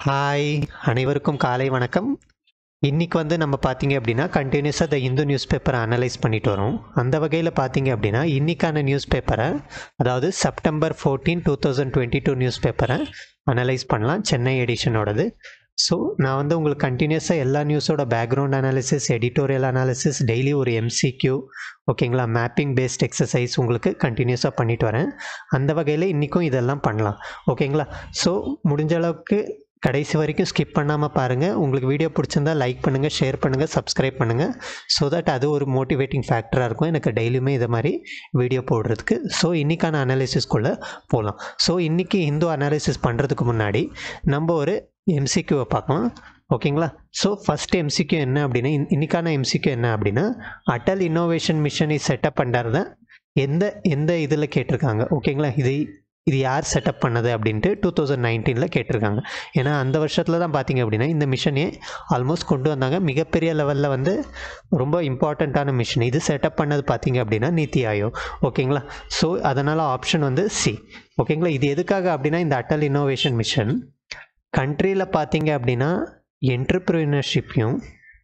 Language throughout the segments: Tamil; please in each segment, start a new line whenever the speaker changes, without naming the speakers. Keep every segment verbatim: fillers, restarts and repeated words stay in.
ஹாய் அனைவருக்கும் காலை வணக்கம். இன்றைக்கி வந்து நம்ம பார்த்தீங்க அப்படின்னா கண்டினியூஸாக த இந்து நியூஸ் பேப்பரை அனலைஸ் பண்ணிட்டு வரோம். அந்த வகையில் பார்த்தீங்க அப்படின்னா இன்றைக்கான நியூஸ் பேப்பரை, அதாவது September fourteen two thousand twenty two news பேப்பரை அனலைஸ் பண்ணலாம், சென்னை எடிஷனோடது. ஸோ நான் வந்து உங்களுக்கு கண்டினியூஸாக எல்லா நியூஸோட background analysis, editorial analysis, daily ஒரு எம்சிக்யூ, ஓகேங்களா, மேப்பிங் பேஸ்ட் எக்ஸசைஸ் உங்களுக்கு கண்டினியூஸாக பண்ணிட்டு வரேன். அந்த வகையில் இன்றைக்கும் இதெல்லாம் பண்ணலாம், ஓகேங்களா. ஸோ முடிஞ்ச அளவுக்கு கடைசி வரைக்கும் ஸ்கிப் பண்ணாமல் பாருங்கள். உங்களுக்கு வீடியோ பிடிச்சிருந்தால் லைக் பண்ணுங்கள், ஷேர் பண்ணுங்கள், சப்ஸ்கிரைப் பண்ணுங்கள். ஸோ தட் அது ஒரு மோட்டிவேட்டிங் ஃபேக்டராக இருக்கும் எனக்கு டெய்லியுமே இதை மாதிரி வீடியோ போடுறதுக்கு. ஸோ இன்றைக்கான அனாலிசிஸ்குள்ளே போகலாம். ஸோ இன்றைக்கி ஹிந்து அனாலிசிஸ் பண்ணுறதுக்கு முன்னாடி நம்ம ஒரு எம்சிக்யூவை பார்க்கலாம், ஓகேங்களா. ஸோ ஃபஸ்ட் எம்சிக்யூ என்ன அப்படின்னா, இன்றைக்கான எம்சிக்யூ என்ன அப்படின்னா, Atal innovation mission is set up பண்ணுறத எந்த எந்த இதில் கேட்டிருக்காங்க, ஓகேங்களா. இது இது யார் செட்டப் பண்ணது அப்படின்ட்டு டூ தௌசண்ட் நைன்டீனில் கேட்டிருக்காங்க. ஏன்னா அந்த வருஷத்தில் தான் பார்த்திங்க அப்படின்னா இந்த மிஷனே ஆல்மோஸ்ட் கொண்டு வந்தாங்க. மிகப்பெரிய லெவலில் வந்து ரொம்ப இம்பார்ட்டண்ட்டான மிஷன் இது. செட்டப் பண்ணது பார்த்திங்க அப்படின்னா நீத்தி ஆயோக், ஓகேங்களா. ஸோ அதனால் ஆப்ஷன் வந்து சி, ஓகேங்களா. இது எதுக்காக அப்படின்னா, இந்த அட்டல் இன்னோவேஷன் மிஷன் கண்ட்ரியில் பார்த்தீங்க அப்படின்னா என்டர்ப்ரீனர்ஷிப்பையும்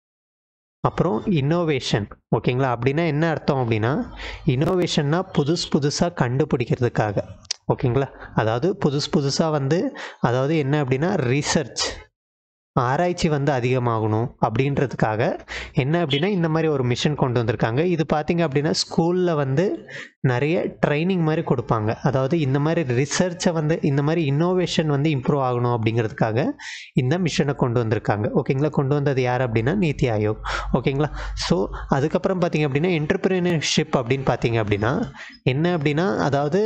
அப்புறம் இன்னோவேஷன், ஓகேங்களா. அப்படின்னா என்ன அர்த்தம் அப்படின்னா, இன்னோவேஷன்னா புதுசு புதுசாக கண்டுபிடிக்கிறதுக்காக, ஓகேங்களா. அதாவது புதுசு புதுசாக வந்து, அதாவது என்ன அப்படின்னா ரிசர்ச், ஆராய்ச்சி வந்து அதிகமாகணும் அப்படின்றதுக்காக என்ன அப்படின்னா இந்த மாதிரி ஒரு மிஷன் கொண்டு வந்திருக்காங்க. இது பார்த்திங்க அப்படின்னா ஸ்கூலில் வந்து நிறைய ட்ரைனிங் மாதிரி கொடுப்பாங்க. அதாவது இந்த மாதிரி ரிசர்ச்சை வந்து, இந்த மாதிரி இன்னோவேஷன் வந்து இம்ப்ரூவ் ஆகணும் அப்படிங்கிறதுக்காக இந்த மிஷனை கொண்டு வந்திருக்காங்க, ஓகேங்களா. கொண்டு வந்தது யார் அப்படின்னா நீத்தி ஆயோக், ஓகேங்களா. ஸோ அதுக்கப்புறம் பார்த்திங்க அப்படின்னா என்டர்ப்ரீனர்ஷிப் அப்படின்னு பார்த்திங்க அப்படின்னா என்ன அப்படின்னா, அதாவது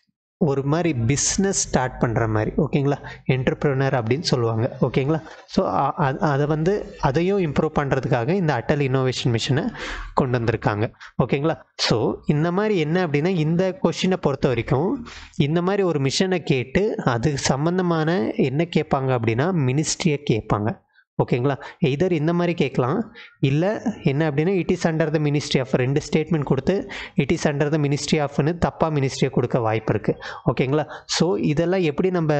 ஒரு மாதிரி பிஸ்னஸ் ஸ்டார்ட் பண்ணுற மாதிரி, ஓகேங்களா, என்டர்ப்ரனர் அப்படின்னு சொல்லுவாங்க, ஓகேங்களா. ஸோ அதை வந்து அதையும் இம்ப்ரூவ் பண்ணுறதுக்காக இந்த அட்டல் இன்னோவேஷன் மிஷனை கொண்டு வந்திருக்காங்க, ஓகேங்களா. ஸோ இந்த மாதிரி என்ன அப்படின்னா, இந்த கொஷினை பொறுத்த வரைக்கும் இந்த மாதிரி ஒரு மிஷனை கேட்டு அது சம்மந்தமான என்ன கேட்பாங்க அப்படின்னா மினிஸ்ட்ரியை கேட்பாங்க, ஓகேங்களா. எய்தர் இந்த மாதிரி கேட்கலாம், இல்லை என்ன அப்படின்னா it is under the ministry of, ரெண்டு ஸ்டேட்மெண்ட் கொடுத்து it is under the ministry ஆஃப்னு தப்பாக மினிஸ்ட்ரியை கொடுக்க வாய்ப்பு இருக்குது, ஓகேங்களா. ஸோ இதெல்லாம் எப்படி நம்ம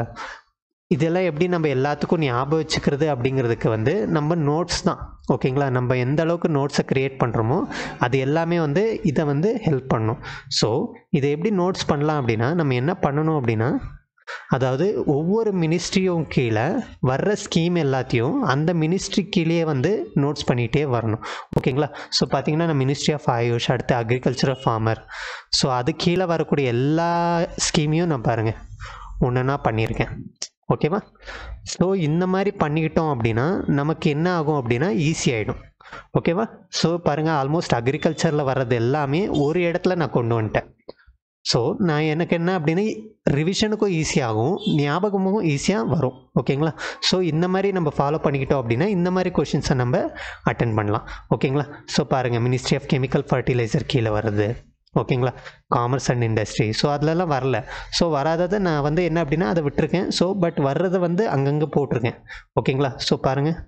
இதெல்லாம் எப்படி நம்ம எல்லாத்துக்கும் ஞாபகம் வச்சுக்கிறது அப்படிங்கிறதுக்கு வந்து நம்ம நோட்ஸ் தான், ஓகேங்களா. நம்ம எந்த அளவுக்கு நோட்ஸை க்ரியேட் பண்ணுறோமோ அது எல்லாமே வந்து இதை வந்து ஹெல்ப் பண்ணும். ஸோ இதை எப்படி நோட்ஸ் பண்ணலாம் அப்படின்னா, நம்ம என்ன பண்ணணும் அப்படின்னா, அதாவது ஒவ்வொரு மினிஸ்ட்ரியும் கீழே வர்ற ஸ்கீம் எல்லாத்தையும் அந்த மினிஸ்ட்ரி கீழே வந்து நோட்ஸ் பண்ணிகிட்டே வரணும், ஓகேங்களா. ஸோ பார்த்தீங்கன்னா நான் மினிஸ்ட்ரி ஆஃப் ஆயுஷ், அடுத்து அக்ரிகல்ச்சர் ஆஃப் ஃபார்மர், ஸோ அது கீழே வரக்கூடிய எல்லா ஸ்கீமையும் நான் பாருங்கள் ஒன்றுனா பண்ணியிருக்கேன், ஓகேவா. ஸோ இந்த மாதிரி பண்ணிக்கிட்டோம் அப்படின்னா நமக்கு என்ன ஆகும் அப்படின்னா ஈஸி ஆகிடும், ஓகேவா. ஸோ பாருங்கள், ஆல்மோஸ்ட் அக்ரிகல்ச்சரில் வர்றது எல்லாமே ஒரு இடத்துல நான் கொண்டு வந்துட்டேன். ஸோ நான் எனக்கு என்ன அப்படின்னா ரிவிஷனுக்கும் ஈஸியாகும், ஞாபகமும் ஈஸியாக வரும், ஓகேங்களா. ஸோ இந்த மாதிரி நம்ம ஃபாலோ பண்ணிக்கிட்டோம் அப்படின்னா இந்த மாதிரி கொஷின்ஸை நம்ம அட்டென்ட் பண்ணலாம், ஓகேங்களா. ஸோ பாருங்கள், மினிஸ்ட்ரி ஆஃப் கெமிக்கல் ஃபர்டிலைசர் கீழே வருது, ஓகேங்களா. காமர்ஸ் அண்ட் இண்டஸ்ட்ரி, ஸோ அதிலலாம் வரல. ஸோ வராததை நான் வந்து என்ன அப்படின்னா அதை விட்டுருக்கேன். ஸோ பட் வர்றதை வந்து அங்கங்கே போட்டிருக்கேன், ஓகேங்களா. ஸோ பாருங்கள்,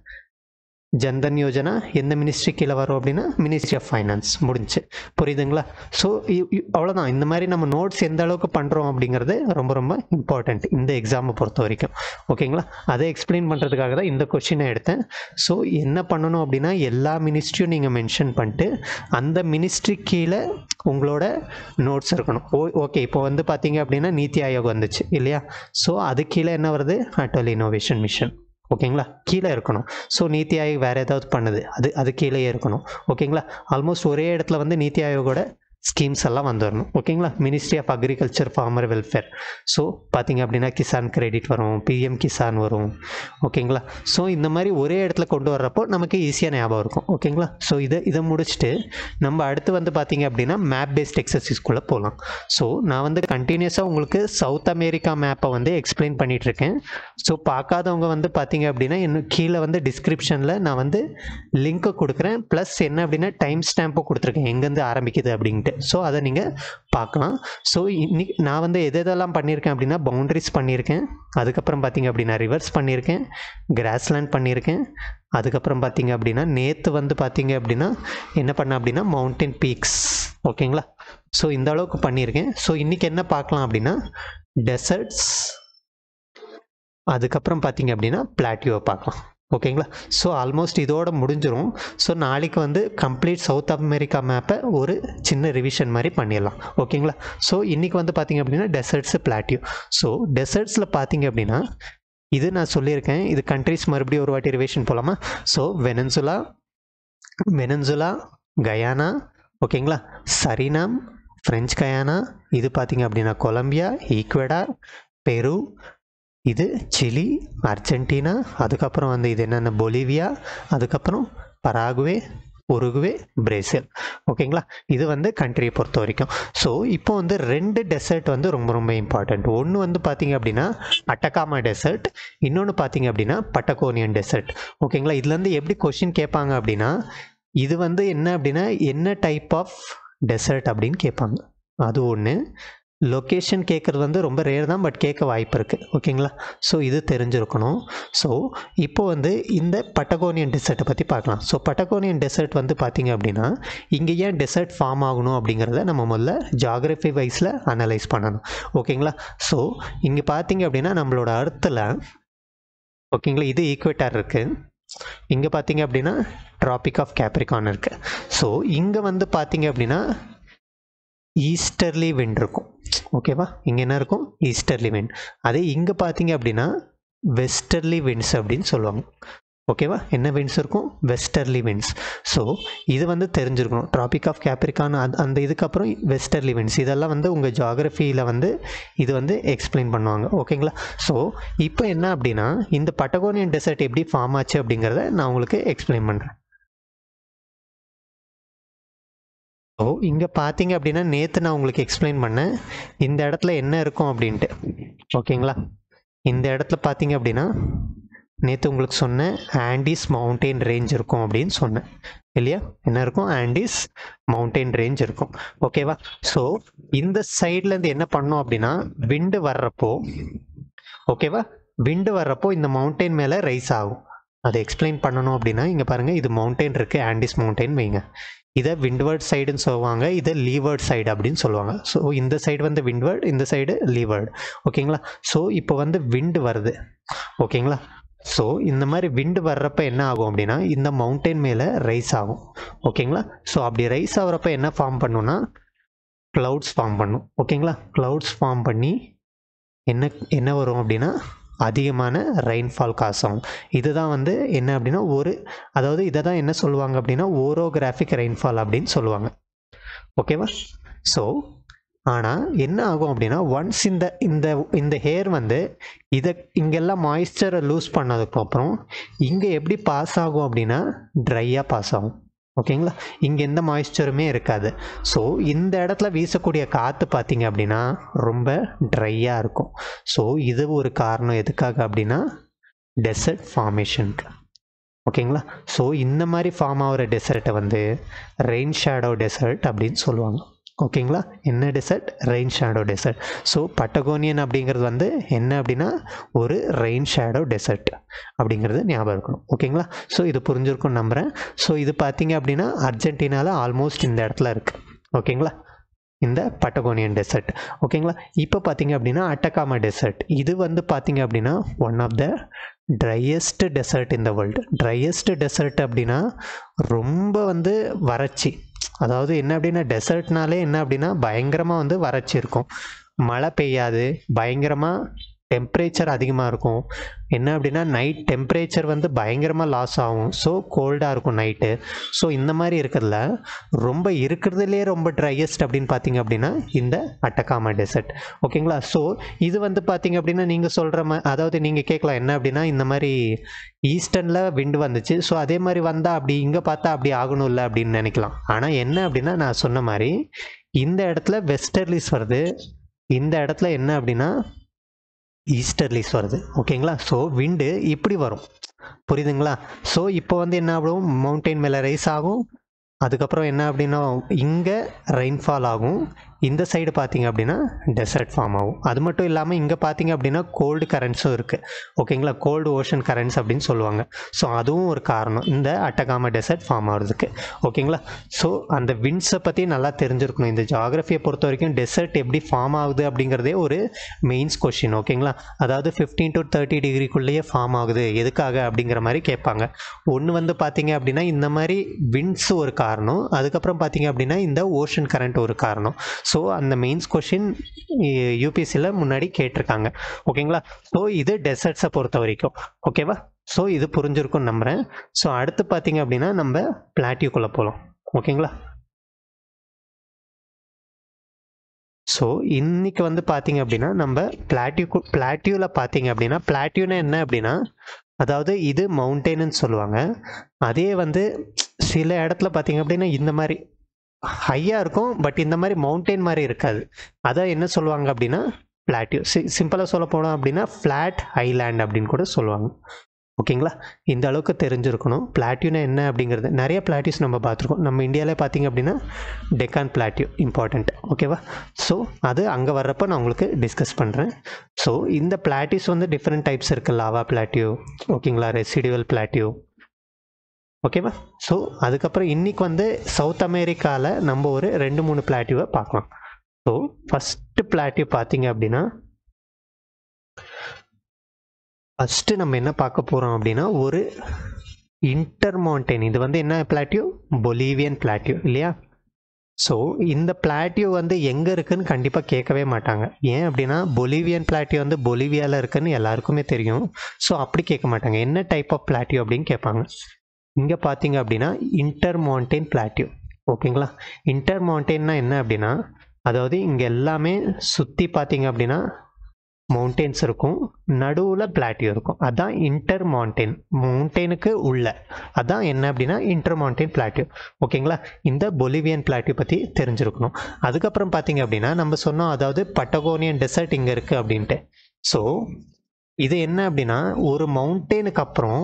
ஜன்தன் யோஜனா எந்த மினிஸ்ட்ரி கீழே வரும் அப்படின்னா மினிஸ்ட்ரி ஆஃப் ஃபைனான்ஸ், முடிஞ்சு, புரியுதுங்களா. ஸோ அவ்வளோதான். இந்த மாதிரி நம்ம நோட்ஸ் எந்த அளவுக்கு பண்ணுறோம் அப்படிங்கிறது ரொம்ப ரொம்ப இம்பார்ட்டண்ட் இந்த எக்ஸாமை பொறுத்த வரைக்கும், ஓகேங்களா. அதை எக்ஸ்பிளைன் பண்ணுறதுக்காக தான் இந்த கொஷினை எடுத்தேன். ஸோ என்ன பண்ணணும் அப்படின்னா எல்லா மினிஸ்ட்ரியும் நீங்கள் மென்ஷன் பண்ணிட்டு அந்த மினிஸ்ட்ரி கீழே உங்களோட நோட்ஸ் இருக்கணும். ஓ ஓகே இப்போ வந்து பார்த்தீங்க அப்படின்னா நீத்தி ஆயோக் வந்துச்சு இல்லையா. ஸோ அது கீழே என்ன வருது, அட்டல் இன்னோவேஷன் மிஷன், ஓகேங்களா, கீழே இருக்கணும். ஸோ நீத்தி ஆயோக் வேறு ஏதாவது பண்ணுது, அது அது கீழேயே இருக்கணும், ஓகேங்களா. ஆல்மோஸ்ட் ஒரே இடத்துல வந்து நீத்தி ஆயோகோட ஸ்கீம்ஸ் எல்லாம் வந்துடணும், ஓகேங்களா. Ministry of agriculture farmer welfare, so பார்த்தீங்க அப்படின்னா கிசான் கிரெடிட் வரும், பிஎம் கிசான் வரும், ஓகேங்களா. ஸோ இந்த மாதிரி ஒரே இடத்துல கொண்டு வர்றப்போ நமக்கு ஈஸியாக ஞாபகம் இருக்கும், ஓகேங்களா. ஸோ இதை இதை முடிச்சுட்டு நம்ம அடுத்து வந்து பார்த்தீங்க அப்படின்னா மேப் பேஸ்ட் எக்ஸசைஸ்குள்ளே போகலாம். ஸோ நான் வந்து கண்டினியூஸாக உங்களுக்கு சவுத் அமெரிக்கா மேப்பை வந்து எக்ஸ்பிளைன் பண்ணிகிட்ருக்கேன். ஸோ பார்க்காதவங்க வந்து பார்த்தீங்க அப்படின்னா இன்னும் கீழே வந்து டிஸ்கிரிப்ஷனில் நான் வந்து லிங்க்கை கொடுக்குறேன், ப்ளஸ் என்ன அப்படின்னா டைம் ஸ்டாம்பும் கொடுத்துருக்கேன் எங்கேருந்து ஆரம்பிக்குது அப்படின்ட்டு. ஸோ அதை நீங்கள் பார்க்கலாம். ஸோ இன்னைக்கு நான் வந்து எது எதெல்லாம் பண்ணியிருக்கேன் அப்படின்னா பவுண்ட்ரிஸ் பண்ணியிருக்கேன், அதுக்கப்புறம் பார்த்தீங்க அப்படின்னா ரிவர்ஸ் பண்ணியிருக்கேன், கிராஸ்லேண்ட் பண்ணியிருக்கேன், அதுக்கப்புறம் பார்த்தீங்க அப்படின்னா நேற்று வந்து பார்த்தீங்க அப்படின்னா என்ன பண்ணேன் அப்படின்னா மவுண்டன் பீக்ஸ், ஓகேங்களா. ஸோ இந்த அளவுக்கு பண்ணியிருக்கேன். ஸோ இன்றைக்கி என்ன பார்க்கலாம் அப்படின்னா டெசர்ட்ஸ், அதுக்கப்புறம் பார்த்தீங்க அப்படின்னா பிளாட்டியோவை பார்க்கலாம். ஓகேங்களா? ஸோ ஆல்மோஸ்ட் இதோட முடிஞ்சிடும். ஸோ நாளைக்கு வந்து கம்ப்ளீட் சவுத் அமெரிக்கா மேப்பை ஒரு சின்ன ரிவிஷன் மாதிரி பண்ணிடலாம். ஓகேங்களா? ஸோ இன்றைக்கி வந்து பார்த்தீங்க அப்படின்னா டெசர்ட்ஸு பிளாட்டியோ. ஸோ டெசர்ட்ஸில் பார்த்தீங்க அப்படின்னா இது நான் சொல்லியிருக்கேன். இது கண்ட்ரிஸ் மறுபடியும் ஒரு வாட்டி ரிவிஷன் போகலாமா? ஸோ வெனன்சுலா வெனன்சுலா கயானா, ஓகேங்களா, சரினாம், ஃப்ரெஞ்ச் கயானா, இது பார்த்தீங்க அப்படின்னா கொலம்பியா, ஈக்வடார், பெரு, இது சிலி, அர்ஜென்டினா, அதுக்கப்புறம் வந்து இது என்னென்ன பொலிவியா, அதுக்கப்புறம் பராகுவே, உருகுவே, பிரேசில். ஓகேங்களா? இது வந்து கண்ட்ரியை பொறுத்த வரைக்கும். ஸோ இப்போ வந்து ரெண்டு டெசர்ட் வந்து ரொம்ப ரொம்ப இம்பார்ட்டண்ட். ஒன்று வந்து பார்த்தீங்க அப்படின்னா அட்டகாமா டெசர்ட், இன்னொன்று பார்த்தீங்க அப்படின்னா பட்டகோனியன் டெசர்ட். ஓகேங்களா? இதுலேருந்து எப்படி கொஷின் கேட்பாங்க அப்படின்னா இது வந்து என்ன அப்படின்னா என்ன டைப் ஆஃப் டெசர்ட் அப்படின்னு கேட்பாங்க. அது ஒன்று. லொக்கேஷன் கேட்குறது வந்து ரொம்ப ரேர் தான், பட் கேட்க வாய்ப்பு இருக்குது. ஓகேங்களா? ஸோ இது தெரிஞ்சிருக்கணும். ஸோ இப்போ வந்து இந்த பட்டகோனியன் டெசர்ட்டை பற்றி பார்க்கலாம். ஸோ பட்டகோனியன் டெசர்ட் வந்து பார்த்திங்க அப்படின்னா இங்கே ஏன் டெசர்ட் ஃபார்ம் ஆகணும் அப்படிங்கிறத நம்ம முதல்ல ஜாகிரஃபி வைஸில் அனலைஸ் பண்ணணும். ஓகேங்களா? ஸோ இங்கே பார்த்திங்க அப்படின்னா நம்மளோட அர்த்தில், ஓகேங்களா, இது ஈக்வேட்டர் இருக்குது. இங்கே பார்த்திங்க அப்படின்னா ட்ராபிக் ஆஃப் கேப்ரிகான் இருக்குது. ஸோ இங்கே வந்து பார்த்திங்க அப்படின்னா ஈஸ்டர்லி விண்ட் இருக்கும். ஓகேவா? இங்கே என்ன இருக்கும்? Easterly wind. அதே இங்கே பார்த்தீங்க அப்படின்னா வெஸ்டர்லி விண்ட்ஸ் அப்படின்னு சொல்லுவாங்க. ஓகேவா? என்ன விண்ட்ஸ் இருக்கும்? Westerly winds. ஸோ இது வந்து தெரிஞ்சிருக்கணும். ட்ராபிக் ஆஃப் கேப்ரிகான் அது அந்த இதுக்கப்புறம் வெஸ்டர்லி விண்ட்ஸ், இதெல்லாம் வந்து உங்கள் ஜியாகிரஃபியில் வந்து இது வந்து எக்ஸ்பிளைன் பண்ணுவாங்க. ஓகேங்களா? ஸோ இப்போ என்ன அப்படின்னா இந்த பட்டகோனியன் டெசர்ட் எப்படி ஃபார்ம் ஆச்சு அப்படிங்கிறத நான் உங்களுக்கு எக்ஸ்பிளைன் பண்ணுறேன். ஸோ இங்கே பார்த்தீங்க அப்படின்னா நேற்று நான் உங்களுக்கு எக்ஸ்பிளைன் பண்ணேன் இந்த இடத்துல என்ன இருக்கும் அப்படின்ட்டு. ஓகேங்களா? இந்த இடத்துல பார்த்தீங்க அப்படின்னா நேற்று உங்களுக்கு சொன்னேன் ஆண்டிஸ் மவுண்டெயின் ரேஞ்ச் இருக்கும் அப்படின்னு சொன்னேன் இல்லையா? என்ன இருக்கும்? ஆண்டிஸ் மவுண்டெயின் ரேஞ்ச் இருக்கும். ஓகேவா? ஸோ இந்த சைட்லேருந்து என்ன பண்ணோம் அப்படின்னா விண்டு வர்றப்போ, ஓகேவா, விண்டு வர்றப்போ இந்த மவுண்டெயின் மேலே ரைஸ் ஆகும். அதை எக்ஸ்பிளைன் பண்ணணும் அப்படின்னா இங்கே பாருங்கள், இது மவுண்டெயின் இருக்குது, ஆண்டிஸ் மவுண்டெயின் வைங்க. இதை விண்ட்வர்ட் சைடுன்னு சொல்லுவாங்க, இதை லீவர்ட் சைடு அப்படின்னு சொல்லுவாங்க. ஸோ இந்த சைடு வந்து விண்ட்வர்ட், இந்த சைடு லீவர்டு. ஓகேங்களா? ஸோ இப்போ வந்து விண்டு வருது. ஓகேங்களா? ஸோ இந்த மாதிரி விண்டு வர்றப்ப என்ன ஆகும் அப்படின்னா இந்த மவுண்டெயின் மேலே ரைஸ் ஆகும். ஓகேங்களா? ஸோ அப்படி ரைஸ் ஆகிறப்ப என்ன ஃபார்ம் பண்ணுன்னா க்ளவுட்ஸ் ஃபார்ம் பண்ணும். ஓகேங்களா? க்ளவுட்ஸ் ஃபார்ம் பண்ணி என்ன என்ன வரும் அப்படின்னா அதிகமான ரெயின்ஃபால் காஸ் ஆகும். இதுதான் வந்து என்ன அப்படின்னா ஒரு அதாவது இதை தான் என்ன சொல்லுவாங்க அப்படின்னா ஓரோகிராஃபிக் ரெயின்ஃபால் அப்படின்னு சொல்லுவாங்க. ஓகேவா? ஸோ ஆனால் என்ன ஆகும் அப்படின்னா ஒன்ஸ் இந்த இந்த இந்த ஹேர் வந்து இதை இங்கெல்லாம் மாய்ஸ்சரை லூஸ் பண்ணதுக்கப்புறம் இங்கே எப்படி பாஸ் ஆகும் அப்படின்னா ட்ரையாக பாஸ் ஆகும். ஓகேங்களா? இங்கே எந்த மாய்ஸ்சருமே இருக்காது. ஸோ இந்த இடத்துல வீசக்கூடிய காற்று பார்த்தீங்க அப்படின்னா ரொம்ப ட்ரையாக இருக்கும். ஸோ இது ஒரு காரணம் எதுக்காக அப்படின்னா டெசர்ட் ஃபார்மேஷனுக்கு. ஓகேங்களா? ஸோ இந்த மாதிரி ஃபார்ம் ஆகிற டெசர்ட்டை வந்து ரெயின் ஷேடோ டெசர்ட் அப்படின்னு சொல்லுவாங்க. ஓகேங்களா? என்ன desert? Rain shadow desert. So Patagonian அப்படிங்கிறது வந்து என்ன அப்படின்னா ஒரு ரெயின் ஷேடோ டெசர்ட் அப்படிங்கிறது ஞாபகம் இருக்கணும். ஓகேங்களா? ஸோ இது புரிஞ்சிருக்கும்னு நம்புகிறேன். ஸோ இது பார்த்தீங்க அப்படின்னா அர்ஜென்டினாவில் ஆல்மோஸ்ட் இந்த இடத்துல இருக்குது. ஓகேங்களா? இந்த பட்டகோனியன் டெசர்ட். ஓகேங்களா? இப்போ பார்த்தீங்க அப்படின்னா அட்டகாமா டெசர்ட். இது வந்து பார்த்தீங்க அப்படின்னா one of the driest desert in the world. Driest desert அப்படின்னா ரொம்ப வந்து வறட்சி. அதாவது என்ன அப்படின்னா டெசர்ட்னாலே என்ன அப்படின்னா பயங்கரமாக வந்து வறட்சி இருக்கும், மழை பெய்யாது, பயங்கரமாக டெம்பரேச்சர் அதிகமாக இருக்கும். என்ன அப்படின்னா நைட் டெம்பரேச்சர் வந்து பயங்கரமாக லாஸ் ஆகும். ஸோ கோல்டாக இருக்கும் நைட்டு. ஸோ இந்த மாதிரி இருக்கிறதுல ரொம்ப இருக்கிறதுலே ரொம்ப ட்ரையஸ்ட் அப்படின்னு பார்த்தீங்க அப்படின்னா இந்த அட்டகாமா டெசர்ட். ஓகேங்களா? ஸோ இது வந்து பார்த்தீங்க அப்படின்னா நீங்கள் சொல்கிற மா அதாவது நீங்கள் கேட்கலாம் என்ன அப்படின்னா இந்த மாதிரி ஈஸ்டர்னில் விண்டு வந்துச்சு, ஸோ அதே மாதிரி வந்தால் அப்படி இங்கே பார்த்தா அப்படி ஆகணும் இல்லை அப்படின்னு நினைக்கலாம். ஆனால் என்ன அப்படின்னா நான் சொன்ன மாதிரி இந்த இடத்துல வெஸ்டர்லிஸ் வருது, இந்த இடத்துல என்ன அப்படின்னா ஈஸ்டர்லிஸ் வருது. ஓகேங்களா? ஸோ விண்டு இப்படி வரும். புரியுதுங்களா? ஸோ இப்போ வந்து என்ன ஆகும்? மவுண்டெயின் மேலே ரைஸ் ஆகும். அதுக்கப்புறம் என்ன அப்படின்னா இங்கே ரெயின்ஃபால் ஆகும், இந்த சைடு பார்த்தீங்க அப்படின்னா டெசர்ட் ஃபார்ம் ஆகும். அது மட்டும் இல்லாமல் இங்கே பார்த்தீங்க அப்படின்னா கோல்டு கரண்ட்ஸும் இருக்குது. ஓகேங்களா, கோல்டு ஓஷன் கரண்ட்ஸ் அப்படின்னு சொல்லுவாங்க. ஸோ அதுவும் ஒரு காரணம் இந்த அட்டகாமா டெசர்ட் ஃபார்ம் ஆகிறதுக்கு. ஓகேங்களா, ஸோ அந்த விண்ட்ஸை பற்றி நல்லா தெரிஞ்சிருக்கணும். இந்த ஜியாகிரஃபியை பொறுத்த வரைக்கும் டெசர்ட் எப்படி ஃபார்ம் ஆகுது அப்படிங்கிறதே ஒரு மெயின்ஸ் கொஷின். ஓகேங்களா, அதாவது ஃபிஃப்டீன் டு தேர்ட்டி டிகிரிக்குள்ளேயே ஃபார்ம் ஆகுது, எதுக்காக அப்படிங்கிற மாதிரி கேட்பாங்க. ஒன்று வந்து பார்த்தீங்க அப்படின்னா இந்த மாதிரி விண்ட்ஸ் ஒரு காரணம், அதுக்கப்புறம் பார்த்தீங்க அப்படின்னா இந்த ஓஷன் கரண்ட் ஒரு காரணம். ஸோ அந்த மெயின்ஸ் கொஷின் யூபிஎஸ்சியில் முன்னாடி கேட்டிருக்காங்க. ஓகேங்களா, ஸோ இது டெசர்ட்ஸை பொறுத்த வரைக்கும். ஓகேவா, ஸோ இது புரிஞ்சிருக்கும்னு நம்புகிறேன். ஸோ அடுத்து பார்த்தீங்க அப்படின்னா நம்ம பிளாட்டியூக்குள்ளே போகலாம். ஓகேங்களா, ஸோ இன்றைக்கி வந்து பார்த்தீங்க அப்படின்னா நம்ம பிளாட்டியூ பிளாட்டியூவில் பார்த்தீங்க அப்படின்னா பிளாட்டியூனா என்ன அப்படின்னா, அதாவது இது மவுண்டெயின்னு சொல்லுவாங்க. அதே வந்து சில இடத்துல பார்த்தீங்க அப்படின்னா இந்த மாதிரி ஹையாக இருக்கும், பட் இந்த மாதிரி மவுண்டெயின் மாதிரி இருக்காது. அதான் என்ன சொல்லுவாங்க அப்படின்னா பிளாட்டியூ. சி சிம்பிளாக சொல்ல போனோம் அப்படின்னா ஃப்ளாட் ஹைலேண்ட் அப்படின்னு கூட சொல்லுவாங்க. ஓகேங்களா, இந்த அளவுக்கு தெரிஞ்சிருக்கணும். பிளாட்டியூனா என்ன அப்படிங்கிறது. நிறைய பிளாட்டியூஸ் நம்ம பார்த்துருக்கோம். நம்ம இந்தியாவிலே பார்த்தீங்க அப்படின்னா டெக்கான் பிளாட்டியூ இம்பார்ட்டண்ட். ஓகேவா, ஸோ அது அங்கே வர்றப்போ நான் உங்களுக்கு டிஸ்கஸ் பண்ணுறேன். ஸோ இந்த பிளாட்டியூஸ் வந்து டிஃப்ரெண்ட் டைப்ஸ் இருக்குது. லாவா பிளாட்டியூ, ஓகேங்களா, ரெசிடுவல் பிளாட்டியூ. ஓகேவா, ஸோ அதுக்கப்புறம் இன்றைக்கி வந்து சவுத் அமெரிக்காவில் நம்ம ஒரு ரெண்டு மூணு பிளாட்டியூவை பார்க்கலாம். ஸோ ஃபஸ்ட்டு பிளாட்டியூ பார்த்தீங்க அப்படின்னா ஃபஸ்ட்டு நம்ம என்ன பார்க்க போகிறோம் அப்படின்னா ஒரு இன்டர்மவுண்டைன். இது வந்து என்ன பிளாட்டியூ? பொலிவியன் பிளாட்டியூ இல்லையா? ஸோ இந்த பிளாட்டியூ வந்து எங்கே இருக்குதுன்னு கண்டிப்பாக கேட்கவே மாட்டாங்க. ஏன் அப்படின்னா பொலிவியன் பிளாட்டியூ வந்து பொலிவியாவில் இருக்குதுன்னு எல்லாருக்குமே தெரியும். ஸோ அப்படி கேட்க மாட்டாங்க. என்ன டைப் ஆஃப் பிளாட்டியூ அப்படின்னு கேட்பாங்க. இங்கே பார்த்தீங்க அப்படின்னா இன்டர்மவுண்டைன் பிளாட்டியூ. ஓகேங்களா, இன்டர்மவுண்டைன்னா என்ன அப்படின்னா, அதாவது இங்கே எல்லாமே சுற்றி பார்த்தீங்க அப்படின்னா மவுண்டெயின்ஸ் இருக்கும், நடுவில் பிளாட்டியூ இருக்கும். அதான் இன்டர் மவுண்டெயின், மவுண்டெயினுக்கு உள்ள. அதான் என்ன அப்படின்னா இன்டர் மவுண்டெயின் பிளாட்டியூ. ஓகேங்களா, இந்த பொலிவியன் பிளாட்டியூ பற்றி தெரிஞ்சிருக்கணும். அதுக்கப்புறம் பார்த்தீங்க அப்படின்னா நம்ம சொன்னோம், அதாவது பட்டகோனியன் டெசர்ட் இங்கே இருக்குது அப்படின்ட்டு. ஸோ இது என்ன அப்படின்னா ஒரு மவுண்டெயினுக்கு அப்புறம்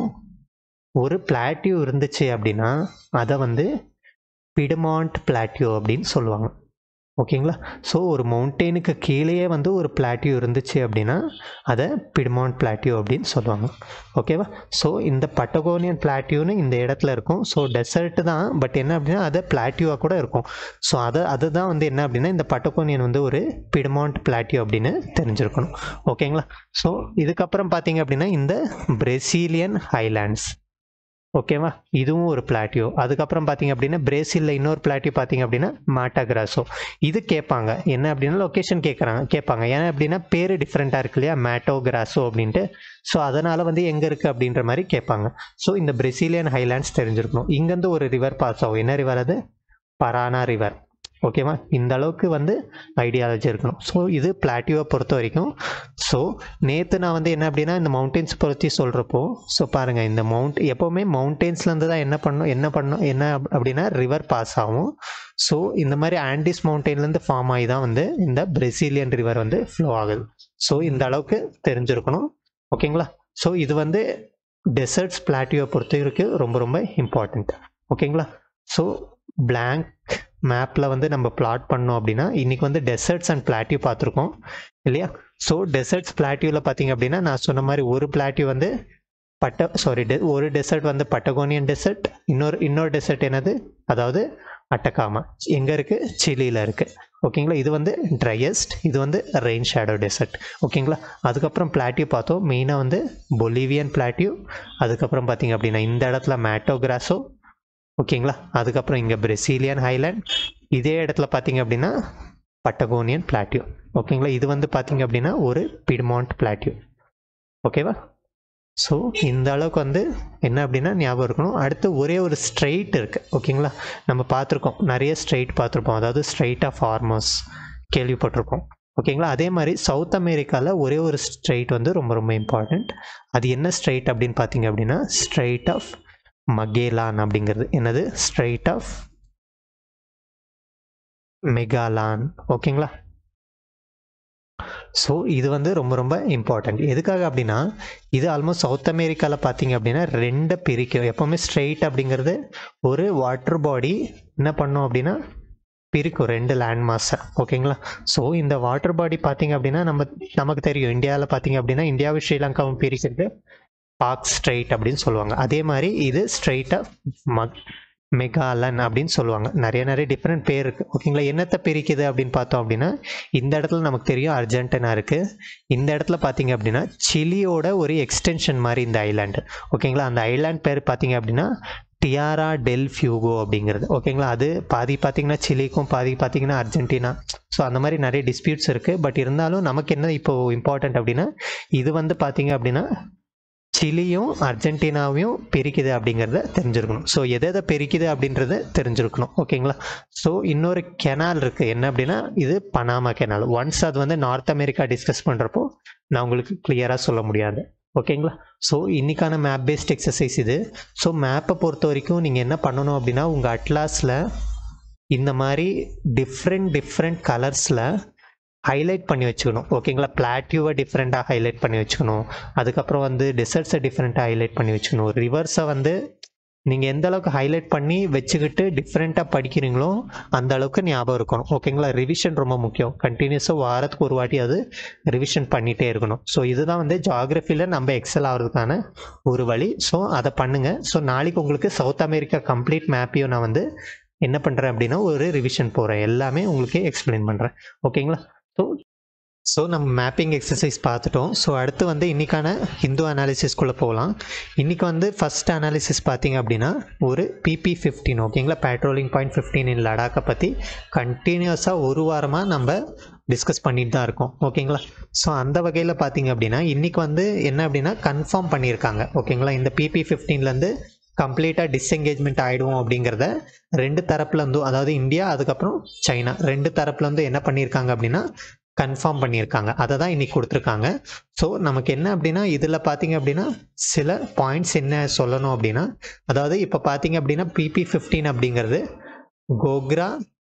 ஒரு பிளாட்டியூ இருந்துச்சு அப்படின்னா அதை வந்து பிடமாண்ட் பிளாட்டியூ அப்படின்னு சொல்லுவாங்க. ஓகேங்களா, ஸோ ஒரு மவுண்டெயினுக்கு கீழேயே வந்து ஒரு பிளாட்டியூ இருந்துச்சு அப்படின்னா அதை பிடமாண்ட் பிளாட்டியூ அப்படின்னு சொல்லுவாங்க. ஓகேவா, ஸோ இந்த பட்டகோனியன் பிளாட்டியூன்னு இந்த இடத்துல இருக்கும். ஸோ டெசர்ட்டு தான், பட் என்ன அப்படின்னா அதை பிளாட்டியூவாக கூட இருக்கும். ஸோ அதை அதுதான் வந்து என்ன அப்படின்னா இந்த பட்டகோனியன் வந்து ஒரு பிடமாண்ட் பிளாட்டியூ அப்படின்னு தெரிஞ்சிருக்கணும். ஓகேங்களா, ஸோ இதுக்கப்புறம் பார்த்தீங்க அப்படின்னா இந்த பிரேசிலியன் ஹைலேண்ட்ஸ். ஓகேவா, இதுவும் ஒரு பிளாட்டியூ. அதுக்கப்புறம் பார்த்தீங்க அப்படின்னா பிரேசிலில் இன்னொரு பிளாட்டியூ பார்த்தீங்க அப்படின்னா மாட்டாகிராசோ. இது கேட்பாங்க என்ன அப்படின்னா லொக்கேஷன் கேட்குறாங்க கேட்பாங்க ஏன்னா அப்படின்னா பேர் டிஃப்ரெண்ட்டாக இருக்கு இல்லையா, மேட்டோ கிராஸோ அப்படின்ட்டு. ஸோ அதனால் வந்து எங்கே இருக்குது அப்படின்ற மாதிரி கேட்பாங்க. ஸோ இந்த பிரேசிலியன் ஹைலேண்ட்ஸ் தெரிஞ்சிருக்கணும். இங்கேருந்து ஒரு ரிவர் பாஸ் ஆகும். என்ன ரிவர் அது? Parana river. ஓகேவா, இந்த அளவுக்கு வந்து ஐடியாலஜி இருக்கணும். ஸோ இது பிளாட்டியூவை பொறுத்த வரைக்கும். ஸோ நேற்று நான் வந்து என்ன அப்படின்னா இந்த மவுண்டெயின்ஸ் பற்றி சொல்கிறப்போ, ஸோ பாருங்கள் இந்த மவுண்ட் எப்போவுமே மவுண்டெயின்ஸ்லேருந்து தான் என்ன பண்ணணும் என்ன பண்ணணும் என்ன அப்படின்னா ரிவர் பாஸ் ஆகும். ஸோ இந்த மாதிரி ஆண்டிஸ் மவுண்டெயின்லேருந்து ஃபார்ம் ஆகி தான் வந்து இந்த பிரேசிலியன் ரிவர் வந்து ஃப்ளோ ஆகுது. ஸோ இந்த அளவுக்கு தெரிஞ்சிருக்கணும். ஓகேங்களா, ஸோ இது வந்து டெசர்ட்ஸ் பிளாட்டியூவை பொறுத்த வரைக்கும் ரொம்ப ரொம்ப இம்பார்ட்டண்ட். ஓகேங்களா, ஸோ பிளாங்க் மேப்பில் வந்து நம்ம பிளாட் பண்ணோம் அப்படின்னா இன்றைக்கி வந்து டெசர்ட்ஸ் அண்ட் பிளாட்டியூ பார்த்துருக்கோம் இல்லையா? ஸோ டெசர்ட்ஸ் பிளாட்டியூவில் பார்த்தீங்க அப்படின்னா நான் சொன்ன மாதிரி ஒரு பிளாட்டியூ வந்து பட்ட சாரி டெ ஒரு டெசர்ட் வந்து பட்டகோனியன் டெசர்ட், இன்னொரு இன்னொரு டெசர்ட் என்னது, அதாவது அட்டகாமா. எங்கே இருக்குது? சிலியில் இருக்குது. ஓகேங்களா, இது வந்து ட்ரையஸ்ட், இது வந்து ரெயின் ஷேடோ டெசர்ட். ஓகேங்களா, அதுக்கப்புறம் பிளாட்டியூ பார்த்தோம். மெயினாக வந்து பொலிவியன் பிளாட்டியூ. அதுக்கப்புறம் பார்த்தீங்க அப்படின்னா இந்த இடத்துல மேட்டோ கிராஸோ. ஓகேங்களா, அதுக்கப்புறம் இங்கே பிரேசிலியன் ஹைலேண்ட். இதே இடத்துல பார்த்தீங்க அப்படின்னா பட்டகோனியன் பிளாட்டியூ. ஓகேங்களா, இது வந்து பார்த்தீங்க அப்படின்னா ஒரு பிடமாண்ட் பிளாட்டியூ. ஓகேவா, ஸோ இந்த அளவுக்கு வந்து என்ன அப்படின்னா ஞாபகம் இருக்கணும். அடுத்து ஒரே ஒரு ஸ்ட்ரெயிட் இருக்குது. ஓகேங்களா, நம்ம பார்த்துருக்கோம், நிறைய ஸ்ட்ரெயிட் பார்த்துருப்போம். அதாவது ஸ்ட்ரெயிட் ஆஃப் ஹார்மோஸ் கேள்விப்பட்டிருக்கோம். ஓகேங்களா, அதே மாதிரி சவுத் அமெரிக்காவில் ஒரே ஒரு ஸ்ட்ரெயிட் வந்து ரொம்ப ரொம்ப இம்பார்ட்டண்ட். அது என்ன ஸ்ட்ரெயிட் அப்படின்னு பார்த்தீங்க அப்படின்னா ஸ்ட்ரெயிட் ஆஃப் மகேலான் அப்படிங்கிறது. என்னது? Strait of Magellan. ஓகேங்களா, ஸோ இது வந்து ரொம்ப ரொம்ப இம்பார்ட்டண்ட். எதுக்காக அப்படின்னா இது ஆல்மோஸ்ட் சவுத் அமெரிக்காவில் பார்த்தீங்க அப்படின்னா ரெண்டு பிரிக்கும். எப்போவுமே ஸ்ட்ரெயிட் அப்படிங்கிறது ஒரு வாட்டர் பாடி என்ன பண்ணோம் அப்படின்னா பிரிக்கும் ரெண்டு லேண்ட் மாஸை. ஓகேங்களா? ஸோ இந்த வாட்டர் பாடி பார்த்தீங்க அப்படின்னா நம்ம நமக்கு தெரியும் இந்தியாவில் பார்த்தீங்க அப்படின்னா இந்தியாவும் ஸ்ரீலங்காவும் பிரிக்கிறது பாக் ஸ்ட்ரெயிட் அப்படின்னு சொல்லுவாங்க. அதே மாதிரி இது ஸ்ட்ரெயிட்டாக மக் மெகாலன் அப்படின்னு சொல்லுவாங்க. நிறைய நிறைய டிஃப்ரெண்ட் பேர் இருக்குது. ஓகேங்களா? என்னத்தை பிரிக்குது அப்படின்னு பார்த்தோம் அப்படின்னா இந்த இடத்துல நமக்கு தெரியும் அர்ஜென்டினா இருக்குது. இந்த இடத்துல பார்த்தீங்க அப்படின்னா சிலியோட ஒரு எக்ஸ்டென்ஷன் மாதிரி இந்த ஐலாண்டு. ஓகேங்களா? அந்த ஐலாண்ட் பேர் பார்த்தீங்க அப்படின்னா டியாரா டெல் ஃபியூகோ அப்படிங்கிறது. ஓகேங்களா? அது பாதி பார்த்தீங்கன்னா சிலிக்கும் பாதி பார்த்தீங்கன்னா அர்ஜென்டினா. ஸோ அந்த மாதிரி நிறைய டிஸ்பியூட்ஸ் இருக்குது. பட் இருந்தாலும் நமக்கு என்ன இப்போ இம்பார்ட்டண்ட் அப்படின்னா இது வந்து பார்த்தீங்க அப்படின்னா சிலியும் அர்ஜென்டினாவையும் பிரிக்குது அப்படிங்கிறத தெரிஞ்சிருக்கணும். ஸோ எதை எதை பிரிக்குது அப்படின்றத தெரிஞ்சிருக்கணும். ஓகேங்களா? ஸோ இன்னொரு கெனால் இருக்குது. என்ன அப்படின்னா இது பனாமா கெனால். ஒன்ஸ் அது வந்து நார்த் அமெரிக்கா டிஸ்கஸ் பண்ணுறப்போ நான் உங்களுக்கு கிளியராக சொல்ல முடியாது. ஓகேங்களா? ஸோ இன்றைக்கான மேப் பேஸ்ட் எக்ஸசைஸ் இது. ஸோ மேப்பை பொறுத்த வரைக்கும் நீங்கள் என்ன பண்ணணும் அப்படின்னா உங்கள் அட்லாஸில் இந்த மாதிரி டிஃப்ரெண்ட் டிஃப்ரெண்ட் கலர்ஸில் ஹைலைட் பண்ணி வச்சுக்கணும். ஓகேங்களா? பிளாட்யூவை டிஃப்ரெண்ட்டாக ஹைலைட் பண்ணி வச்சுக்கணும். அதுக்கப்புறம் வந்து டெசர்ட்ஸை டிஃப்ரெண்ட்டாக ஹைலைட் பண்ணி வச்சுக்கணும். ரிவர்ஸை வந்து நீங்கள் எந்த அளவுக்கு ஹைலைட் பண்ணி வச்சுக்கிட்டு டிஃப்ரெண்ட்டாக படிக்கிறீங்களோ அந்த அளவுக்கு ஞாபகம் இருக்கணும். ஓகேங்களா? ரிவிஷன் ரொம்ப முக்கியம். கண்டினியூஸாக வாரத்துக்கு ஒரு வாட்டி அது ரிவிஷன் பண்ணிகிட்டே இருக்கணும். ஸோ இதுதான் வந்து ஜியாகிரஃபியில் நம்ம எக்ஸல் ஆகிறதுக்கான ஒரு வழி. ஸோ அதை பண்ணுங்கள். ஸோ நாளைக்கு உங்களுக்கு சவுத் அமெரிக்கா கம்ப்ளீட் மேப்பையும் நான் வந்து என்ன பண்ணுறேன் அப்படின்னா ஒரு ரிவிஷன் போகிறேன். எல்லாமே உங்களுக்கு எக்ஸ்பிளைன் பண்ணுறேன். ஓகேங்களா? ஸோ ஸோ நம்ம மேப்பிங் எக்ஸசைஸ் பார்த்துட்டோம். ஸோ அடுத்து வந்து இன்றைக்கான ஹிந்து அனாலிசிஸ்குள்ளே போகலாம். இன்றைக்கி வந்து ஃபஸ்ட் அனாலிசிஸ் பார்த்திங்க அப்படின்னா ஒரு பிபி ஃபிஃப்டீன். ஓகேங்களா? பேட்ரோலிங் பாயிண்ட் ஃபிஃப்டீன் இன் லடாக்கை பற்றி கண்டினியூஸாக ஒரு வாரமாக நம்ம டிஸ்கஸ் பண்ணிட்டு தான் இருக்கோம். ஓகேங்களா? ஸோ அந்த வகையில் பார்த்திங்க அப்படின்னா இன்றைக்கி வந்து என்ன அப்படின்னா கன்ஃபார்ம் பண்ணியிருக்காங்க. ஓகேங்களா? இந்த பிபி ஃபிஃப்டீன்லேருந்து கம்ப்ளீட்டாக டிஸ்எங்கேஜ்மெண்ட் ஆகிடுவோம் அப்படிங்கிறத ரெண்டு தரப்புலேருந்தும், அதாவது இந்தியா அதுக்கப்புறம் சைனா ரெண்டு தரப்புலேருந்து என்ன பண்ணியிருக்காங்க அப்படின்னா கன்ஃபார்ம் பண்ணியிருக்காங்க. அதை தான் இன்றைக்கி கொடுத்துருக்காங்க. ஸோ நமக்கு என்ன அப்படின்னா இதில் பார்த்தீங்க அப்படின்னா சில பாயிண்ட்ஸ் என்ன சொல்லணும் அப்படின்னா அதாவது இப்போ பார்த்தீங்க அப்படின்னா பிபி ஃபிஃப்டீன் அப்படிங்கிறது கோக்ரா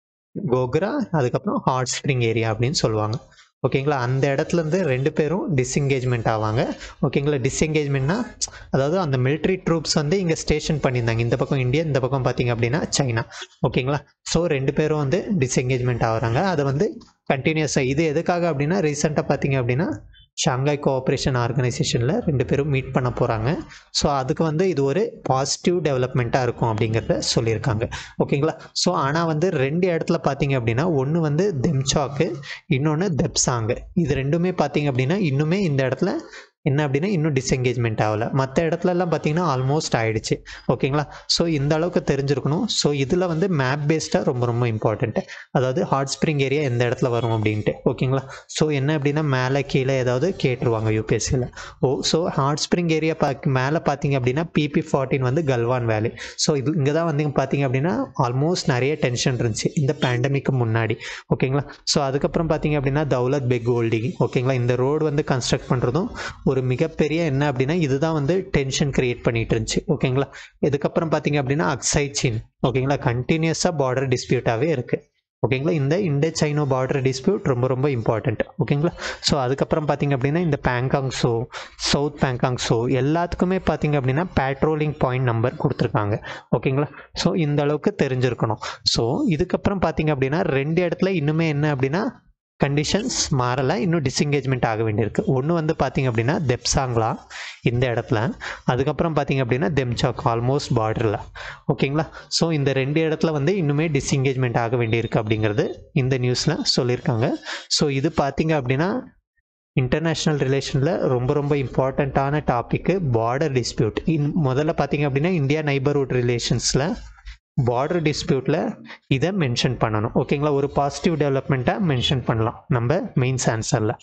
கோக்ரா அதுக்கப்புறம் ஹாட் ஸ்ப்ரிங் ஏரியா அப்படின்னு சொல்லுவாங்க. ஓகேங்களா? அந்த இடத்துலேருந்து ரெண்டு பேரும் டிஸ்எங்கேஜ்மெண்ட் ஆவாங்க. ஓகேங்களா? டிஸ்எங்கேஜ்மெண்ட்னா அதாவது அந்த மிலிட்ரி ட்ரூப்ஸ் வந்து இங்கே ஸ்டேஷன் பண்ணியிருந்தாங்க. இந்த பக்கம் இந்தியா, இந்த பக்கம் பார்த்தீங்க அப்படின்னா சைனா. ஓகேங்களா? ஸோ ரெண்டு பேரும் வந்து டிஸ்எங்கேஜ்மெண்ட் ஆகுறாங்க. அதை வந்து கண்டினியூஸாக இது எதுக்காக அப்படின்னா ரீசெண்டாக பார்த்தீங்க அப்படின்னா ஷாங்காய் கோஆப்ரேஷன் ஆர்கனைசேஷனில் ரெண்டு பேரும் மீட் பண்ண போகிறாங்க. ஸோ அதுக்கு வந்து இது ஒரு பாசிட்டிவ் டெவலப்மெண்ட்டாக இருக்கும் அப்படிங்கிறத சொல்லியிருக்காங்க. ஓகேங்களா? ஸோ ஆனால் வந்து ரெண்டு இடத்துல பார்த்தீங்க அப்படின்னா ஒன்று வந்து தெம்சாக்கு, இன்னொன்று தெப்சாங்கு. இது ரெண்டுமே பார்த்தீங்க அப்படின்னா இன்னுமே இந்த இடத்துல என்ன அப்படின்னா இன்னும் டிஸ்எங்கேஜ்மெண்ட் ஆகலை. மற்ற இடத்துலலாம் பார்த்தீங்கன்னா ஆல்மோஸ்ட் ஆகிடுச்சு. ஓகேங்களா? ஸோ இந்த அளவுக்கு தெரிஞ்சிருக்கணும். ஸோ இதில் வந்து மேப் பேஸ்டாக ரொம்ப ரொம்ப இம்பார்ட்டண்ட்டு. அதாவது ஹாட் ஸ்ப்ரிங் ஏரியா எந்த இடத்துல வரும் அப்படின்ட்டு. ஓகேங்களா? ஸோ என்ன அப்படின்னா மேலே கீழே ஏதாவது கேட்டுருவாங்க யூபிஎஸ்சியில். ஓ ஸோ ஹாட் ஸ்ப்ரிங் ஏரியா பா மேலே பார்த்தீங்க அப்படின்னா பிபி ஃபார்ட்டின் வந்து கல்வான் வேலி. ஸோ இது இங்கே தான் வந்து பார்த்தீங்க அப்படின்னா ஆல்மோஸ்ட் நிறைய டென்ஷன் இருந்துச்சு இந்த பேண்டமிக்கு முன்னாடி. ஓகேங்களா? ஸோ அதுக்கப்புறம் பார்த்தீங்க அப்படின்னா தௌலத் பெக் ஹோல்டிங். ஓகேங்களா? இந்த ரோடு வந்து கன்ஸ்ட்ரக்ட் பண்ணுறதும் ஒரு மிகப்பெரிய என்ன அப்படின்னா இதுதான் வந்து டென்ஷன் கிரியேட் பண்ணிட்டு இருந்துச்சு. ஓகேங்களா? இதுக்கப்புறம் பார்த்தீங்க அப்படின்னா அக்ஸை சீன். ஓகேங்களா? கண்டினியூஸாக பார்டர் டிஸ்பியூட்டாகவே இருக்குது. ஓகேங்களா? இந்த இண்டோ சைனோ பார்டர் டிஸ்பியூட் ரொம்ப ரொம்ப இம்பார்ட்டண்ட். ஓகேங்களா? ஸோ அதுக்கப்புறம் பார்த்தீங்க அப்படின்னா இந்த பேங்காங் ஸோ, சவுத் பேங்காங் ஸோ எல்லாத்துக்குமே பார்த்தீங்க அப்படின்னா பேட்ரோலிங் பாயிண்ட் நம்பர் கொடுத்துருக்காங்க. ஓகேங்களா? ஸோ இந்த அளவுக்கு தெரிஞ்சிருக்கணும். ஸோ இதுக்கப்புறம் பார்த்தீங்க அப்படின்னா ரெண்டு இடத்துல இன்னுமே என்ன அப்படின்னா கண்டிஷன்ஸ் மாறலை, இன்னும் டிஸ்எங்கேஜ்மெண்ட் ஆக வேண்டியிருக்கு. ஒன்று வந்து பார்த்தீங்க அப்படின்னா தெப்சாங்லா இந்த இடத்துல, அதுக்கப்புறம் பார்த்தீங்க அப்படின்னா தெம்சாக் ஆல்மோஸ்ட் பார்டரில். ஓகேங்களா? ஸோ இந்த ரெண்டு இடத்துல வந்து இன்னுமே டிஸ்எங்கேஜ்மெண்ட் ஆக வேண்டியிருக்கு அப்படிங்கிறது இந்த நியூஸில் சொல்லியிருக்காங்க. ஸோ இது பார்த்தீங்க அப்படின்னா இன்டர்நேஷ்னல் ரிலேஷனில் ரொம்ப ரொம்ப இம்பார்ட்டண்ட்டான டாப்பிக்கு பார்டர் டிஸ்பியூட். இன் முதல்ல பார்த்தீங்க அப்படின்னா இந்தியா நைபர்ஹுட் ரிலேஷன்ஸில் பார்டர் டிஸ்பியூட்டில் இதை மென்ஷன் பண்ணணும். ஓகேங்களா? ஒரு பாசிட்டிவ் டெவலப்மெண்ட்டாக மென்ஷன் பண்ணலாம் நம்ம மெயின்ஸ் ஆன்சரில்.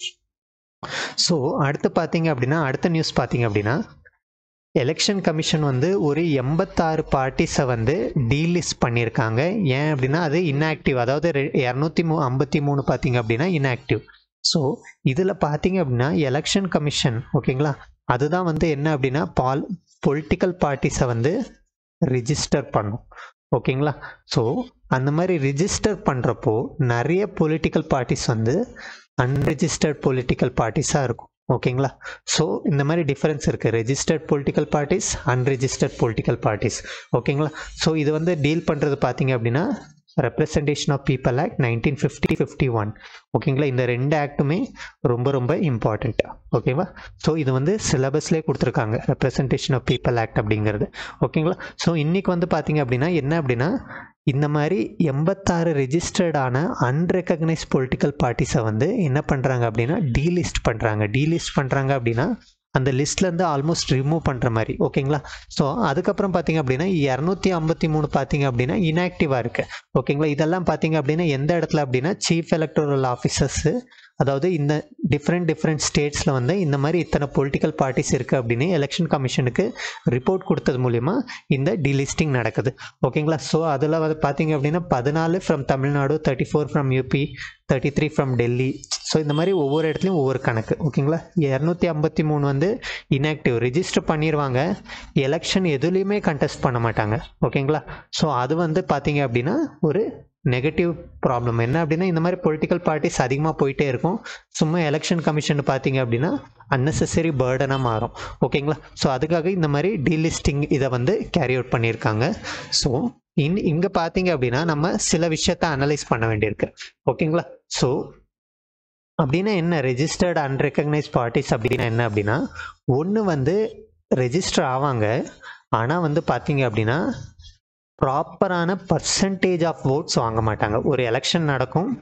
ஸோ அடுத்து பார்த்தீங்க அப்படின்னா அடுத்த நியூஸ் பார்த்தீங்க அப்படின்னா எலெக்ஷன் கமிஷன் வந்து ஒரு எண்பத்தாறு பார்ட்டிஸை வந்து டீலிஸ்ட் பண்ணியிருக்காங்க. ஏன் அப்படின்னா அது இன்ஆக்டிவ், அதாவது இரநூத்தி மூ ஐம்பத்தி மூணு பார்த்தீங்க அப்படின்னா இன்ஆக்டிவ். ஸோ இதில் பார்த்தீங்க அப்படின்னா எலெக்ஷன் கமிஷன் ஓகேங்களா அதுதான் வந்து என்ன அப்படின்னா பால் பொலிட்டிக்கல் பார்ட்டிஸை வந்து ரிஜிஸ்டர் பண்ணும். ஓகேங்களா? ஸோ அந்த மாதிரி ரிஜிஸ்டர் பண்ணுறப்போ நிறைய பொலிட்டிக்கல் பார்ட்டிஸ் வந்து அன்ரிஜிஸ்டர்ட் பொலிட்டிக்கல் பார்ட்டிஸாக இருக்கும். ஓகேங்களா? ஸோ இந்த மாதிரி டிஃப்ரென்ஸ் இருக்குது. Registered political parties, unregistered political parties. ஓகேங்களா? ஸோ இது வந்து டீல் பண்ணுறது பார்த்தீங்க அப்படின்னா representation of people act nineteen fifty fifty one ஓகேங்களா. இந்த ரெண்டு ஆக்டுமே ரொம்ப ரொம்ப இம்பார்ட்டண்ட் ஓகேவா. ஸோ இது வந்து சிலபஸ்லேயே கொடுத்துருக்காங்க ரெப்ரசன்டேஷன் ஆஃப் பீப்புள் ஆக்ட் அப்படிங்கிறது ஓகேங்களா. ஸோ இன்றைக்கி வந்து பார்த்திங்க அப்படின்னா என்ன அப்படின்னா இந்த மாதிரி எண்பத்தாறு ரெஜிஸ்டர்டான அன்ரெகக்னைஸ் பொலிட்டிக்கல் பார்ட்டிஸை வந்து என்ன பண்ணுறாங்க அப்படின்னா டீலிஸ்ட் பண்ணுறாங்க. டீலிஸ்ட் பண்ணுறாங்க அப்படின்னா அந்த லிஸ்ட்லேருந்து ஆல்மோஸ்ட் ரிமூவ் பண்ணுற மாதிரி ஓகேங்களா. ஸோ அதுக்கப்புறம் பார்த்திங்க அப்படின்னா இரநூத்தி ஐம்பத்தி மூணு பார்த்திங்க அப்படின்னா இன்ஆக்டிவாக இருக்குது ஓகேங்களா. இதெல்லாம் பார்த்திங்க அப்படின்னா எந்த இடத்துல அப்படின்னா சீஃப் எலக்டோரல் ஆஃபீஸர்ஸு, அதாவது இந்த டிஃப்ரெண்ட் டிஃப்ரெண்ட் ஸ்டேட்ஸில் வந்து இந்த மாதிரி இத்தனை பொலிட்டிக்கல் பார்ட்டிஸ் இருக்குது அப்படின்னு எலெக்ஷன் கமிஷனுக்கு ரிப்போர்ட் கொடுத்தது மூலிமா இந்த டீலிஸ்டிங் நடக்குது ஓகேங்களா. ஸோ அதில் வந்து பார்த்திங்க அப்படின்னா பதினாலு from Tamil Nadu, thirty four from UP, thirty three from Delhi. So இந்த மாதிரி ஒவ்வொரு இடத்துலையும் ஒவ்வொரு கணக்கு ஓகேங்களா. இரநூத்தி ஐம்பத்தி மூணு வந்து இன்ஆக்டிவ், ரிஜிஸ்டர் பண்ணிடுவாங்க, எலெக்ஷன் எதுலேயுமே கண்டெஸ்ட் பண்ண மாட்டாங்க ஓகேங்களா. ஸோ அது வந்து பார்த்திங்க அப்படின்னா ஒரு நெகட்டிவ் ப்ராப்ளம். என்ன அப்படின்னா இந்த மாதிரி பொலிட்டிக்கல் பார்ட்டிஸ் அதிகமாக போயிட்டே இருக்கும். சும்மா எலெக்ஷன் கமிஷன் பார்த்தீங்க அப்படின்னா அன்னெசரி பேர்டனாக மாறும் ஓகேங்களா. ஸோ அதுக்காக இந்த மாதிரி டீலிஸ்டிங் இதை வந்து கேரி அவுட் பண்ணியிருக்காங்க. ஸோ இன் இங்கே பார்த்தீங்க அப்படின்னா நம்ம சில விஷயத்த அனலைஸ் பண்ண வேண்டியிருக்கு ஓகேங்களா. ஸோ அப்படின்னா என்ன ரெஜிஸ்டர்டு அன்ரெகக்னைஸ் பார்ட்டிஸ் அப்படின்னா என்ன அப்படின்னா ஒன்று வந்து ரெஜிஸ்டர் ஆவாங்க, ஆனால் வந்து பார்த்தீங்க அப்படின்னா ப்ராப்பரான பர்சன்டேஜ் ஆஃப் ஓட்ஸ் வாங்க மாட்டாங்க. ஒரு எலெக்ஷன் நடக்கும்,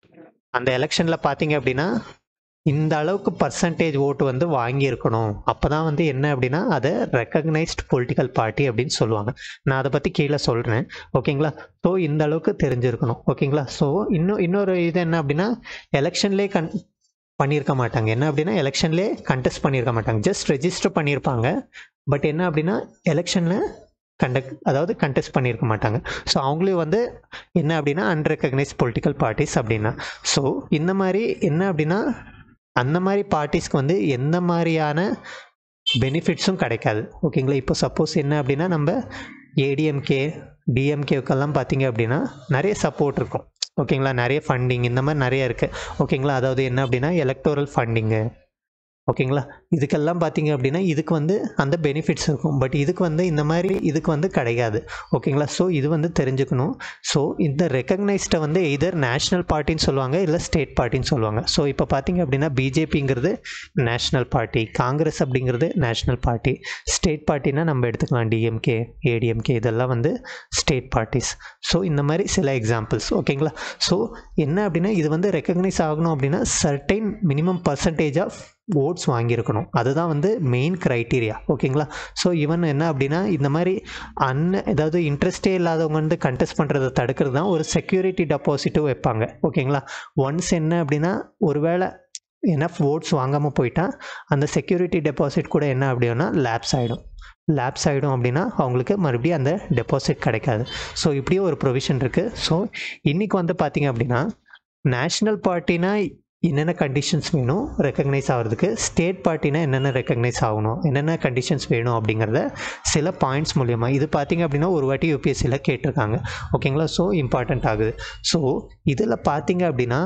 அந்த எலெக்ஷனில் பார்த்தீங்க அப்படின்னா இந்த அளவுக்கு பர்சன்டேஜ் ஓட்டு வந்து வாங்கியிருக்கணும், அப்போ தான் வந்து என்ன அப்படின்னா அதை ரெக்கக்னைஸ்ட் பொலிட்டிக்கல் பார்ட்டி அப்படின்னு சொல்லுவாங்க. நான் அதை பற்றி கீழே சொல்கிறேன் ஓகேங்களா. ஸோ இந்த அளவுக்கு தெரிஞ்சிருக்கணும் ஓகேங்களா. ஸோ இன்னும் இன்னொரு இது என்ன அப்படின்னா எலெக்ஷன்லேயே கன் பண்ணியிருக்க மாட்டாங்க. என்ன அப்படின்னா எலெக்ஷன்லேயே கண்டெஸ்ட் பண்ணியிருக்க மாட்டாங்க, ஜஸ்ட் ரெஜிஸ்டர் பண்ணியிருப்பாங்க. பட் என்ன அப்படின்னா எலெக்ஷனில் கண்டக்ட் அதாவது கண்டெஸ்ட் பண்ணியிருக்க மாட்டாங்க. ஸோ அவங்களே வந்து என்ன அப்படின்னா அன்ரெகக்னைஸ் பொலிட்டிக்கல் பார்ட்டிஸ் அப்படின்னா. ஸோ இந்த மாதிரி என்ன அப்படின்னா அந்த மாதிரி பார்ட்டிஸ்க்கு வந்து எந்த மாதிரியான பெனிஃபிட்ஸும் கிடைக்காது ஓகேங்களா. இப்போ சப்போஸ் என்ன அப்படின்னா நம்ம ஏடிஎம்கே டிஎம்கேக்கெல்லாம் பார்த்தீங்க அப்படின்னா நிறைய சப்போர்ட் இருக்கும் ஓகேங்களா, நிறைய ஃபண்டிங் இந்த மாதிரி நிறைய இருக்குது ஓகேங்களா. அதாவது என்ன அப்படின்னா எலக்டோரல் ஃபண்டிங்கு ஓகேங்களா. இதுக்கெல்லாம் பார்த்தீங்க அப்படின்னா இதுக்கு வந்து அந்த பெனிஃபிட்ஸ் இருக்கும், பட் இதுக்கு வந்து இந்த மாதிரி இதுக்கு வந்து கிடையாது ஓகேங்களா. ஸோ இது வந்து தெரிஞ்சுக்கணும். ஸோ இந்த ரெக்கக்னைஸ்டை வந்து எய்தர் நேஷ்னல் பார்ட்டின்னு சொல்லுவாங்க இல்லை ஸ்டேட் பார்ட்டின்னு சொல்லுவாங்க. ஸோ இப்போ பார்த்தீங்க அப்படின்னா பிஜேபிங்கிறது நேஷ்னல் பார்ட்டி, காங்கிரஸ் அப்படிங்கிறது நேஷ்னல் பார்ட்டி, ஸ்டேட் பார்ட்டினா நம்ம எடுத்துக்கலாம் டிஎம்கே ஏடிஎம்கே இதெல்லாம் வந்து ஸ்டேட் பார்ட்டிஸ். ஸோ இந்த மாதிரி சில எக்ஸாம்பிள்ஸ் ஓகேங்களா. ஸோ என்ன அப்படின்னா இது வந்து ரெக்கக்னைஸ் ஆகணும் அப்படின்னா certain minimum percentage of votes வாங்கியிருக்கணும், அதுதான் வந்து மெயின் க்ரைட்டீரியா ஓகேங்களா. ஸோ ஈவன் என்ன அப்படின்னா இந்த மாதிரி அன்ன ஏதாவது இன்ட்ரெஸ்டே இல்லாதவங்க வந்து கண்டெஸ்ட் பண்ணுறதை தடுக்கிறது தான் ஒரு செக்யூரிட்டி டெபாசிட்டும் வைப்பாங்க ஓகேங்களா. ஒன்ஸ் என்ன அப்படின்னா ஒருவேளை எனஃப் ஓட்ஸ் வாங்காமல் போயிட்டா அந்த செக்யூரிட்டி டெபாசிட் கூட என்ன அப்படின்னா லேப்ஸ் ஆகிடும். லேப்ஸ் ஆகிடும் அப்படின்னா அவங்களுக்கு மறுபடியும் அந்த டெபாசிட் கிடைக்காது. ஸோ இப்படியே ஒரு ப்ரொவிஷன் இருக்குது. ஸோ இன்றைக்கி வந்து பார்த்திங்க அப்படின்னா நேஷ்னல் பார்ட்டினா என்னென்ன கண்டிஷன்ஸ் வேணும் ரெக்கக்னைஸ் ஆகிறதுக்கு, ஸ்டேட் பார்ட்டினா என்னென்ன ரெக்கக்னைஸ் ஆகணும், என்னென்ன கண்டிஷன்ஸ் வேணும் அப்படிங்கிறத சில பாயிண்ட்ஸ் மூலியமாக இது பார்த்திங்க அப்படின்னா ஒரு வாட்டி யூபிஎஸ்சியில் கேட்டிருக்காங்க ஓகேங்களா. ஸோ இம்பார்ட்டண்ட் ஆகுது. ஸோ இதில் பார்த்திங்க அப்படின்னா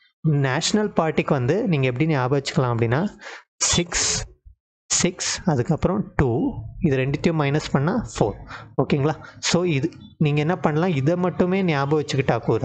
நேஷ்னல் பார்ட்டிக்கு வந்து நீங்கள் எப்படி ஞாபகம் வச்சுக்கலாம் அப்படின்னா சிக்ஸ் சிக்ஸ் அதுக்கப்புறம் டூ இது ரெண்டுத்தையும் மைனஸ் பண்ணால் ஃபோர் ஓகேங்களா. ஸோ இது நீங்கள் என்ன பண்ணலாம், இதை மட்டுமே ஞாபகம் வச்சுக்கிட்டா கூட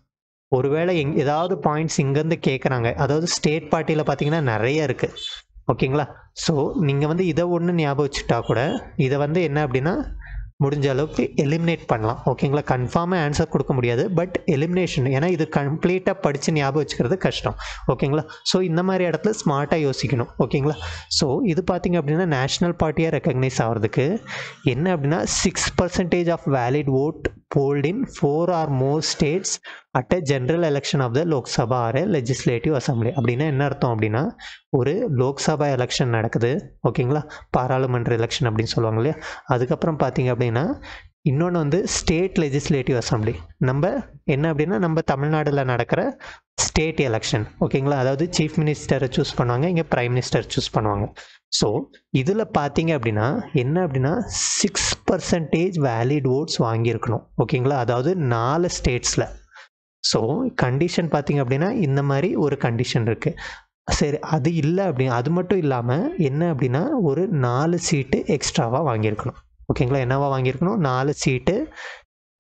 ஒருவேளை எங் ஏதாவது பாயிண்ட்ஸ் இங்கேருந்து கேட்குறாங்க, அதாவது ஸ்டேட் பார்ட்டியில் பார்த்தீங்கன்னா நிறைய இருக்குது ஓகேங்களா. ஸோ நீங்கள் வந்து இதை ஒன்று ஞாபகம் வச்சுட்டா கூட இதை வந்து என்ன அப்படின்னா முடிஞ்ச அளவுக்கு எலிமினேட் பண்ணலாம் ஓகேங்களா. கன்ஃபார்மாக ஆன்சர் கொடுக்க முடியாது, பட் எலிமினேஷன், ஏன்னா இது கம்ப்ளீட்டாக படித்து ஞாபகம் வச்சுக்கிறது கஷ்டம் ஓகேங்களா. ஸோ இந்த மாதிரி இடத்துல ஸ்மார்ட்டாக யோசிக்கணும் ஓகேங்களா. ஸோ இது பார்த்திங்க அப்படின்னா நேஷ்னல் பார்ட்டியாக ரெக்கக்னைஸ் ஆகிறதுக்கு என்ன அப்படின்னா six percentage of valid vote polled in four or more states at a general election of the Lok Sabha or a legislative assembly. அப்படின்னா என்ன அர்த்தம் அப்படின்னா ஒரு லோக்சபா எலெக்ஷன் நடக்குது ஓகேங்களா, பாராளுமன்ற எலெக்ஷன் அப்படின்னு சொல்லுவாங்க இல்லையா. அதுக்கப்புறம் பார்த்தீங்க அப்படின்னா இன்னொன்று வந்து ஸ்டேட் லெஜிஸ்லேட்டிவ் அசம்பிளி, நம்ம என்ன அப்படின்னா நம்ம தமிழ்நாட்டில் நடக்கிற ஸ்டேட் எலெக்ஷன் ஓகேங்களா. அதாவது சீஃப் மினிஸ்டரை சூஸ் பண்ணுவாங்க, இங்கே பிரைம் மினிஸ்டர் சூஸ் பண்ணுவாங்க. ஸோ இதில் பார்த்தீங்க அப்படின்னா என்ன அப்படின்னா சிக்ஸ் பர்சன்டேஜ் வேலிட் ஓட்ஸ் வாங்கியிருக்கணும் ஓகேங்களா, அதாவது நாலு ஸ்டேட்ஸில். ஸோ கண்டிஷன் பார்த்தீங்க அப்படின்னா இந்த மாதிரி ஒரு கண்டிஷன் இருக்குது. சரி, அது இல்லை அப்படி அது மட்டும் இல்லாமல் என்ன அப்படின்னா ஒரு நாலு சீட்டு எக்ஸ்ட்ராவாக வாங்கியிருக்கணும் ஓகேங்களா. என்னவா வாங்கியிருக்கணும், நாலு seat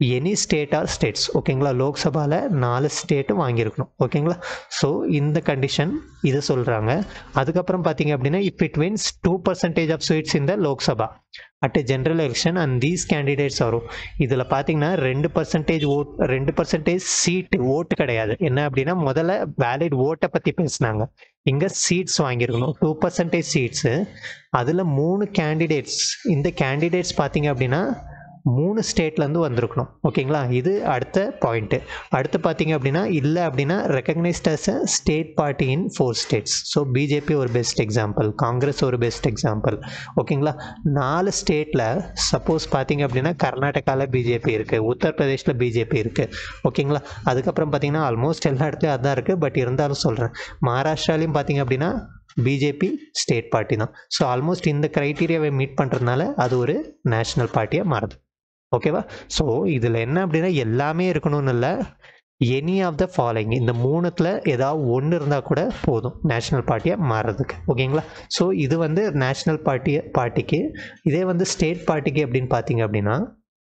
any state or states ஓகேங்களா லோக்சபாவில் நாலு ஸ்டேட்டும் வாங்கியிருக்கணும் ஓகேங்களா ஸோ இந்த கண்டிஷன் இதை சொல்கிறாங்க அதுக்கப்புறம் பார்த்தீங்க அப்படின்னா if it wins two percentage of seats இந்த Lok Sabha at a general election and these candidates வரும் இதில் பார்த்தீங்கன்னா ரெண்டு பர்சன்டேஜ் ஓட் ரெண்டு பர்சன்டேஜ் சீட்டு ஓட்டு கிடையாது என்ன அப்படின்னா முதல்ல வேலிட் ஓட்டை பற்றி பேசினாங்க இங்கே சீட்ஸ் வாங்கியிருக்கணும் டூ பர்சன்டேஜ் சீட்ஸு அதில் மூணு கேண்டிடேட்ஸ் இந்த கேண்டிடேட்ஸ் பார்த்தீங்க அப்படின்னா மூணு ஸ்டேட்லேருந்து வந்திருக்கணும் ஓகேங்களா இது அடுத்த பாயிண்ட்டு அடுத்து பார்த்தீங்க அப்படின்னா இல்லை அப்படின்னா recognised as a state party in four states so BJP ஒரு பெஸ்ட் எக்ஸாம்பிள் காங்கிரஸ் ஒரு பெஸ்ட் எக்ஸாம்பிள் ஓகேங்களா நாலு ஸ்டேட்டில் சப்போஸ் பார்த்தீங்க அப்படின்னா கர்நாடகாவில் பிஜேபி இருக்குது உத்தரப்பிரதேஷில் பிஜேபி இருக்குது ஓகேங்களா அதுக்கப்புறம் பார்த்தீங்கன்னா ஆல்மோஸ்ட் எல்லா இடத்துலையும் அதான் இருக்குது பட் இருந்தாலும் சொல்கிறேன் மகாராஷ்டிராலையும் பார்த்தீங்க அப்படின்னா பிஜேபி ஸ்டேட் பார்ட்டி தான் ஸோ ஆல்மோஸ்ட் இந்த க்ரைட்டீரியாவை மீட் பண்ணுறதுனால அது ஒரு நேஷ்னல் பார்ட்டியாக மாறுது ஓகேவா ஸோ இதில் என்ன அப்படின்னா எல்லாமே இருக்கணும்னு இல்லை எனி ஆஃப் த ஃபாலோயிங் இந்த மூணுத்தில் ஏதாவது ஒன்று இருந்தால் கூட போதும் நேஷ்னல் பார்ட்டியாக மாறுறதுக்கு ஓகேங்களா ஸோ இது வந்து நேஷ்னல் பார்ட்டி பார்ட்டிக்கு இதே வந்து ஸ்டேட் பார்ட்டிக்கு அப்படின்னு பார்த்தீங்க அப்படின்னா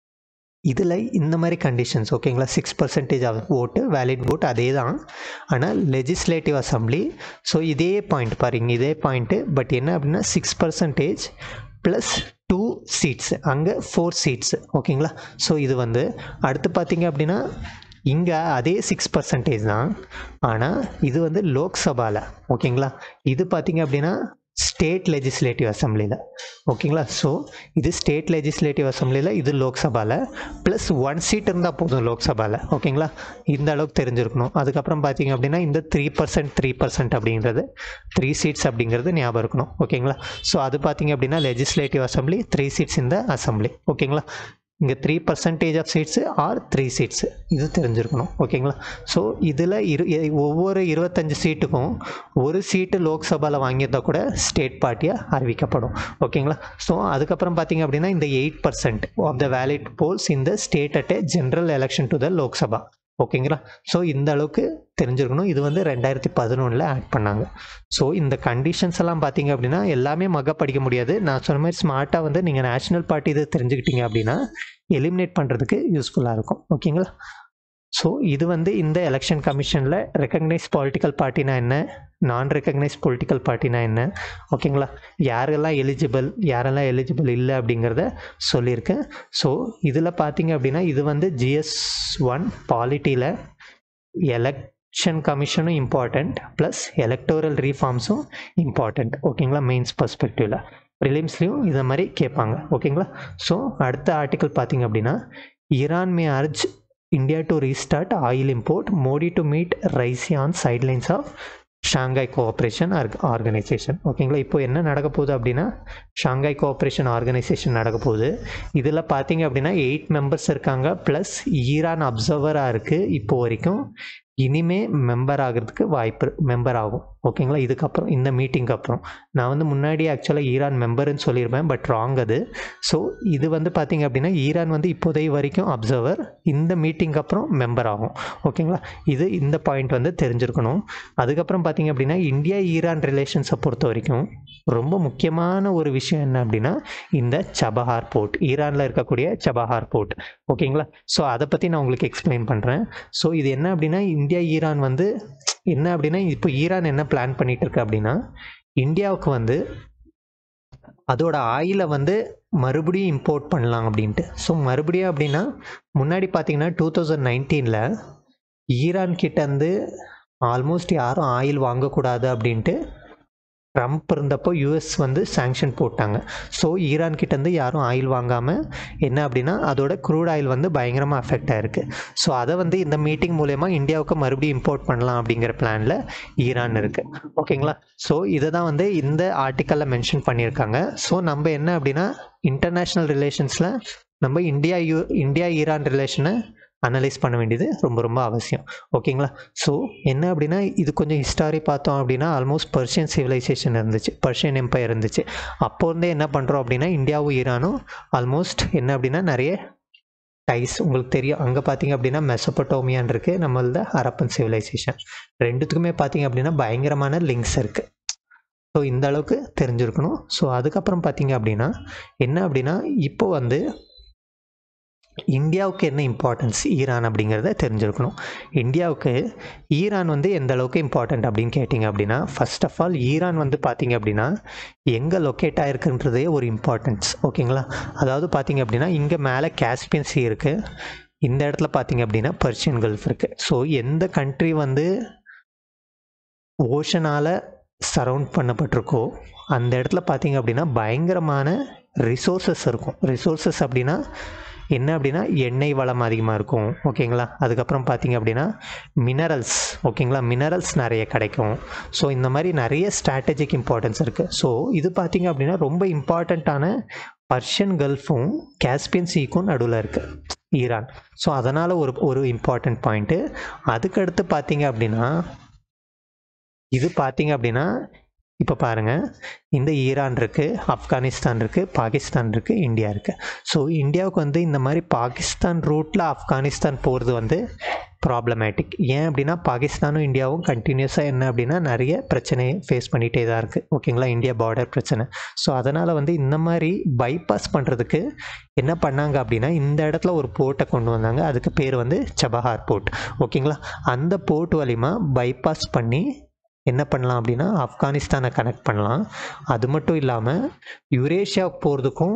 இதில் இந்த மாதிரி கண்டிஷன்ஸ் ஓகேங்களா six percentage of vote valid vote அதே தான் ஆனால் லெஜிஸ்லேட்டிவ் அசம்பிளி ஸோ இதே பாயிண்ட் பாருங்க இதே பாயிண்ட்டு பட் என்ன அப்படின்னா six percentage plus two seats அங்கே ஃபோர் சீட்ஸு ஓகேங்களா ஸோ இது வந்து அடுத்து பார்த்தீங்க அப்படின்னா இங்கே அதே சிக்ஸ் பர்சன்டேஜ் தான் ஆனால் இது வந்து லோக்சபாவில் ஓகேங்களா இது பார்த்தீங்க அப்படின்னா ஸ்டேட் லெஜிஸ்லேட்டிவ் அசம்பிளியில் ஓகேங்களா ஸோ இது ஸ்டேட் லெஜிஸ்லேட்டிவ் அசம்பிளியில் இது லோக்சபாவில் ப்ளஸ் ஒன் சீட் இருந்தால் போதும் லோக்சபாவில் ஓகேங்களா இந்த அளவுக்கு தெரிஞ்சிருக்கணும் அதுக்கப்புறம் பார்த்தீங்க அப்படின்னா இந்த த்ரீ பர்சன்ட் த்ரீ பர்சன்ட் அப்படிங்கிறது த்ரீ சீட்ஸ் அப்படிங்கிறது ஞாபகம் இருக்கணும் ஓகேங்களா ஸோ அது பார்த்தீங்க அப்படின்னா லெஜிஸ்லேட்டிவ் அசம்பிளி த்ரீ சீட்ஸ் இந்த அசம்பிளி ஓகேங்களா இங்கே three percentage of seats or three seats இது தெரிஞ்சிருக்கணும் ஓகேங்களா ஸோ இதில் இரு ஒவ்வொரு இருபத்தஞ்சி சீட்டுக்கும் ஒரு சீட்டு லோக்சபாவில் வாங்கியிருந்தால் கூட ஸ்டேட் பார்ட்டியாக அறிவிக்கப்படும் ஓகேங்களா ஸோ அதுக்கப்புறம் பார்த்தீங்க அப்படின்னா இந்த eight percent of the valid polls இந்த state at a general election to the Lok Sabha ஓகேங்களா ஸோ இந்த அளவுக்கு தெரிஞ்சிருக்கணும் இது வந்து ரெண்டாயிரத்தி பதினொன்றில் ஆட் பண்ணாங்க ஸோ இந்த கண்டிஷன்ஸ் எல்லாம் பார்த்தீங்க அப்படின்னா எல்லாமே மக படிக்க முடியாது நான் சொன்ன மாதிரி ஸ்மார்ட்டாக வந்து நீங்கள் நேஷ்னல் பார்ட்டி இது தெரிஞ்சுக்கிட்டீங்க அப்படின்னா எலிமினேட் பண்ணுறதுக்கு யூஸ்ஃபுல்லாக இருக்கும் ஓகேங்களா ஸோ இது வந்து இந்த எலெக்ஷன் கமிஷனில் ரெக்கக்னைஸ் பொலிட்டிக்கல் பார்ட்டினா என்ன நான் ரெக்கக்னைஸ் பொலிட்டிக்கல் பார்ட்டினா என்ன ஓகேங்களா யாரெல்லாம் எலிஜிபிள் யாரெல்லாம் எலிஜிபிள் இல்லை அப்படிங்கிறத சொல்லியிருக்கேன் ஸோ இதில் பார்த்தீங்க அப்படின்னா இது வந்து ஜிஎஸ் ஒன் பாலிட்டியில் எலெக்ஷன் கமிஷனும் இம்பார்ட்டண்ட் ப்ளஸ் எலக்டோரல் ரீஃபார்ம்ஸும் இம்பார்ட்டண்ட் ஓகேங்களா மெயின்ஸ் பர்ஸ்பெக்டிவில் ப்ரிலிம்ஸ்லேயும் இதை மாதிரி கேட்பாங்க ஓகேங்களா ஸோ அடுத்த ஆர்டிக்கல் பார்த்தீங்க அப்படின்னா Iran may urge India to restart oil import, Modi to meet Raisi on sidelines of Shanghai cooperation organisation ஓகேங்களா இப்போ என்ன நடக்க போகுது அப்படின்னா ஷாங்காய் கோஆப்ரேஷன் ஆர்கனைசேஷன் நடக்க போகுது இதில் பார்த்தீங்க அப்படின்னா எயிட் மெம்பர்ஸ் இருக்காங்க ப்ளஸ் ஈரான் அப்சர்வராக இருக்குது இப்போ வரைக்கும் இனிமே மெம்பர் ஆகிறதுக்கு வாய்ப்பு மெம்பர் ஆகும் ஓகேங்களா இதுக்கப்புறம் இந்த மீட்டிங்க்கு அப்புறம் நான் வந்து முன்னாடி ஆக்சுவலாக ஈரான் மெம்பர்னு சொல்லியிருப்பேன் பட் ராங் அது ஸோ இது வந்து பார்த்திங்க அப்படின்னா ஈரான் வந்து இப்போதைய வரைக்கும் அப்சர்வர் இந்த மீட்டிங்க்கு அப்புறம் மெம்பர் ஆகும் ஓகேங்களா இது இந்த பாயிண்ட் வந்து தெரிஞ்சிருக்கணும் அதுக்கப்புறம் பார்த்திங்க அப்படின்னா இந்தியா ஈரான் ரிலேஷன்ஸை பொறுத்த வரைக்கும் ரொம்ப முக்கியமான ஒரு விஷயம் என்ன அப்படின்னா இந்த சபஹார் போர்ட் ஈரானில் இருக்கக்கூடிய சபஹார் போர்ட் ஓகேங்களா ஸோ அதை பற்றி நான் உங்களுக்கு எக்ஸ்பிளைன் பண்ணுறேன் ஸோ இது என்ன அப்படின்னா இந்தியா ஈரான் வந்து என்ன அப்படின்னா இப்போ ஈரான் என்ன பிளான் பண்ணிட்டு இருக்கு அப்படின்னா இந்தியாவுக்கு வந்து அதோட ஆயிலை வந்து மறுபடியும் இம்போர்ட் பண்ணலாம் அப்படின்ட்டு ஸோ மறுபடியும் அப்படின்னா முன்னாடி பார்த்தீங்கன்னா டூ தௌசண்ட் நைன்டீனில் ஈரான் கிட்டேருந்து ஆல்மோஸ்ட் யாரும் ஆயில் வாங்கக்கூடாது அப்படின்ட்டு ட்ரம்ப் இருந்தப்போ யூஎஸ் வந்து சாங்ஷன் போட்டாங்க ஸோ ஈரான் கிட்டேருந்து யாரும் ஆயில் வாங்காமல் என்ன அப்படின்னா அதோட க்ரூட் ஆயில் வந்து பயங்கரமாக அஃபெக்ட் ஆகிருக்கு ஸோ அதை வந்து இந்த மீட்டிங் மூலயமா இந்தியாவுக்கு மறுபடியும் இம்போர்ட் பண்ணலாம் அப்படிங்கிற பிளானில் ஈரான் இருக்குது ஓகேங்களா ஸோ இதை தான் வந்து இந்த ஆர்டிக்கலில் மென்ஷன் பண்ணியிருக்காங்க ஸோ நம்ம என்ன அப்படின்னா இன்டர்நேஷ்னல் ரிலேஷன்ஸில் நம்ம இந்தியா யூ இந்தியா ஈரான் ரிலேஷனை அனலைஸ் பண்ண வேண்டியது ரொம்ப ரொம்ப அவசியம் ஓகேங்களா ஸோ என்ன அப்படின்னா இது கொஞ்சம் ஹிஸ்டாரி பார்த்தோம் அப்படின்னா ஆல்மோஸ்ட் பர்ஷியன் சிவிலைசேஷன் இருந்துச்சு பர்ஷியன் எம்பையர் இருந்துச்சு அப்போ இருந்தே என்ன பண்ணுறோம் அப்படின்னா இந்தியாவும் ஈரானும் ஆல்மோஸ்ட் என்ன அப்படின்னா நிறைய டைஸ் உங்களுக்கு தெரியும் அங்கே பார்த்தீங்க அப்படின்னா மெசபடோமியான் இருக்குது நம்மளது ஹரப்பன் சிவிலைசேஷன் ரெண்டுத்துக்குமே பார்த்தீங்க அப்படின்னா பயங்கரமான லிங்க்ஸ் இருக்குது ஸோ இந்த அளவுக்கு தெரிஞ்சிருக்கணும் ஸோ அதுக்கப்புறம் பார்த்தீங்க அப்படின்னா என்ன அப்படின்னா இப்போ வந்து இந்தியாவுக்கு என்ன இம்பார்ட்டன்ஸ் ஈரான் அப்படிங்கிறத தெரிஞ்சிருக்கணும். இந்தியாவுக்கு ஈரான் வந்து எந்த அளவுக்கு இம்பார்ட்டண்ட் அப்படின்னு கேட்டிங்க அப்படின்னா, ஃபர்ஸ்ட் ஆஃப் ஆல் ஈரான் வந்து பார்த்திங்க அப்படின்னா எங்கே லொக்கேட் ஆகிருக்குன்றதே ஒரு இம்பார்ட்டன்ஸ். ஓகேங்களா, அதாவது பார்த்திங்க அப்படின்னா இங்கே மேலே காஸ்பியன் சி இருக்குது, இந்த இடத்துல பார்த்திங்க அப்படின்னா பர்ஷியன் கல்ஃப் இருக்குது. ஸோ எந்த கண்ட்ரி வந்து ஓஷனால் சரவுண்ட் பண்ணப்பட்டிருக்கோ அந்த இடத்துல பார்த்திங்க அப்படின்னா பயங்கரமான ரிசோர்ஸஸ் இருக்கும். ரிசோர்ஸஸ் அப்படின்னா என்ன அப்படின்னா எண்ணெய் வளம் அதிகமாக இருக்கும். ஓகேங்களா, அதுக்கப்புறம் பார்த்திங்க அப்படின்னா மினரல்ஸ். ஓகேங்களா, மினரல்ஸ் நிறைய கிடைக்கும். ஸோ இந்த மாதிரி நிறைய ஸ்ட்ராட்டஜிக் இம்பார்ட்டன்ஸ் இருக்குது. ஸோ இது பார்த்திங்க அப்படின்னா ரொம்ப இம்பார்ட்டண்ட்டான பர்ஷியன் கல்ஃபும் காஸ்பியன் சீக்கும் நடுவில் இருக்குது ஈரான். ஸோ அதனால் ஒரு ஒரு இம்பார்ட்டண்ட் பாயிண்ட்டு. அதுக்கடுத்து பார்த்திங்க அப்படின்னா இது பார்த்திங்க அப்படின்னா இப்போ பாருங்கள், இந்த ஈரான் இருக்குது, ஆப்கானிஸ்தான் இருக்குது, பாகிஸ்தான் இருக்குது, இந்தியா இருக்குது. ஸோ இந்தியாவுக்கு வந்து இந்த மாதிரி பாகிஸ்தான் ரூட்டில் ஆப்கானிஸ்தான் போகிறது வந்து ப்ராப்ளமேட்டிக். ஏன் அப்படின்னா பாகிஸ்தானும் இந்தியாவும் கண்டினியூஸாக என்ன அப்படின்னா நிறைய பிரச்சனையை ஃபேஸ் பண்ணிகிட்டே தான் இருக்குது. ஓகேங்களா, இந்தியா பார்டர் பிரச்சனை. ஸோ அதனால் வந்து இந்த மாதிரி பைபாஸ் பண்ணுறதுக்கு என்ன பண்ணாங்க அப்படின்னா இந்த இடத்துல ஒரு போர்ட்டை கொண்டு வந்தாங்க. அதுக்கு பேர் வந்து சபஹார் போர்ட். ஓகேங்களா, அந்த போர்ட் வழிமா பைபாஸ் பண்ணி என்ன பண்ணலாம் அப்படின்னா ஆப்கானிஸ்தானை கனெக்ட் பண்ணலாம். அது மட்டும் இல்லாமல் யூரேஷியாவுக்கு போகிறதுக்கும்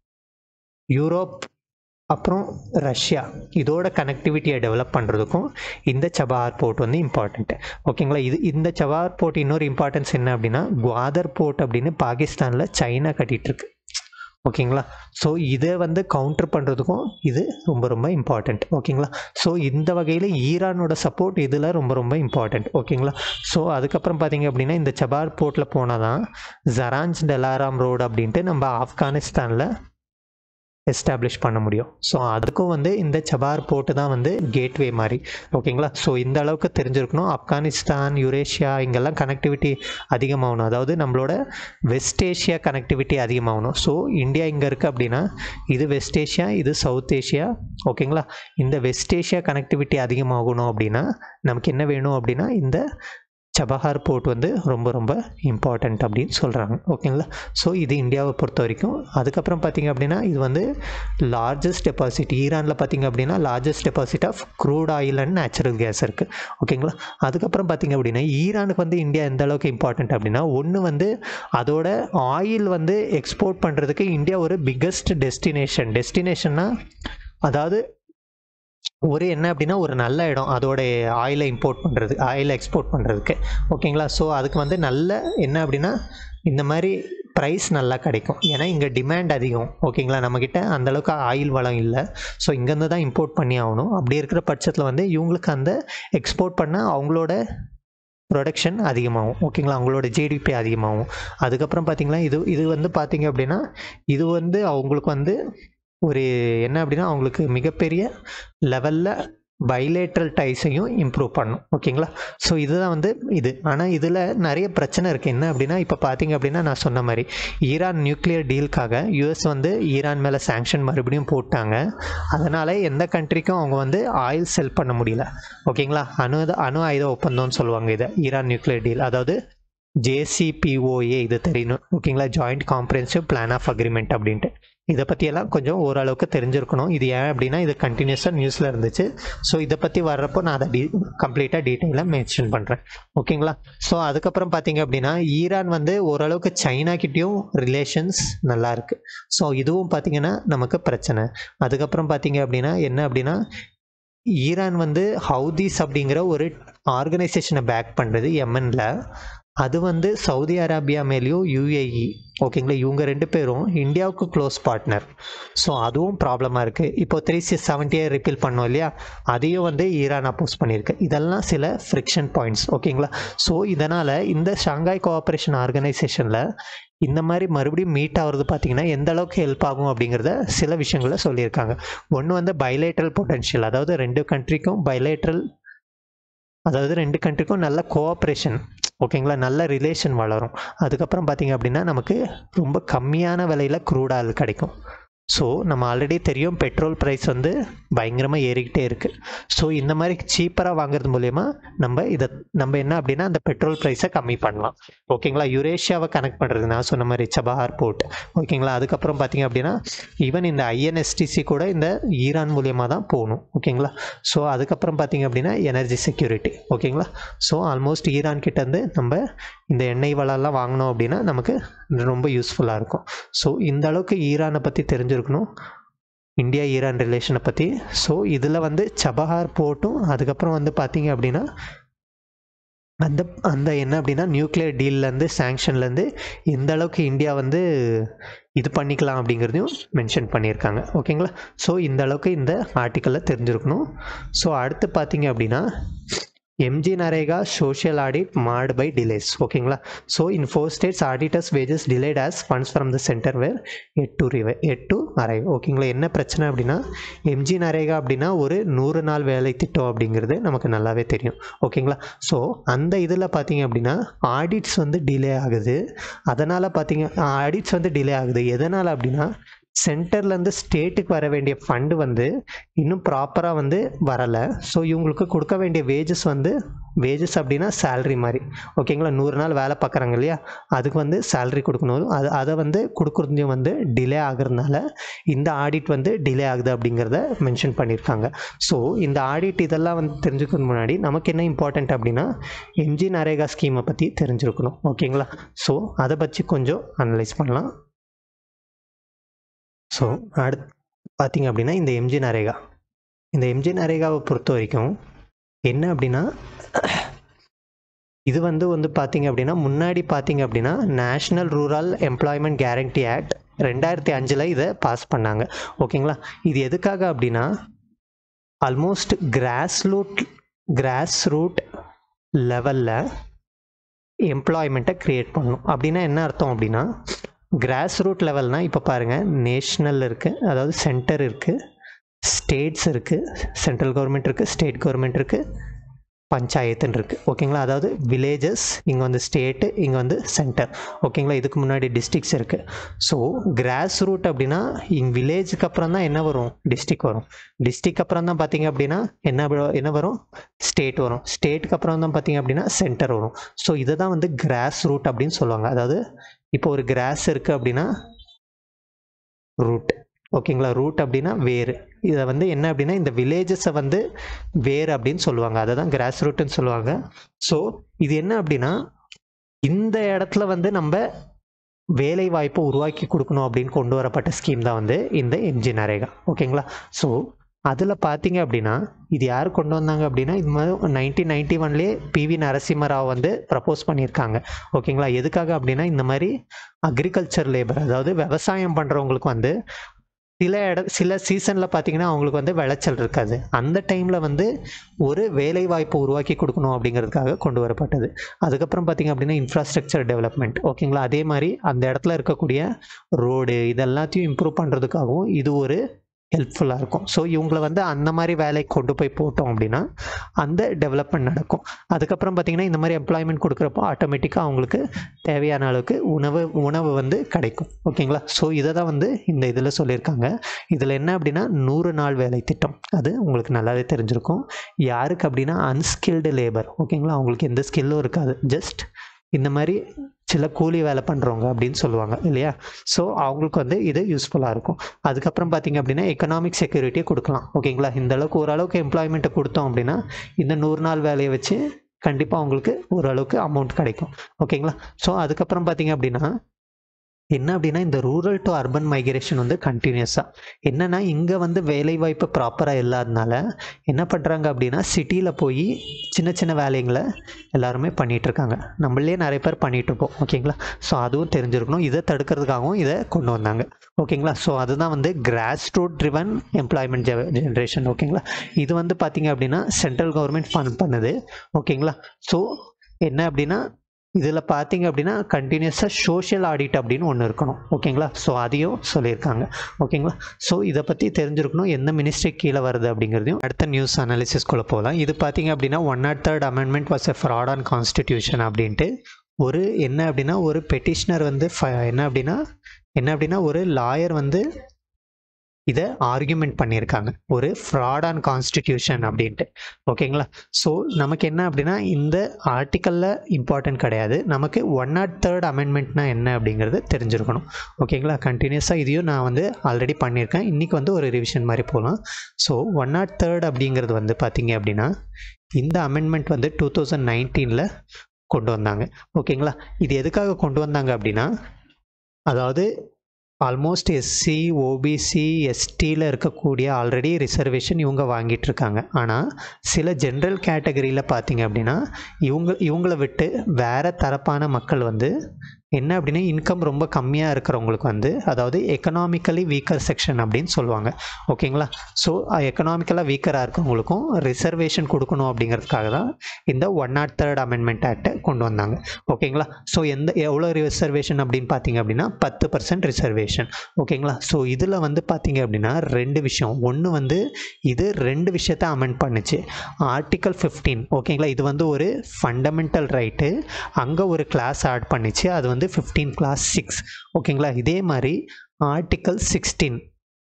யூரோப் அப்புறம் ரஷ்யா இதோட கனெக்டிவிட்டியை டெவலப் பண்ணுறதுக்கும் இந்த சபஹார் போர்ட் வந்து இம்பார்ட்டண்ட். ஓகேங்களா, இது இந்த சபஹார் போர்ட் இன்னொரு இம்பார்ட்டன்ஸ் என்ன அப்படின்னா குவாதர் போர்ட் அப்படின்னு பாகிஸ்தானில் சைனா கட்டிகிட்ருக்கு. ஓகேங்களா, ஸோ இதை வந்து கவுண்டர் பண்ணுறதுக்கும் இது ரொம்ப ரொம்ப இம்பார்ட்டண்ட். ஓகேங்களா, ஸோ இந்த வகையில் ஈரானோட சப்போர்ட் இதில் ரொம்ப ரொம்ப இம்பார்ட்டண்ட். ஓகேங்களா, ஸோ அதுக்கப்புறம் பார்த்திங்க அப்படின்னா இந்த சபஹார் போர்ட்டில் போனால் தான் ஜரான்ஜ் டெலாராம் ரோடு அப்படின்ட்டு நம்ம ஆப்கானிஸ்தானில் எஸ்டாப்ளிஷ் பண்ண முடியும். ஸோ அதுக்கும் வந்து இந்த சபஹார் போர்ட்டு தான் வந்து கேட்வே மாதிரி. ஓகேங்களா, ஸோ இந்த அளவுக்கு தெரிஞ்சிருக்கணும். ஆப்கானிஸ்தான் யூரேஷியா இங்கெல்லாம் கனெக்டிவிட்டி அதிகமாகணும், அதாவது நம்மளோட வெஸ்ட் ஏஷியா கனெக்டிவிட்டி அதிகமாகணும். ஸோ இந்தியா இங்கே இருக்குது அப்படின்னா இது வெஸ்ட் ஏஷியா, இது சவுத் ஏஷியா. ஓகேங்களா, இந்த வெஸ்ட் ஏஷியா கனெக்டிவிட்டி அதிகமாகணும் அப்படின்னா நமக்கு என்ன வேணும் அப்படின்னா இந்த சபஹார் போர்ட் வந்து ரொம்ப ரொம்ப இம்பார்ட்டண்ட் அப்படின்னு சொல்கிறாங்க. ஓகேங்களா, ஸோ இது இந்தியாவை பொறுத்த வரைக்கும். அதுக்கப்புறம் பார்த்திங்க அப்படின்னா இது வந்து லார்ஜஸ்ட் டெபாசிட் ஈரானில் பார்த்திங்க அப்படின்னா largest deposit of crude oil and natural gas இருக்குது. ஓகேங்களா, அதுக்கப்புறம் பார்த்திங்க அப்படின்னா ஈரானுக்கு வந்து இந்தியா எந்த அளவுக்கு இம்பார்ட்டண்ட் அப்படின்னா ஒன்று வந்து அதோட ஆயில் வந்து எக்ஸ்போர்ட் பண்ணுறதுக்கு இந்தியா ஒரு பிக்கஸ்ட் டெஸ்டினேஷன். டெஸ்டினேஷன்னா அதாவது ஒரு என்ன அப்படின்னா ஒரு நல்ல இடம் அதோட ஆயிலை இம்போர்ட் பண்ணுறது ஆயிலை எக்ஸ்போர்ட் பண்ணுறதுக்கு. ஓகேங்களா, ஸோ அதுக்கு வந்து நல்ல என்ன அப்படின்னா இந்த மாதிரி ப்ரைஸ் நல்லா கிடைக்கும். ஏன்னா இங்கே டிமாண்ட் அதிகம். ஓகேங்களா, நம்மக்கிட்ட அந்தளவுக்கு ஆயில் வளம் இல்லை. ஸோ இங்கேருந்து தான் இம்போர்ட் பண்ணி ஆகணும். அப்படி இருக்கிற பட்சத்தில் வந்து இவங்களுக்கு அந்த எக்ஸ்போர்ட் பண்ண அவங்களோட ப்ரொடக்ஷன் அதிகமாகும். ஓகேங்களா, அவங்களோட ஜிடிபி அதிகமாகும். அதுக்கப்புறம் பார்த்திங்களா இது இது வந்து பார்த்திங்க அப்படின்னா இது வந்து அவங்களுக்கு வந்து ஒரு என்ன அப்படின்னா அவங்களுக்கு மிகப்பெரிய லெவலில் பைலேட்ரல் டைஸையும் இம்ப்ரூவ் பண்ணும். ஓகேங்களா, ஸோ இதுதான் வந்து இது. ஆனால் இதில் நிறைய பிரச்சனை இருக்குது. என்ன அப்படின்னா இப்போ பார்த்திங்க அப்படின்னா நான் சொன்ன மாதிரி ஈரான் நியூக்ளியர் டீலுக்காக யூஎஸ் வந்து ஈரான் மேலே சாங்ஷன் மறுபடியும் போட்டாங்க. அதனால் எந்த கண்ட்ரிக்கும் அவங்க வந்து ஆயில் செல் பண்ண முடியல. ஓகேங்களா, அணு அணு ஆயுத ஒப்பந்தம்னு சொல்லுவாங்க இதை, ஈரான் நியூக்ளியர் டீல், அதாவது ஜேசிபிஓஏ இது தெரியணும். ஓகேங்களா, joint comprehensive plan of agreement அப்படின்ட்டு. இதை பற்றியெல்லாம் கொஞ்சம் ஓரளவுக்கு தெரிஞ்சிருக்கணும். இது ஏன் அப்படின்னா இது கண்டினியூஸாக நியூஸில் இருந்துச்சு. ஸோ இதை பற்றி வர்றப்போ நான் அதை டீ கம்ப்ளீட்டாக டீட்டெயிலாக மென்ஷன் பண்ணுறேன். ஓகேங்களா, ஸோ அதுக்கப்புறம் பார்த்தீங்க அப்படின்னா ஈரான் வந்து ஓரளவுக்கு சைனாக்கிட்டேயும் ரிலேஷன்ஸ் நல்லா இருக்குது. ஸோ இதுவும் பார்த்திங்கன்னா நமக்கு பிரச்சனை. அதுக்கப்புறம் பார்த்தீங்க அப்படின்னா என்ன அப்படின்னா ஈரான் வந்து ஹவுதீஸ் அப்படிங்கிற ஒரு ஆர்கனைசேஷனை பேக் பண்ணுறது யெமனில். அது வந்து சவுதி அரேபியா மேலேயும் யூஏஇ. ஓகேங்களா, இவங்க ரெண்டு பேரும் இந்தியாவுக்கு க்ளோஸ் பார்ட்னர். ஸோ அதுவும் ப்ராப்ளமாக இருக்குது. இப்போ த்ரீ சிக்ஸ் செவன்ட்டியை ரிப்பீல் பண்ணோம் இல்லையா, அதையும் வந்து ஈரான் அப்போஸ் பண்ணியிருக்கு. இதெல்லாம் சில ஃப்ரிக்ஷன் பாயிண்ட்ஸ். ஓகேங்களா, ஸோ இதனால் இந்த ஷாங்காய் கோஆப்ரேஷன் ஆர்கனைசேஷனில் இந்த மாதிரி மறுபடியும் மீட் ஆகிறது பார்த்திங்கன்னா எந்த அளவுக்கு ஹெல்ப் ஆகும் அப்படிங்கிறத சில விஷயங்களை சொல்லியிருக்காங்க. ஒன்று வந்து பைலேட்ரல் பொட்டென்ஷியல், அதாவது ரெண்டு கண்ட்ரிக்கும் பைலேட்ரல், அதாவது ரெண்டு கண்ட்ரிக்கும் நல்ல கோஆப்ரேஷன். ஓகேங்களா, நல்ல ரிலேஷன் வளரும். அதுக்கப்புறம் பார்த்திங்க அப்படின்னா நமக்கு ரொம்ப கம்மியான விலையில் க்ரூட் ஆயில் கிடைக்கும். ஸோ நம்ம ஆல்ரெடி தெரியும் பெட்ரோல் ப்ரைஸ் வந்து பயங்கரமாக ஏறிக்கிட்டே இருக்குது. ஸோ இந்த மாதிரி சீப்பராக வாங்குறது மூலயமா நம்ம இதை நம்ம என்ன அப்படின்னா அந்த பெட்ரோல் ப்ரைஸை கம்மி பண்ணலாம். ஓகேங்களா. யுரேஷியாவை கனெக்ட் பண்ணுறது நான் சொன்ன மாதிரி சபஹார் போர்ட். ஓகேங்களா. அதுக்கப்புறம் பார்த்தீங்க அப்படின்னா ஈவன் இந்த ஐஎன்எஸ்டிசி கூட இந்த ஈரான் மூலியமாக தான் போகணும். ஓகேங்களா. ஸோ அதுக்கப்புறம் பார்த்தீங்க அப்படின்னா எனர்ஜி செக்யூரிட்டி. ஓகேங்களா. ஸோ ஆல்மோஸ்ட் ஈரான் கிட்டேருந்து நம்ம இந்த எண்ணெய் வளம்லாம் வாங்கினோம் அப்படின்னா நமக்கு ரொம்ப யூஸ்ஃபுல்லாக இருக்கும். ஸோ இந்த அளவுக்கு ஈரானை பற்றி தெரிஞ்சிருக்கணும், இந்தியா ஈரான் ரிலேஷனை பற்றி. ஸோ இதில் வந்து சபஹார் போர்ட்டும் அதுக்கப்புறம் வந்து பார்த்தீங்க அப்படின்னா அந்த அந்த என்ன அப்படின்னா நியூக்ளியர் டீல்லேருந்து சாங்ஷன்லேருந்து எந்த அளவுக்கு இந்தியா வந்து இது பண்ணிக்கலாம் அப்படிங்கிறதையும் மென்ஷன் பண்ணியிருக்காங்க. ஓகேங்களா. ஸோ இந்த அளவுக்கு இந்த ஆர்டிக்கலில் தெரிஞ்சிருக்கணும். ஸோ அடுத்து பார்த்தீங்க அப்படின்னா MG NREGA social audit marred by delays. ஓகேங்களா. So in four states auditors wages delayed as funds from the centre were yet to rive yet to arrive. ஓகேங்களா. என்ன பிரச்சனை அப்படின்னா எம்ஜி நரேகா அப்படின்னா ஒரு நூறு நாள் வேலை திட்டம் அப்படிங்கிறது நமக்கு நல்லாவே தெரியும். ஓகேங்களா. ஸோ அந்த இதில் பார்த்தீங்க அப்படின்னா ஆடிட்ஸ் வந்து டிலே ஆகுது. அதனால் பார்த்தீங்க ஆடிட்ஸ் வந்து டிலே ஆகுது எதனால் அப்படின்னா சென்டர்லேருந்து ஸ்டேட்டுக்கு வர வேண்டிய ஃபண்டு வந்து இன்னும் ப்ராப்பராக வந்து வரலை. ஸோ இவங்களுக்கு கொடுக்க வேண்டிய வேஜஸ் வந்து வேஜஸ் அப்படின்னா சேல்ரி மாதிரி. ஓகேங்களா. நூறு நாள் வேலை பார்க்குறாங்க இல்லையா, அதுக்கு வந்து சேல்ரி கொடுக்கணும். அது அதை வந்து கொடுக்குறதையும் வந்து டிலே ஆகுறதுனால இந்த ஆடிட் வந்து டிலே ஆகுது அப்படிங்கிறத மென்ஷன் பண்ணியிருக்காங்க. ஸோ இந்த ஆடிட் இதெல்லாம் வந்து தெரிஞ்சுக்கிறதுக்கு முன்னாடி நமக்கு என்ன இம்பார்ட்டண்ட் அப்படின்னா எம்ஜி நரேகா ஸ்கீமை பற்றி தெரிஞ்சிருக்கணும். ஓகேங்களா. ஸோ அதை பற்றி கொஞ்சம் அனலைஸ் பண்ணலாம். ஸோ அடுத்து பார்த்தீங்க அப்படின்னா இந்த எம்ஜி நரேகா இந்த எம்ஜி நரேகாவை பொறுத்த வரைக்கும் என்ன அப்படின்னா இது வந்து வந்து பார்த்தீங்க அப்படின்னா முன்னாடி பார்த்தீங்க அப்படின்னா national rural employment guarantee act ரெண்டாயிரத்தி அஞ்சில் இதை பாஸ் பண்ணாங்க. ஓகேங்களா. இது எதுக்காக அப்படின்னா ஆல்மோஸ்ட் கிராஸ் ரூட் கிராஸ் ரூட் லெவலில் எம்ப்ளாய்மெண்ட்டை க்ரியேட் பண்ணணும். அப்படின்னா என்ன அர்த்தம் அப்படின்னா கிராஸ் ரூட் லெவல்னால் இப்போ பாருங்கள் நேஷ்னல் இருக்குது, அதாவது சென்டர் இருக்குது, ஸ்டேட்ஸ் இருக்குது, சென்ட்ரல் கவர்மெண்ட் இருக்குது, ஸ்டேட் கவர்மெண்ட் இருக்குது, பஞ்சாயத்துன்னு இருக்குது. ஓகேங்களா. அதாவது வில்லேஜஸ் இங்கே வந்து ஸ்டேட்டு, இங்கே வந்து சென்டர். ஓகேங்களா. இதுக்கு முன்னாடி டிஸ்ட்ரிக்ஸ் இருக்குது. ஸோ கிராஸ் ரூட் அப்படின்னா இங்கே வில்லேஜுக்கு அப்புறம் தான் என்ன வரும் டிஸ்ட்ரிக் வரும். டிஸ்ட்ரிக் அப்புறம் தான் பார்த்தீங்க அப்படின்னா என்ன என்ன வரும் ஸ்டேட் வரும். ஸ்டேட்டுக்கு அப்புறம் தான் பார்த்தீங்க அப்படின்னா சென்டர் வரும். ஸோ இதை தான் வந்து கிராஸ் ரூட் அப்படின்னு சொல்லுவாங்க. அதாவது இப்போ ஒரு கிராஸ் இருக்குது அப்படின்னா ரூட். ஓகேங்களா. ரூட் அப்படின்னா வேறு. இதை வந்து என்ன அப்படின்னா இந்த வில்லேஜஸை வந்து வேறு அப்படின்னு சொல்லுவாங்க. அதை தான் கிராஸ் ரூட்டுன்னு சொல்லுவாங்க. ஸோ இது என்ன அப்படின்னா இந்த இடத்துல வந்து நம்ம வேலை வாய்ப்பை உருவாக்கி கொடுக்கணும் அப்படின்னு கொண்டு வரப்பட்ட ஸ்கீம் தான் வந்து இந்த எம்ஜி நரேகா. ஓகேங்களா. ஸோ அதில் பார்த்தீங்க அப்படின்னா இது யார் கொண்டு வந்தாங்க அப்படின்னா இது மாதிரி நைன்டீன் நைன்டி ஒன்லேயே பிவி நரசிம்மராவ் வந்து ப்ரப்போஸ் பண்ணியிருக்காங்க. ஓகேங்களா. எதுக்காக அப்படின்னா இந்த மாதிரி அக்ரிகல்ச்சர் லேபர், அதாவது விவசாயம் பண்ணுறவங்களுக்கு வந்து சில இட சில சீசனில் பார்த்தீங்கன்னா அவங்களுக்கு வந்து விளைச்சல் இருக்காது. அந்த டைமில் வந்து ஒரு வேலை வாய்ப்பு உருவாக்கி கொடுக்கணும் அப்படிங்கிறதுக்காக கொண்டு வரப்பட்டது. அதுக்கப்புறம் பார்த்தீங்க அப்படின்னா இன்ஃப்ராஸ்ட்ரக்சர் டெவலப்மெண்ட். ஓகேங்களா. அதே மாதிரி அந்த இடத்துல இருக்கக்கூடிய ரோடு இதெல்லாத்தையும் இம்ப்ரூவ் பண்ணுறதுக்காகவும் இது ஒரு ஹெல்ப்ஃபுல்லாக இருக்கும். ஸோ இவங்களை வந்து அந்த மாதிரி வேலைக்கு கொண்டு போய் போட்டோம் அப்படின்னா அந்த டெவலப்மெண்ட் நடக்கும். அதுக்கப்புறம் பார்த்திங்கன்னா இந்த மாதிரி எம்ப்ளாய்மெண்ட் கொடுக்குறப்போ ஆட்டோமேட்டிக்காக அவங்களுக்கு தேவையான அளவுக்கு உணவு உணவு வந்து கிடைக்கும். ஓகேங்களா. ஸோ இதை தான் வந்து இந்த இதில் சொல்லியிருக்காங்க. இதில் என்ன அப்படின்னா நூறு நாள் வேலை திட்டம், அது உங்களுக்கு நல்லாவே தெரிஞ்சிருக்கும். யாருக்கு அப்படின்னா அன்ஸ்கில்டு லேபர். ஓகேங்களா. அவங்களுக்கு எந்த ஸ்கில்லும் இருக்காது, ஜஸ்ட் இந்த மாதிரி சில கூலி வேலை பண்ணுறவங்க அப்படின்னு சொல்லுவாங்க இல்லையா. ஸோ அவங்களுக்கு வந்து இது யூஸ்ஃபுல்லாக இருக்கும். அதுக்கப்புறம் பார்த்திங்க அப்படின்னா எக்கனாமிக் செக்யூரிட்டியை கொடுக்கலாம். ஓகேங்களா. இந்த அளவுக்கு ஓரளவுக்கு எம்ப்ளாய்மெண்ட்டை கொடுத்தோம் அப்படின்னா இந்த நூறு நாள் வேலையை வச்சு கண்டிப்பாக அவங்களுக்கு ஓரளவுக்கு அமௌண்ட் கிடைக்கும். ஓகேங்களா. ஸோ அதுக்கப்புறம் பார்த்திங்க அப்படின்னா என்ன அப்படின்னா இந்த ரூரல் டு அர்பன் மைக்ரேஷன் வந்து கண்டினியூஸாக என்னென்னா இங்கே வந்து வேலைவாய்ப்பு ப்ராப்பராக இல்லாதனால என்ன பண்ணுறாங்க அப்படின்னா சிட்டியில் போய் சின்ன சின்ன வேலைங்களை எல்லாருமே பண்ணிகிட்ருக்காங்க. நம்மளே நிறைய பேர் பண்ணிகிட்ருப்போம். ஓகேங்களா. ஸோ அதுவும் தெரிஞ்சிருக்கணும். இதை தடுக்கிறதுக்காகவும் இதை கொண்டு வந்தாங்க. ஓகேங்களா. ஸோ அதுதான் வந்து grass root driven employment generation. ஓகேங்களா. இது வந்து பார்த்திங்க அப்படின்னா சென்ட்ரல் கவர்மெண்ட் ஃபண்ட் பண்ணுது. ஓகேங்களா. ஸோ என்ன அப்படின்னா இதில் பார்த்தீங்க அப்படின்னா கண்டினியூஸாக சோஷியல் ஆடிட் அப்படின்னு ஒன்று இருக்கணும். ஓகேங்களா. ஸோ அதையும் சொல்லியிருக்காங்க. ஓகேங்களா. ஸோ இதை பற்றி தெரிஞ்சிருக்கணும் எந்த மினிஸ்ட்ரி கீழே வருது அப்படிங்கிறதையும். அடுத்த நியூஸ் அனாலிசிஸ்குள்ளே போகலாம். இது பார்த்தீங்க அப்படின்னா one not third amendment was a fraud on constitution அப்படின்ட்டு ஒரு என்ன அப்படின்னா ஒரு பெட்டிஷனர் வந்து என்ன அப்படின்னா என்ன அப்படின்னா ஒரு லாயர் வந்து இதை ஆர்கியூமெண்ட் பண்ணியிருக்காங்க, ஒரு ஃப்ராட் ஆன் கான்ஸ்டிடியூஷன் அப்படின்ட்டு. ஓகேங்களா? ஸோ நமக்கு என்ன அப்படின்னா இந்த ஆர்டிக்கலில் இம்பார்ட்டன்ட் கிடையாது, நமக்கு ஒன் நாட் தேர்ட் அமெண்ட்மெண்ட்னா என்ன அப்படிங்கிறது தெரிஞ்சிருக்கணும். ஓகேங்களா? கண்டினியூஸாக இதையும் நான் வந்து ஆல்ரெடி பண்ணியிருக்கேன், இன்றைக்கி வந்து ஒரு ரிவிஷன் மாதிரி போகலாம். ஸோ ஒன் நாட் தேர்ட் அப்படிங்கிறது வந்து பார்த்தீங்க அப்படின்னா இந்த அமெண்ட்மெண்ட் வந்து டூ தௌசண்ட் நைன்டீனில் கொண்டு வந்தாங்க. ஓகேங்களா? இது எதுக்காக கொண்டு வந்தாங்க அப்படின்னா, அதாவது ஆல்மோஸ்ட் எஸ்சி ஓபிசி எஸ்டியில் இருக்கக்கூடிய ஆல்ரெடி ரிசர்வேஷன் இவங்க வாங்கிட்டு இருக்காங்க. ஆனால் சில ஜென்ரல் கேட்டகரியில் பார்த்தீங்க அப்படின்னா இவங்க இவங்கள விட்டு வேறு தரப்பான மக்கள் வந்து என்ன அப்படின்னா இன்கம் ரொம்ப கம்மியாக இருக்கிறவங்களுக்கு வந்து, அதாவது எக்கனாமிக்கலி வீக்கர் செக்ஷன் அப்படின்னு சொல்லுவாங்க. ஓகேங்களா? ஸோ எக்கனாமிக்கலாக வீக்கராக இருக்கவங்களுக்கும் ரிசர்வேஷன் கொடுக்கணும் அப்படிங்கிறதுக்காக தான் இந்த ஒன் நாட் தேர்ட் அமெண்ட்மெண்ட் ஆக்டை கொண்டு வந்தாங்க. ஓகேங்களா? ஸோ எந்த எவ்வளோ ரிசர்வேஷன் அப்படின்னு பார்த்தீங்க அப்படின்னா பத்து பர்சன்ட் ரிசர்வேஷன். ஓகேங்களா? ஸோ இதில் வந்து பார்த்தீங்க அப்படின்னா ரெண்டு விஷயம். ஒன்று வந்து இது ரெண்டு விஷயத்தை அமெண்ட் பண்ணுச்சு. ஆர்டிக்கல் ஃபிஃப்டீன், ஓகேங்களா, இது வந்து ஒரு ஃபண்டமெண்டல் ரைட்டு, அங்கே ஒரு கிளாஸ் ஆட் பண்ணிச்சு, அது வந்து ஃபிஃப்டீன் கிளாஸ் சிக்ஸ். ஓகேங்களா? இதே மாதிரி ஆர்டிக்கல் சிக்ஸ்டீன்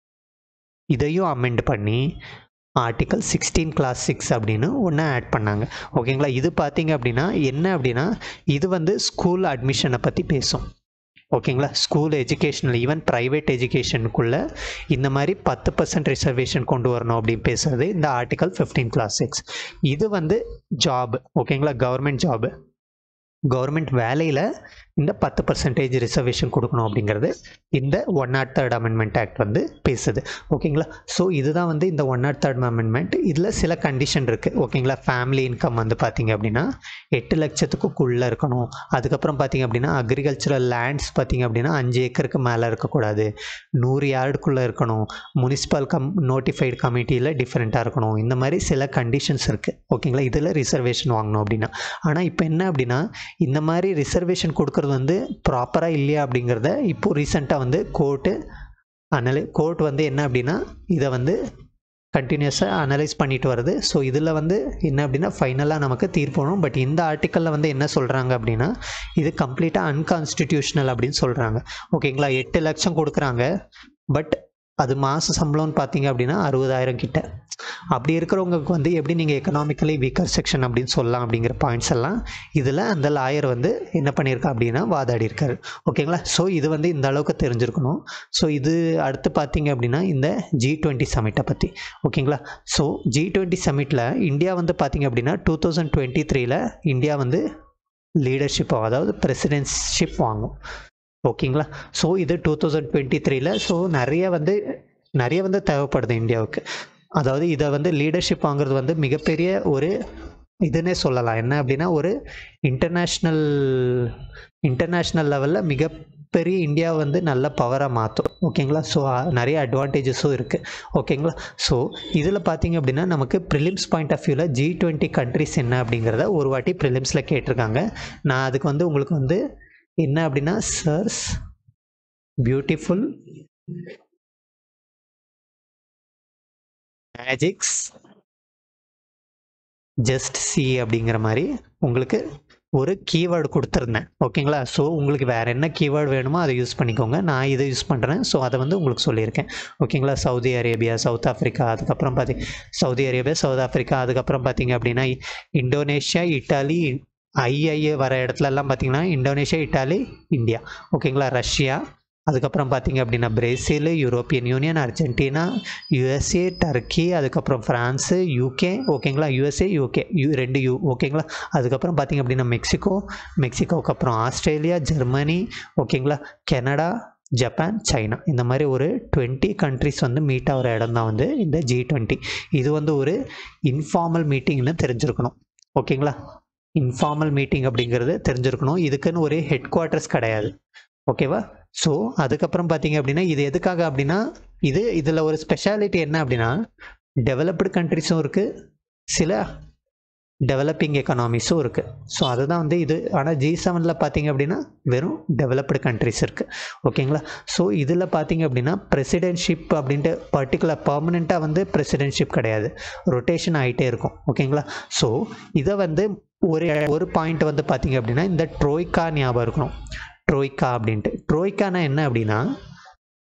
இதையும் அமெண்ட் பண்ணி ஆர்டிக்கல் சிக்ஸ்டீன் கிளாஸ் சிக்ஸ் அப்படின்னு ஒன்று ஆட் பண்ணாங்க. ஓகேங்களா? இது பார்த்தீங்க அப்படின்னா என்ன அப்படின்னா இது வந்து ஸ்கூல் அட்மிஷனை பற்றி பேசும். ஓகேங்களா? ஸ்கூல் எஜுகேஷனில் ஈவன் ப்ரைவேட் எஜுகேஷனுக்குள்ளே இந்த மாதிரி பத்து பர்சன்ட் ரிசர்வேஷன் கொண்டு வரணும் அப்படின்னு பேசுகிறது இந்த ஆர்டிக்கல் ஃபிஃப்டீன் கிளாஸ் சிக்ஸ். இது வந்து ஜாப், ஓகேங்களா, கவர்மெண்ட் ஜாப், கவர்மெண்ட் வேலையில் இந்த பத்து பர்சன்டேஜ் ரிசர்வேஷன் கொடுக்கணும் அப்படிங்கிறது இந்த one not third amendment act வந்து பேசுது. ஓகேங்களா? ஸோ இதுதான் வந்து இந்த ஒன் நாட் தேர்ட் அமெண்ட்மெண்ட். இதில் சில கண்டிஷன் இருக்குது. ஓகேங்களா? ஃபேமிலி இன்கம் வந்து பார்த்திங்க அப்படின்னா எட்டு லட்சத்துக்குள்ளே இருக்கணும். அதுக்கப்புறம் பார்த்திங்க அப்படின்னா அக்ரிகல்ச்சரல் லேண்ட்ஸ் பார்த்திங்க அப்படின்னா அஞ்சு ஏக்கருக்கு மேலே இருக்கக்கூடாது, நூறு யார்டுக்குள்ளே இருக்கணும், முனிசிபல் கம் நோட்டிஃபைடு கமிட்டியில் டிஃப்ரெண்ட்டாக இருக்கணும். இந்த மாதிரி சில கண்டிஷன்ஸ் இருக்குது. ஓகேங்களா? இதில் ரிசர்வேஷன் வாங்கணும் அப்படின்னா. ஆனால் இப்போ என்ன அப்படின்னா இந்த மாதிரி ரிசர்வேஷன் கொடுக்கறது வந்து ப்ராப்பராக இல்லையா அப்படிங்கிறத இப்போது ரீசெண்டாக வந்து கோர்ட்டு அனலை கோர்ட் வந்து என்ன அப்படின்னா இதை வந்து கண்டினியூஸாக அனலைஸ் பண்ணிட்டு வருது. ஸோ இதில் வந்து என்ன அப்படின்னா ஃபைனலாக நமக்கு தீர்ப்பு வரும். பட் இந்த ஆர்டிக்கலில் வந்து என்ன சொல்கிறாங்க அப்படின்னா இது கம்ப்ளீட்டாக அன்கான்ஸ்டிடியூஷனல் அப்படின்னு சொல்கிறாங்க. ஓகேங்களா? எட்டு லட்சம் கொடுக்குறாங்க, பட் அது மாத சம்பளம்னு பார்த்தீங்க அப்படின்னா அறுபதாயிரம் கிட்ட. அப்படி இருக்கிறவங்களுக்கு வந்து எப்படி நீங்கள் எக்கனாமிக்கலி வீக்கர் செக்ஷன் அப்படின்னு சொல்லலாம் அப்படிங்கிற பாயிண்ட்ஸ் எல்லாம் இதில் அந்த லாயர் வந்து என்ன பண்ணியிருக்கா அப்படின்னா வாதாடி இருக்காரு. ஓகேங்களா? ஸோ இது வந்து இந்த அளவுக்கு தெரிஞ்சிருக்கணும். ஸோ இது அடுத்து பார்த்தீங்க அப்படின்னா இந்த ஜி டுவெண்ட்டி சமிட்டை பற்றி. ஓகேங்களா? ஸோ ஜி டுவெண்ட்டி சமிட்டில் இந்தியா வந்து பார்த்தீங்க அப்படின்னா டூ தௌசண்ட் டுவெண்ட்டி த்ரீல இந்தியா வந்து லீடர்ஷிப், அதாவது பிரசிடென்ட்ஷிப் வாங்கும். ஓகேங்களா? ஸோ இது டூ தௌசண்ட் டுவெண்ட்டி த்ரீல ஸோ நிறைய வந்து நிறைய வந்து தேவைப்படுது இந்தியாவுக்கு. அதாவது இதை வந்து லீடர்ஷிப் வாங்குறது வந்து மிகப்பெரிய ஒரு இதுன்னே சொல்லலாம். என்ன அப்படின்னா ஒரு இன்டர்நேஷ்னல் இன்டர்நேஷ்னல் லெவலில் மிகப்பெரிய இந்தியா வந்து நல்ல பவராக மாற்றும். ஓகேங்களா? ஸோ நிறைய அட்வான்டேஜஸும் இருக்குது. ஓகேங்களா? ஸோ இதில் பார்த்தீங்க அப்படின்னா நமக்கு ப்ரிலிம்ஸ் பாயிண்ட் ஆஃப் வியூவில் ஜி டுவெண்ட்டி கண்ட்ரிஸ் என்ன அப்படிங்கிறத ஒரு வாட்டி ப்ரிலிம்ஸில் கேட்டிருக்காங்க. நான் அதுக்கு வந்து உங்களுக்கு வந்து என்ன அப்படின்னா sirs beautiful magics just see அப்படிங்கிற மாதிரி உங்களுக்கு ஒரு கீவேர்டு கொடுத்துருந்தேன். ஓகேங்களா? ஸோ உங்களுக்கு வேறு என்ன கீவேர்டு வேணுமோ அதை யூஸ் பண்ணிக்கோங்க. நான் இதை யூஸ் பண்ணுறேன். ஸோ அதை வந்து உங்களுக்கு சொல்லியிருக்கேன். ஓகேங்களா? சவுதி அரேபியா, சவுத் ஆஃப்ரிக்கா, அதுக்கப்புறம் பார்த்தி சவுதி அரேபியா, சவுத் ஆஃப்ரிக்கா, அதுக்கப்புறம் பார்த்தீங்க அப்படின்னா இந்தோனேஷியா, இட்டாலி, ஐஐஏ வர இடத்துலலாம் பார்த்திங்கன்னா இந்தோனேஷியா, இட்டாலி, இந்தியா. ஓகேங்களா? ரஷ்யா, அதுக்கப்புறம் பார்த்திங்க அப்படின்னா Brazil, European Union, Argentina, USA, Turkey, அதுக்கப்புறம் ஃப்ரான்ஸு, யூகே. ஓகேங்களா? யூஎஸ்ஏ, யூகே, யூ ரெண்டு யூ. ஓகேங்களா? அதுக்கப்புறம் பார்த்திங்க அப்படின்னா மெக்சிகோ, மெக்சிகோவுக்கு அப்புறம் ஆஸ்திரேலியா, ஜெர்மனி, ஓகேங்களா, கனடா, ஜப்பான், சைனா. இந்த மாதிரி ஒரு டுவெண்ட்டி கண்ட்ரிஸ் வந்து மீட் ஆகிற இடம் தான் வந்து இந்த ஜி டுவெண்ட்டி. இது வந்து ஒரு இன்ஃபார்மல் மீட்டிங்னு தெரிஞ்சிருக்கணும். ஓகேங்களா? இன்ஃபார்மல் மீட்டிங் அப்படிங்கிறது தெரிஞ்சிருக்கணும். இதுக்குன்னு ஒரு ஹெட் குவார்ட்டர்ஸ் கிடையாது. ஓகேவா? ஸோ அதுக்கப்புறம் பார்த்தீங்க அப்படின்னா இது எதுக்காக அப்படின்னா இது இதில் ஒரு ஸ்பெஷாலிட்டி என்ன அப்படின்னா டெவலப்டு கண்ட்ரிஸும் இருக்குது, சில டெவலப்பிங் எக்கனாமிஸும் இருக்குது. ஸோ அதுதான் வந்து இது. ஆனால் ஜி செவனில் பார்த்தீங்க அப்படின்னா வெறும் டெவலப்டு கண்ட்ரிஸ் இருக்குது. ஓகேங்களா? ஸோ இதில் பார்த்தீங்க அப்படின்னா பிரசிடென்ட்ஷிப் அப்படின்ட்டு பர்டிகுலர் பர்மனெண்ட்டாக வந்து பிரசிடென்ட்ஷிப் கிடையாது, ரொட்டேஷன் ஆகிட்டே இருக்கும். ஓகேங்களா? ஸோ இதை வந்து ஒரு ஒரு பாயிண்ட் வந்து பார்த்தீங்க அப்படின்னா இந்த ட்ரோய்க்கா ஞாபகம் இருக்கணும். ட்ரோய்க்கா அப்படின்ட்டு. ட்ரோய்க்கானா என்ன அப்படின்னா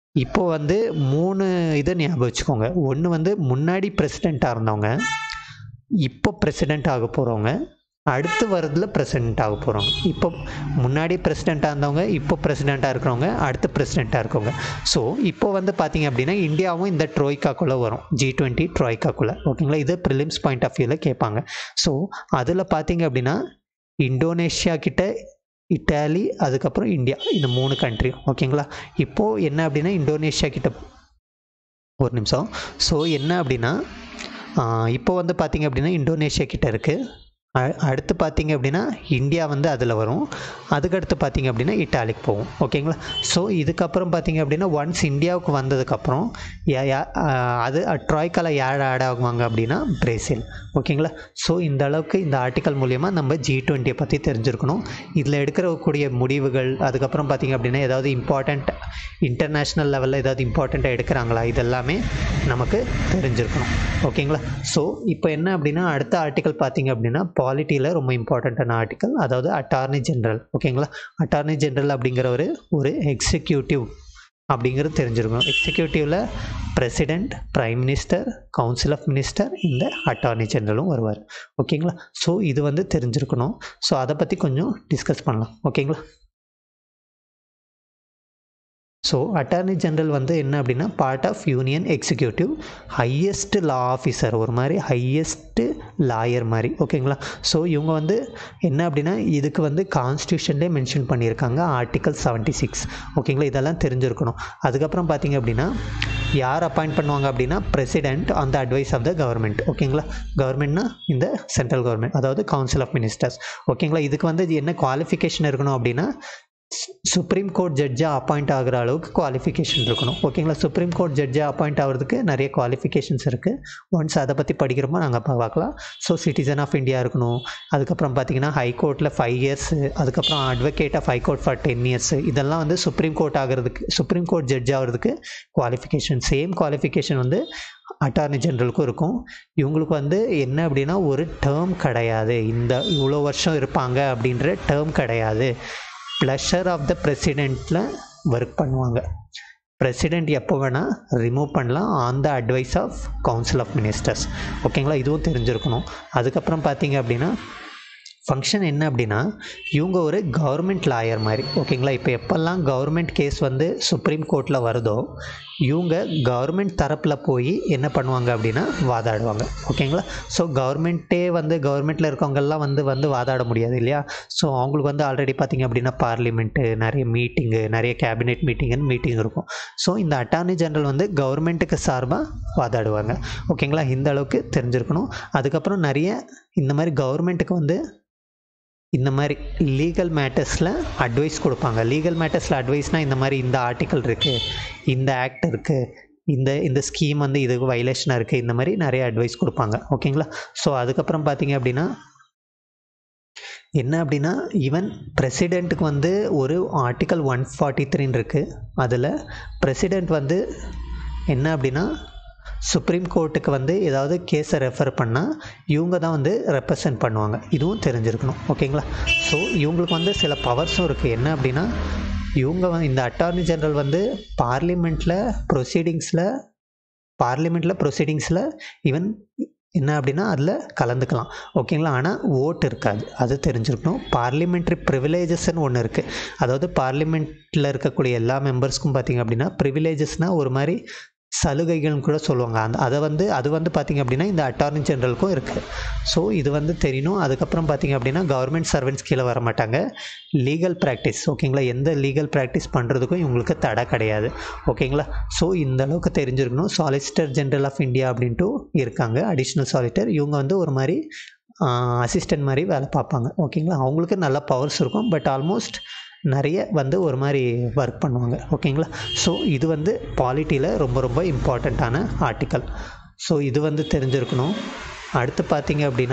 இப்போ வந்து மூணு இதை ஞாபகம் வச்சுக்கோங்க. ஒன்று வந்து முன்னாடி பிரசிடெண்ட்டாக இருந்தவங்க, இப்போ பிரசிடெண்ட் ஆக போகிறவங்க, அடுத்து வரதுல பிரசிடெண்ட் ஆக போகிறவங்க. இப்போ முன்னாடி பிரசிடெண்ட்டாக இருந்தவங்க, இப்போ பிரசிடெண்ட்டாக இருக்கிறவங்க, அடுத்து பிரசிடெண்ட்டாக இருக்கவங்க. ஸோ இப்போ வந்து பார்த்திங்க அப்படின்னா இந்தியாவும் இந்த ட்ரோய்க்காக்குள்ளே வரும், ஜி டுவெண்ட்டி ட்ரோய்க்காக்குள்ளே. ஓகேங்களா, இது ப்ரிலிம்ஸ் பாயிண்ட் ஆஃப் வியூவில் கேட்பாங்க. ஸோ அதில் பார்த்திங்க அப்படின்னா இந்தோனேஷியா கிட்ட, இட்டாலி, அதுக்கப்புறம் இந்தியா, இந்த மூணு கண்ட்ரி. ஓகேங்களா, இப்போது என்ன அப்படின்னா இந்தோனேஷியா கிட்ட ஒரு நிமிஷம். ஸோ என்ன அப்படின்னா இப்போ வந்து பார்த்திங்க அப்படின்னா இந்தோனேஷியா கிட்ட இருக்குது. அடுத்து பார்த்திங்க அப்படின்னா இந்தியா வந்து அதில் வரும். அதுக்கடுத்து பார்த்திங்க அப்படின்னா இட்டாலிக்கு போகும். ஓகேங்களா, ஸோ இதுக்கப்புறம் பார்த்திங்க அப்படின்னா ஒன்ஸ் இந்தியாவுக்கு வந்ததுக்கப்புறம் அது ட்ராய்க்கால யார் ஆட் ஆகுவாங்க அப்படின்னா பிரேசில். ஓகேங்களா, ஸோ இந்த அளவுக்கு இந்த ஆர்டிக்கல் மூலயமா நம்ம ஜி டுவெண்ட்டியை பற்றி தெரிஞ்சுருக்கணும். இதில் எடுக்கக்கூடிய முடிவுகள், அதுக்கப்புறம் பார்த்திங்க அப்படின்னா ஏதாவது இம்பார்ட்டண்ட் இன்டர்நேஷ்னல் லெவலில் ஏதாவது இம்பார்ட்டண்ட்டாக எடுக்கிறாங்களா, இதெல்லாமே நமக்கு தெரிஞ்சிருக்கணும். ஓகேங்களா, ஸோ இப்போ என்ன அப்படின்னா அடுத்த ஆர்டிக்கல் பார்த்திங்க அப்படின்னா பாலிட்டியில் ரொம்ப இம்பார்ட்டண்ட்டான ஆர்டிக்கல், அதாவது அட்டார்னி ஜென்ரல். ஓகேங்களா, அட்டார்னி ஜென்ரல் அப்படிங்கிற ஒரு ஒரு எக்ஸிக்யூட்டிவ் அப்படிங்கிறது தெரிஞ்சிருக்கணும். எக்ஸிக்யூட்டிவில் president, prime minister, council of minister, இந்த அட்டார்னி ஜென்ரலும் வருவார். ஓகேங்களா, ஸோ இது வந்து தெரிஞ்சிருக்கணும். ஸோ அதை பற்றி கொஞ்சம் டிஸ்கஸ் பண்ணலாம். ஓகேங்களா, ஸோ அட்டார்னி ஜென்ரல் வந்து என்ன அப்படின்னா part of union executive, highest law officer, ஒரு மாதிரி ஹையஸ்ட்டு லாயர் மாதிரி. ஓகேங்களா, ஸோ இவங்க வந்து என்ன அப்படின்னா இதுக்கு வந்து கான்ஸ்டியூஷன்லேயே மென்ஷன் பண்ணியிருக்காங்க, ஆர்டிக்கல் செவன்ட்டி சிக்ஸ். ஓகேங்களா, இதெல்லாம் தெரிஞ்சிருக்கணும். அதுக்கப்புறம் பார்த்திங்க அப்படின்னா யார் அப்பாயிண்ட் பண்ணுவாங்க அப்படின்னா president on the advice of the government. ஓகேங்களா, கவர்மெண்ட்னா இந்த சென்ட்ரல் கவர்மெண்ட், அதாவது கவுன்சில் ஆஃப் மினிஸ்டர்ஸ். ஓகேங்களா, இதுக்கு வந்து என்ன குவாலிஃபிகேஷன் இருக்கணும் அப்படின்னா சுப்ரீம் கோர்ட் ஜட்ஜாக அப்பாயிண்ட் ஆகிற அளவுக்கு குவாலிஃபிகேஷன் இருக்கணும். ஓகேங்களா, சுப்ரீம் கோர்ட் ஜட்ஜாக அப்பாயிண்ட் ஆகிறதுக்கு நிறைய குவாலிஃபிகேஷன்ஸ் இருக்குது. ஒன்ஸ் அதை பற்றி படிக்கிறப்போ நாங்கள் பார்க்கலாம். ஸோ சிட்டிசன் ஆஃப் இந்தியா இருக்கணும். அதுக்கப்புறம் பார்த்திங்கன்னா ஹைகோர்ட்டில் ஃபைவ் இயர்ஸு, அதுக்கப்புறம் advocate of high court for ten years, இதெல்லாம் வந்து சுப்ரீம் கோர்ட் ஆகிறதுக்கு, சுப்ரீம் கோர்ட் ஜட்ஜ் ஆகிறதுக்கு குவாலிஃபிகேஷன். சேம் குவாலிஃபிகேஷன் வந்து அட்டார்னி ஜென்ரலுக்கும் இருக்கும். இவங்களுக்கு வந்து என்ன அப்படின்னா ஒரு டேர்ம் கிடையாது, இந்த இவ்வளோ வருஷம் இருப்பாங்க அப்படின்ற டேர்ம் கிடையாது. ப்ளஷர் ஆஃப் த பிரசிடெண்ட்டில் ஒர்க் பண்ணுவாங்க. பிரசிடெண்ட் எப்போ வேணால் ரிமூவ் பண்ணலாம் on the advice of council of ministers. ஓகேங்களா, இதுவும் தெரிஞ்சிருக்கணும். அதுக்கப்புறம் பார்த்தீங்க அப்படின்னா ஃபங்க்ஷன் என்ன அப்படின்னா இவங்க ஒரு கவர்மெண்ட் லாயர் மாதிரி. ஓகேங்களா, இப்போ எப்போல்லாம் கவர்மெண்ட் கேஸ் வந்து சுப்ரீம் கோர்ட்டில் வருதோ இவங்க கவர்மெண்ட் தரப்பில் போய் என்ன பண்ணுவாங்க அப்படின்னா வாதாடுவாங்க. ஓகேங்களா, ஸோ கவர்மெண்ட்டே வந்து கவர்மெண்ட்டில் இருக்கவங்கெல்லாம் வந்து வந்து வாதாட முடியாது இல்லையா. ஸோ அவங்களுக்கு வந்து ஆல்ரெடி பார்த்திங்க அப்படின்னா பார்லிமெண்ட்டு, நிறைய மீட்டிங்கு, நிறைய கேபினெட் மீட்டிங்குன்னு மீட்டிங் இருக்கும். ஸோ இந்த அட்டார்னி ஜெனரல் வந்து கவர்மெண்ட்டுக்கு சார்பாக வாதாடுவாங்க. ஓகேங்களா, இந்த அளவுக்கு தெரிஞ்சிருக்கணும். அதுக்கப்புறம் நிறைய இந்த மாதிரி கவர்மெண்ட்டுக்கு வந்து இந்த மாதிரி லீகல் மேட்டர்ஸில் அட்வைஸ் கொடுப்பாங்க. லீகல் மேட்டர்ஸில் அட்வைஸ்னால் இந்த மாதிரி இந்த ஆர்டிக்கல் இருக்குது, இந்த ஆக்ட் இருக்குது, இந்த இந்த ஸ்கீம் வந்து இதுக்கு வைலேஷனாக இருக்குது, இந்த மாதிரி நிறைய அட்வைஸ் கொடுப்பாங்க. ஓகேங்களா, ஸோ அதுக்கப்புறம் பார்த்தீங்க அப்படின்னா என்ன அப்படின்னா ஈவன் பிரசிடெண்ட்டுக்கு வந்து ஒரு ஆர்டிக்கல் ஒன் ஃபார்ட்டி த்ரீன்னு இருக்குது. அதில் பிரசிடெண்ட் வந்து என்ன அப்படின்னா சுப்ரீம் கோர்ட்டுக்கு வந்து ஏதாவது கேஸை ரெஃபர் பண்ணால் இவங்க தான் வந்து ரெப்ரசன்ட் பண்ணுவாங்க. இதுவும் தெரிஞ்சிருக்கணும். ஓகேங்களா, ஸோ இவங்களுக்கு வந்து சில பவர்ஸும் இருக்குது. என்ன அப்படின்னா இவங்க வந்து இந்த அட்டார்னி ஜெனரல் வந்து பார்லிமெண்ட்டில் ப்ரொசீடிங்ஸில் பார்லிமெண்ட்டில் ப்ரொசீடிங்ஸில் ஈவன் என்ன அப்படின்னா அதில் கலந்துக்கலாம். ஓகேங்களா, ஆனால் ஓட்டு இருக்காது, அது தெரிஞ்சிருக்கணும். பார்லிமெண்ட்ரி ப்ரிவிலேஜஸ்ன்னு ஒன்று இருக்குது. அதாவது பார்லிமெண்ட்டில் இருக்கக்கூடிய எல்லா மெம்பர்ஸ்க்கும் பார்த்திங்க அப்படின்னா ப்ரிவிலேஜஸ்னால் ஒரு மாதிரி சலுகைகள்னு கூட சொல்லுவாங்க. அந்த அதை வந்து அது வந்து பார்த்திங்க அப்படின்னா இந்த அட்டார்னி ஜெனரலுக்கும் இருக்குது. ஸோ இது வந்து தெரியணும். அதுக்கப்புறம் பார்த்திங்க அப்படின்னா கவர்மெண்ட் சர்வெண்ட்ஸ் கீழே வர மாட்டாங்க. லீகல் ப்ராக்டிஸ், ஓகேங்களா, எந்த லீகல் ப்ராக்டிஸ் பண்ணுறதுக்கும் இவங்களுக்கு தடை கிடையாது. ஓகேங்களா, ஸோ இந்த அளவுக்கு தெரிஞ்சிருக்கணும். சாலிசிட்டர் ஜெனரல் ஆஃப் இந்தியா அப்படின்ட்டு இருக்காங்க, அடிஷ்னல் சாலிசிட்டர். இவங்க வந்து ஒரு மாதிரி அசிஸ்டன்ட் மாதிரி வேலை பார்ப்பாங்க. ஓகேங்களா, அவங்களுக்கு நல்ல பவர்ஸ் இருக்கும், பட் ஆல்மோஸ்ட் நிறைய வந்து ஒரு மாதிரி ஒர்க் பண்ணுவாங்க. ஓகேங்களா, ஸோ இது வந்து பாலிட்டியில் ரொம்ப ரொம்ப இம்பார்ட்டண்ட்டான ஆர்டிக்கல். ஸோ இது வந்து தெரிஞ்சிருக்கணும். அடுத்து பார்த்தீங்க அப்படின்னா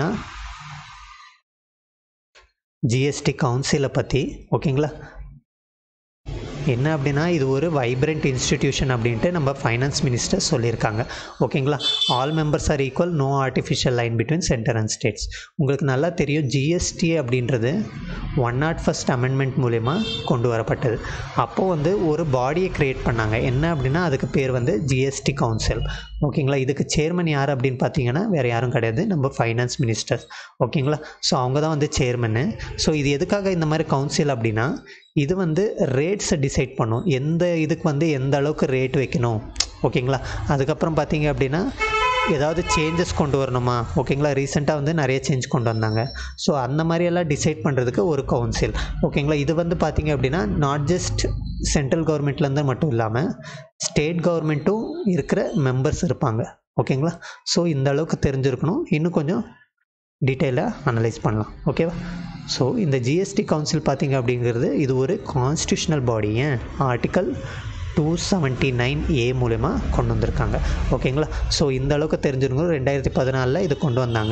ஜிஎஸ்டி கவுன்சிலை பற்றி. ஓகேங்களா, என்ன அப்படின்னா இது ஒரு வைப்ரண்ட் இன்ஸ்டிடியூஷன் அப்படின்ட்டு நம்ம ஃபைனான்ஸ் மினிஸ்டர் சொல்லியிருக்காங்க. ஓகேங்களா. All members are equal, no artificial line between centre and states. உங்களுக்கு நல்லா தெரியும் ஜிஎஸ்டி அப்படின்றது ஒன் நாட் ஃபஸ்ட் அமெண்ட்மெண்ட் மூலமா கொண்டு வரப்பட்டது. அப்போது வந்து ஒரு பாடியை க்ரியேட் பண்ணாங்க. என்ன அப்படின்னா அதுக்கு பேர் வந்து ஜிஎஸ்டி கவுன்சில். ஓகேங்களா. இதுக்கு சேர்மன் யார் அப்படின்னு பார்த்தீங்கன்னா வேறு யாரும் கிடையாது, நம்ம ஃபைனான்ஸ் மினிஸ்டர். ஓகேங்களா. ஸோ அவங்க தான் வந்து சேர்மனு. ஸோ இது எதுக்காக இந்த மாதிரி கவுன்சில் அப்படின்னா இது வந்து ரேட்ஸை டிசைட் பண்ணும், எந்த இதுக்கு வந்து எந்த அளவுக்கு ரேட் வைக்கணும். ஓகேங்களா. அதுக்கப்புறம் பார்த்தீங்க அப்படின்னா ஏதாவது சேஞ்சஸ் கொண்டு வரணுமா. ஓகேங்களா. ரீசெண்டாக வந்து நிறைய சேஞ்ச் கொண்டு வந்தாங்க. ஸோ அந்த மாதிரியெல்லாம் டிசைட் பண்ணுறதுக்கு ஒரு கவுன்சில். ஓகேங்களா. இது வந்து பார்த்திங்க அப்படின்னா நாட் ஜஸ்ட் சென்ட்ரல் கவர்மெண்ட்லேருந்து மட்டும் இல்லாமல் ஸ்டேட் கவர்மெண்ட்டும் இருக்கிற மெம்பர்ஸ் இருப்பாங்க. ஓகேங்களா. ஸோ இந்த அளவுக்கு தெரிஞ்சிருக்கணும். இன்னும் கொஞ்சம் டீட்டெயிலாக அனலைஸ் பண்ணலாம். ஓகேவா. ஸோ இந்த ஜிஎஸ்டி கவுன்சில் பார்த்திங்க அப்படிங்கிறது இது ஒரு கான்ஸ்டியூஷனல் பாடி. ஏன் article two seventy nine A மூலமா கொண்டு வந்திருக்காங்க. ஓகேங்களா. ஸோ இந்த அளவுக்கு தெரிஞ்சிருக்கணும். ரெண்டாயிரத்தி பதினாலில் இது கொண்டு வந்தாங்க.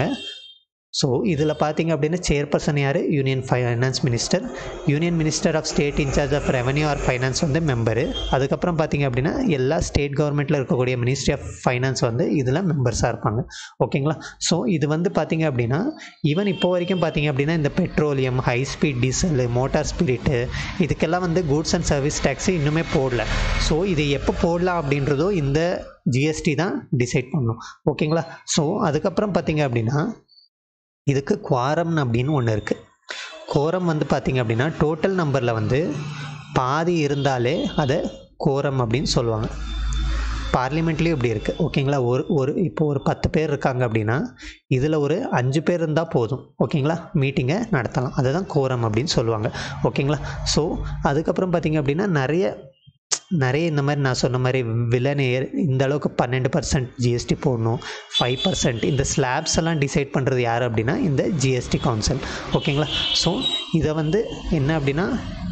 ஸோ இதில் பார்த்திங்க அப்படின்னா சேர்பர்சன் யார், union finance minister. Union minister of state incharge of revenue or finance வந்து மெம்பரு. அதுக்கப்புறம் பார்த்திங்க அப்படின்னா எல்லா ஸ்டேட் கவர்மெண்ட்டில் இருக்கக்கூடிய மினிஸ்ட்ரி ஆஃப் ஃபைனான்ஸ் வந்து இதில் மெம்பர்ஸாக இருப்பாங்க. ஓகேங்களா. ஸோ இது வந்து பார்த்திங்க அப்படின்னா ஈவன் இப்போ வரைக்கும் பார்த்திங்க அப்படின்னா இந்த petroleum, high speed diesel, motor spirit இதுக்கெல்லாம் வந்து கூட்ஸ் அண்ட் சர்வீஸ் டேக்ஸு இன்னுமே போடல. ஸோ இது எப்போ போடலாம் அப்படின்றதோ இந்த ஜிஎஸ்டி தான் டிசைட் பண்ணணும். ஓகேங்களா. ஸோ அதுக்கப்புறம் பார்த்திங்க அப்படின்னா இதுக்கு குவாரம் அப்படின்னு ஒன்று இருக்குது. கோரம் வந்து பார்த்திங்க அப்படின்னா டோட்டல் நம்பரில் வந்து பாதி இருந்தாலே அதை கோரம் அப்படின்னு சொல்லுவாங்க. பார்லிமெண்ட்லேயும் இப்படி இருக்குது. ஓகேங்களா. ஒரு ஒரு இப்போ ஒரு பத்து பேர் இருக்காங்க அப்படின்னா இதில் ஒரு அஞ்சு பேர் இருந்தால் போதும். ஓகேங்களா. மீட்டிங்கை நடத்தலாம். அதை தான் கோரம் அப்படின்னு சொல்லுவாங்க. ஓகேங்களா. ஸோ அதுக்கப்புறம் பார்த்திங்க அப்படின்னா நிறைய நிறைய இந்த மாதிரி நான் சொன்ன மாதிரி வில்லநேயர் இந்த அளவுக்கு பன்னெண்டு பர்சன்ட் ஜிஎஸ்டி போடணும், ஃபைவ் பர்சன்ட் இந்த ஸ்லாப்ஸ் எல்லாம் டிசைட் பண்ணுறது யார் அப்படின்னா இந்த ஜிஎஸ்டி கவுன்சில். ஓகேங்களா. ஸோ இதை வந்து என்ன அப்படின்னா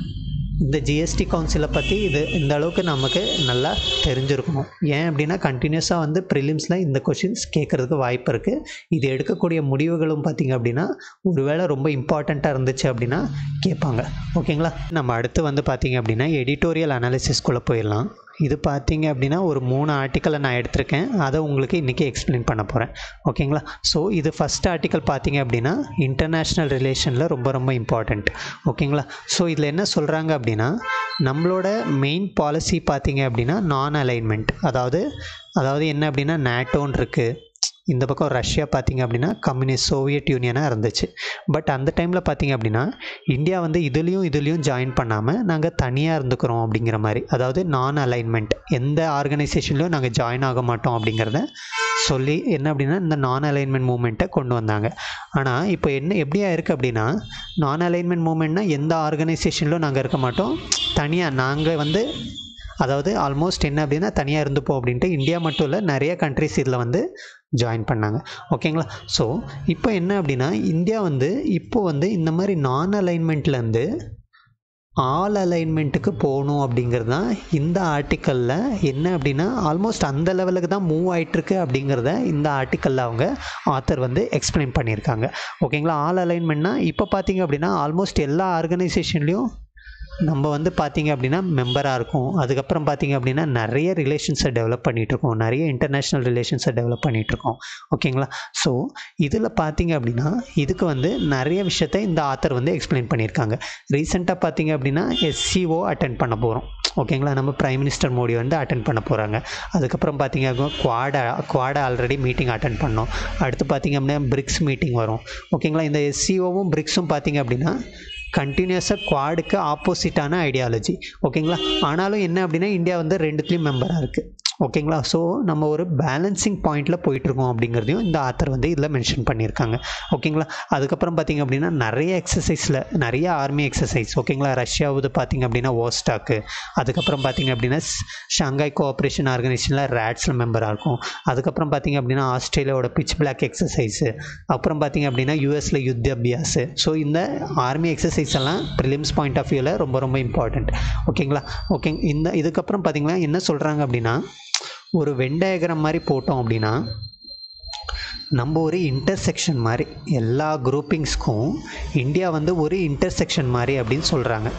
இந்த ஜிஎஸ்டி கவுன்சிலை பற்றி இது இந்த அளவுக்கு நமக்கு நல்லா தெரிஞ்சிருக்கணும். ஏன் அப்படின்னா கண்டினியூஸாக வந்து ப்ரிலிம்ஸில் இந்த கொஷின்ஸ் கேட்குறதுக்கு வாய்ப்பு இருக்குது. இது எடுக்கக்கூடிய முடிவுகளும் பார்த்திங்க அப்படின்னா ஒருவேளை ரொம்ப இம்பார்ட்டண்ட்டாக இருந்துச்சு அப்படின்னா கேட்பாங்க. ஓகேங்களா. நம்ம அடுத்து வந்து பார்த்திங்க அப்படின்னா எடிட்டோரியல் அனாலிசிஸ்குள்ளே போயிடலாம். இது பார்த்திங்க அப்படின்னா ஒரு மூணு ஆர்டிக்கலை நான் எடுத்திருக்கேன். அதை உங்களுக்கு இன்றைக்கி எக்ஸ்பிளைன் பண்ண போகிறேன். ஓகேங்களா. ஸோ இது ஃபஸ்ட் ஆர்டிக்கல் பார்த்திங்க அப்படின்னா இன்டர்நேஷ்னல் ரிலேஷனில் ரொம்ப ரொம்ப இம்பார்ட்டண்ட். ஓகேங்களா. ஸோ இதில் என்ன சொல்கிறாங்க அப்படின்னா நம்மளோட மெயின் பாலிசி பார்த்திங்க அப்படின்னா நான் அலைன்மெண்ட். அதாவது அதாவது என்ன அப்படின்னா நேட்டோன்னு இருக்குது. இந்த பக்கம் ரஷ்யா பார்த்திங்க அப்படின்னா கம்யூனிஸ்ட் சோவியட் யூனியனாக இருந்துச்சு. பட் அந்த டைமில் பார்த்திங்க அப்படின்னா இந்தியா வந்து இதுலேயும் இதுலேயும் ஜாயின் பண்ணாமல் நாங்கள் தனியாக இருந்துக்கிறோம் அப்படிங்கிற மாதிரி, அதாவது நான் அலைன்மெண்ட், எந்த ஆர்கனைசேஷன்லையும் நாங்கள் ஜாயின் ஆக மாட்டோம் அப்படிங்கிறத சொல்லி என்ன அப்படின்னா இந்த நான் அலைன்மெண்ட் மூமெண்ட்டை கொண்டு வந்தாங்க. ஆனால் இப்போ என்ன எப்படியா இருக்குது அப்படின்னா நான் அலைன்மெண்ட் மூமெண்ட்னா எந்த ஆர்கனைசேஷன்லையும் நாங்கள் இருக்க மாட்டோம், தனியாக நாங்கள் வந்து அதாவது ஆல்மோஸ்ட் என்ன அப்படின்னா தனியாக இருந்துப்போம் அப்படின்ட்டு இந்தியா மட்டும் இல்லை நிறைய கண்ட்ரிஸ் இதில் வந்து ஜாயின் பண்ணாங்க. ஓகேங்களா. ஸோ இப்போ என்ன அப்படின்னா இந்தியா வந்து இப்போ வந்து இந்த மாதிரி நான் அலைன்மெண்ட்லேருந்து ஆல் அலைன்மெண்ட்டுக்கு போகணும் அப்படிங்கிறது தான் இந்த ஆர்டிக்கலில் என்ன அப்படின்னா ஆல்மோஸ்ட் அந்த லெவலுக்கு தான் மூவ் ஆகிட்டுருக்கு அப்படிங்கிறத இந்த ஆர்டிக்கலில் அவங்க ஆத்தர் வந்து எக்ஸ்பிளைன் பண்ணியிருக்காங்க. ஓகேங்களா. ஆல் அலைன்மெண்ட்னா இப்போ பார்த்திங்க அப்படின்னா ஆல்மோஸ்ட் எல்லா ஆர்கனைசேஷன்லேயும் நம்ம வந்து பார்த்திங்க அப்படின்னா மெம்பராக இருக்கும். அதுக்கப்புறம் பார்த்திங்க அப்படின்னா நிறைய ரிலேஷன்ஸை டெவலப் பண்ணிகிட்ருக்கோம், நிறைய இன்டர்நேஷ்னல் ரிலேஷன்ஸை டெவலப் பண்ணிகிட்ருக்கோம். ஓகேங்களா. ஸோ இதில் பார்த்திங்க அப்படின்னா இதுக்கு வந்து நிறைய விஷயத்தை இந்த ஆத்தர் வந்து எக்ஸ்பிளைன் பண்ணியிருக்காங்க. ரீசெண்டாக பார்த்திங்க அப்படின்னா எஸ்சிஓ அட்டென்ட் பண்ண போகிறோம். ஓகேங்களா. நம்ம பிரைம் மினிஸ்டர் மோடி வந்து அட்டென்ட் பண்ண போகிறாங்க. அதுக்கப்புறம் பார்த்திங்க அப்படின்னா Quad Quad already meeting attend பண்ணோம். அடுத்து பார்த்திங்க அப்படின்னா பிரிக்ஸ் மீட்டிங் வரும். ஓகேங்களா. இந்த எஸ்சிஓவும் பிரிக்ஸும் பார்த்திங்க அப்படின்னா கண்டினியூஸாக குவாடுக்கு ஆப்போசிட்டான ஐடியாலஜி. ஓகேங்களா. ஆனாலும் என்ன அப்படின்னா இந்தியா வந்து ரெண்டுத்துலேயும் மெம்பராக இருக்குது. ஓகேங்களா. ஸோ நம்ம ஒரு பேலன்சிங் பாயிண்டில் போயிட்டுருக்கோம் அப்படிங்கிறதையும் இந்த ஆத்தர் வந்து இதில் மென்ஷன் பண்ணியிருக்காங்க. ஓகேங்களா. அதுக்கப்புறம் பார்த்திங்க அப்படின்னா நிறைய எக்ஸசைஸில் நிறைய ஆர்மி எக்ஸசைஸ். ஓகேங்களா. ரஷ்யாவது பார்த்திங்க அப்படின்னா ஓஸ்டாக்கு, அதுக்கப்புறம் பார்த்திங்க அப்படின்னா ஷாங்காய் கோஆப்ரேஷன் ஆர்கனைசேஷனில் ரேட்ஸில் மெம்பராக இருக்கும். அதுக்கப்புறம் பார்த்திங்க அப்படின்னா ஆஸ்திரேலியாவோட பிச் பிளாக் எக்ஸசைஸு, அப்புறம் பார்த்திங்க அப்படின்னா யூஎஸில் யுத்த அபியாஸு. ஸோ இந்த ஆர்மி எக்ஸசைஸ் எல்லாம் ப்ரிலிம்ஸ் பாயிண்ட் ஆஃப் வியூவில் ரொம்ப ரொம்ப இம்பார்ட்டண்ட். ஓகேங்களா. ஓகே. இந்த இதுக்கப்புறம் பார்த்திங்கன்னா என்ன சொல்கிறாங்க அப்படின்னா ஒரு வென் டயக்ராம் மாதிரி போட்டோம் அப்படின்னா நம்ம ஒரு இன்டர்செக்ஷன் மாதிரி எல்லா குரூப்பிங்ஸ்க்கும் இந்தியா வந்து ஒரு இன்டர்செக்ஷன் மாதிரி அப்படின்னு சொல்கிறாங்க.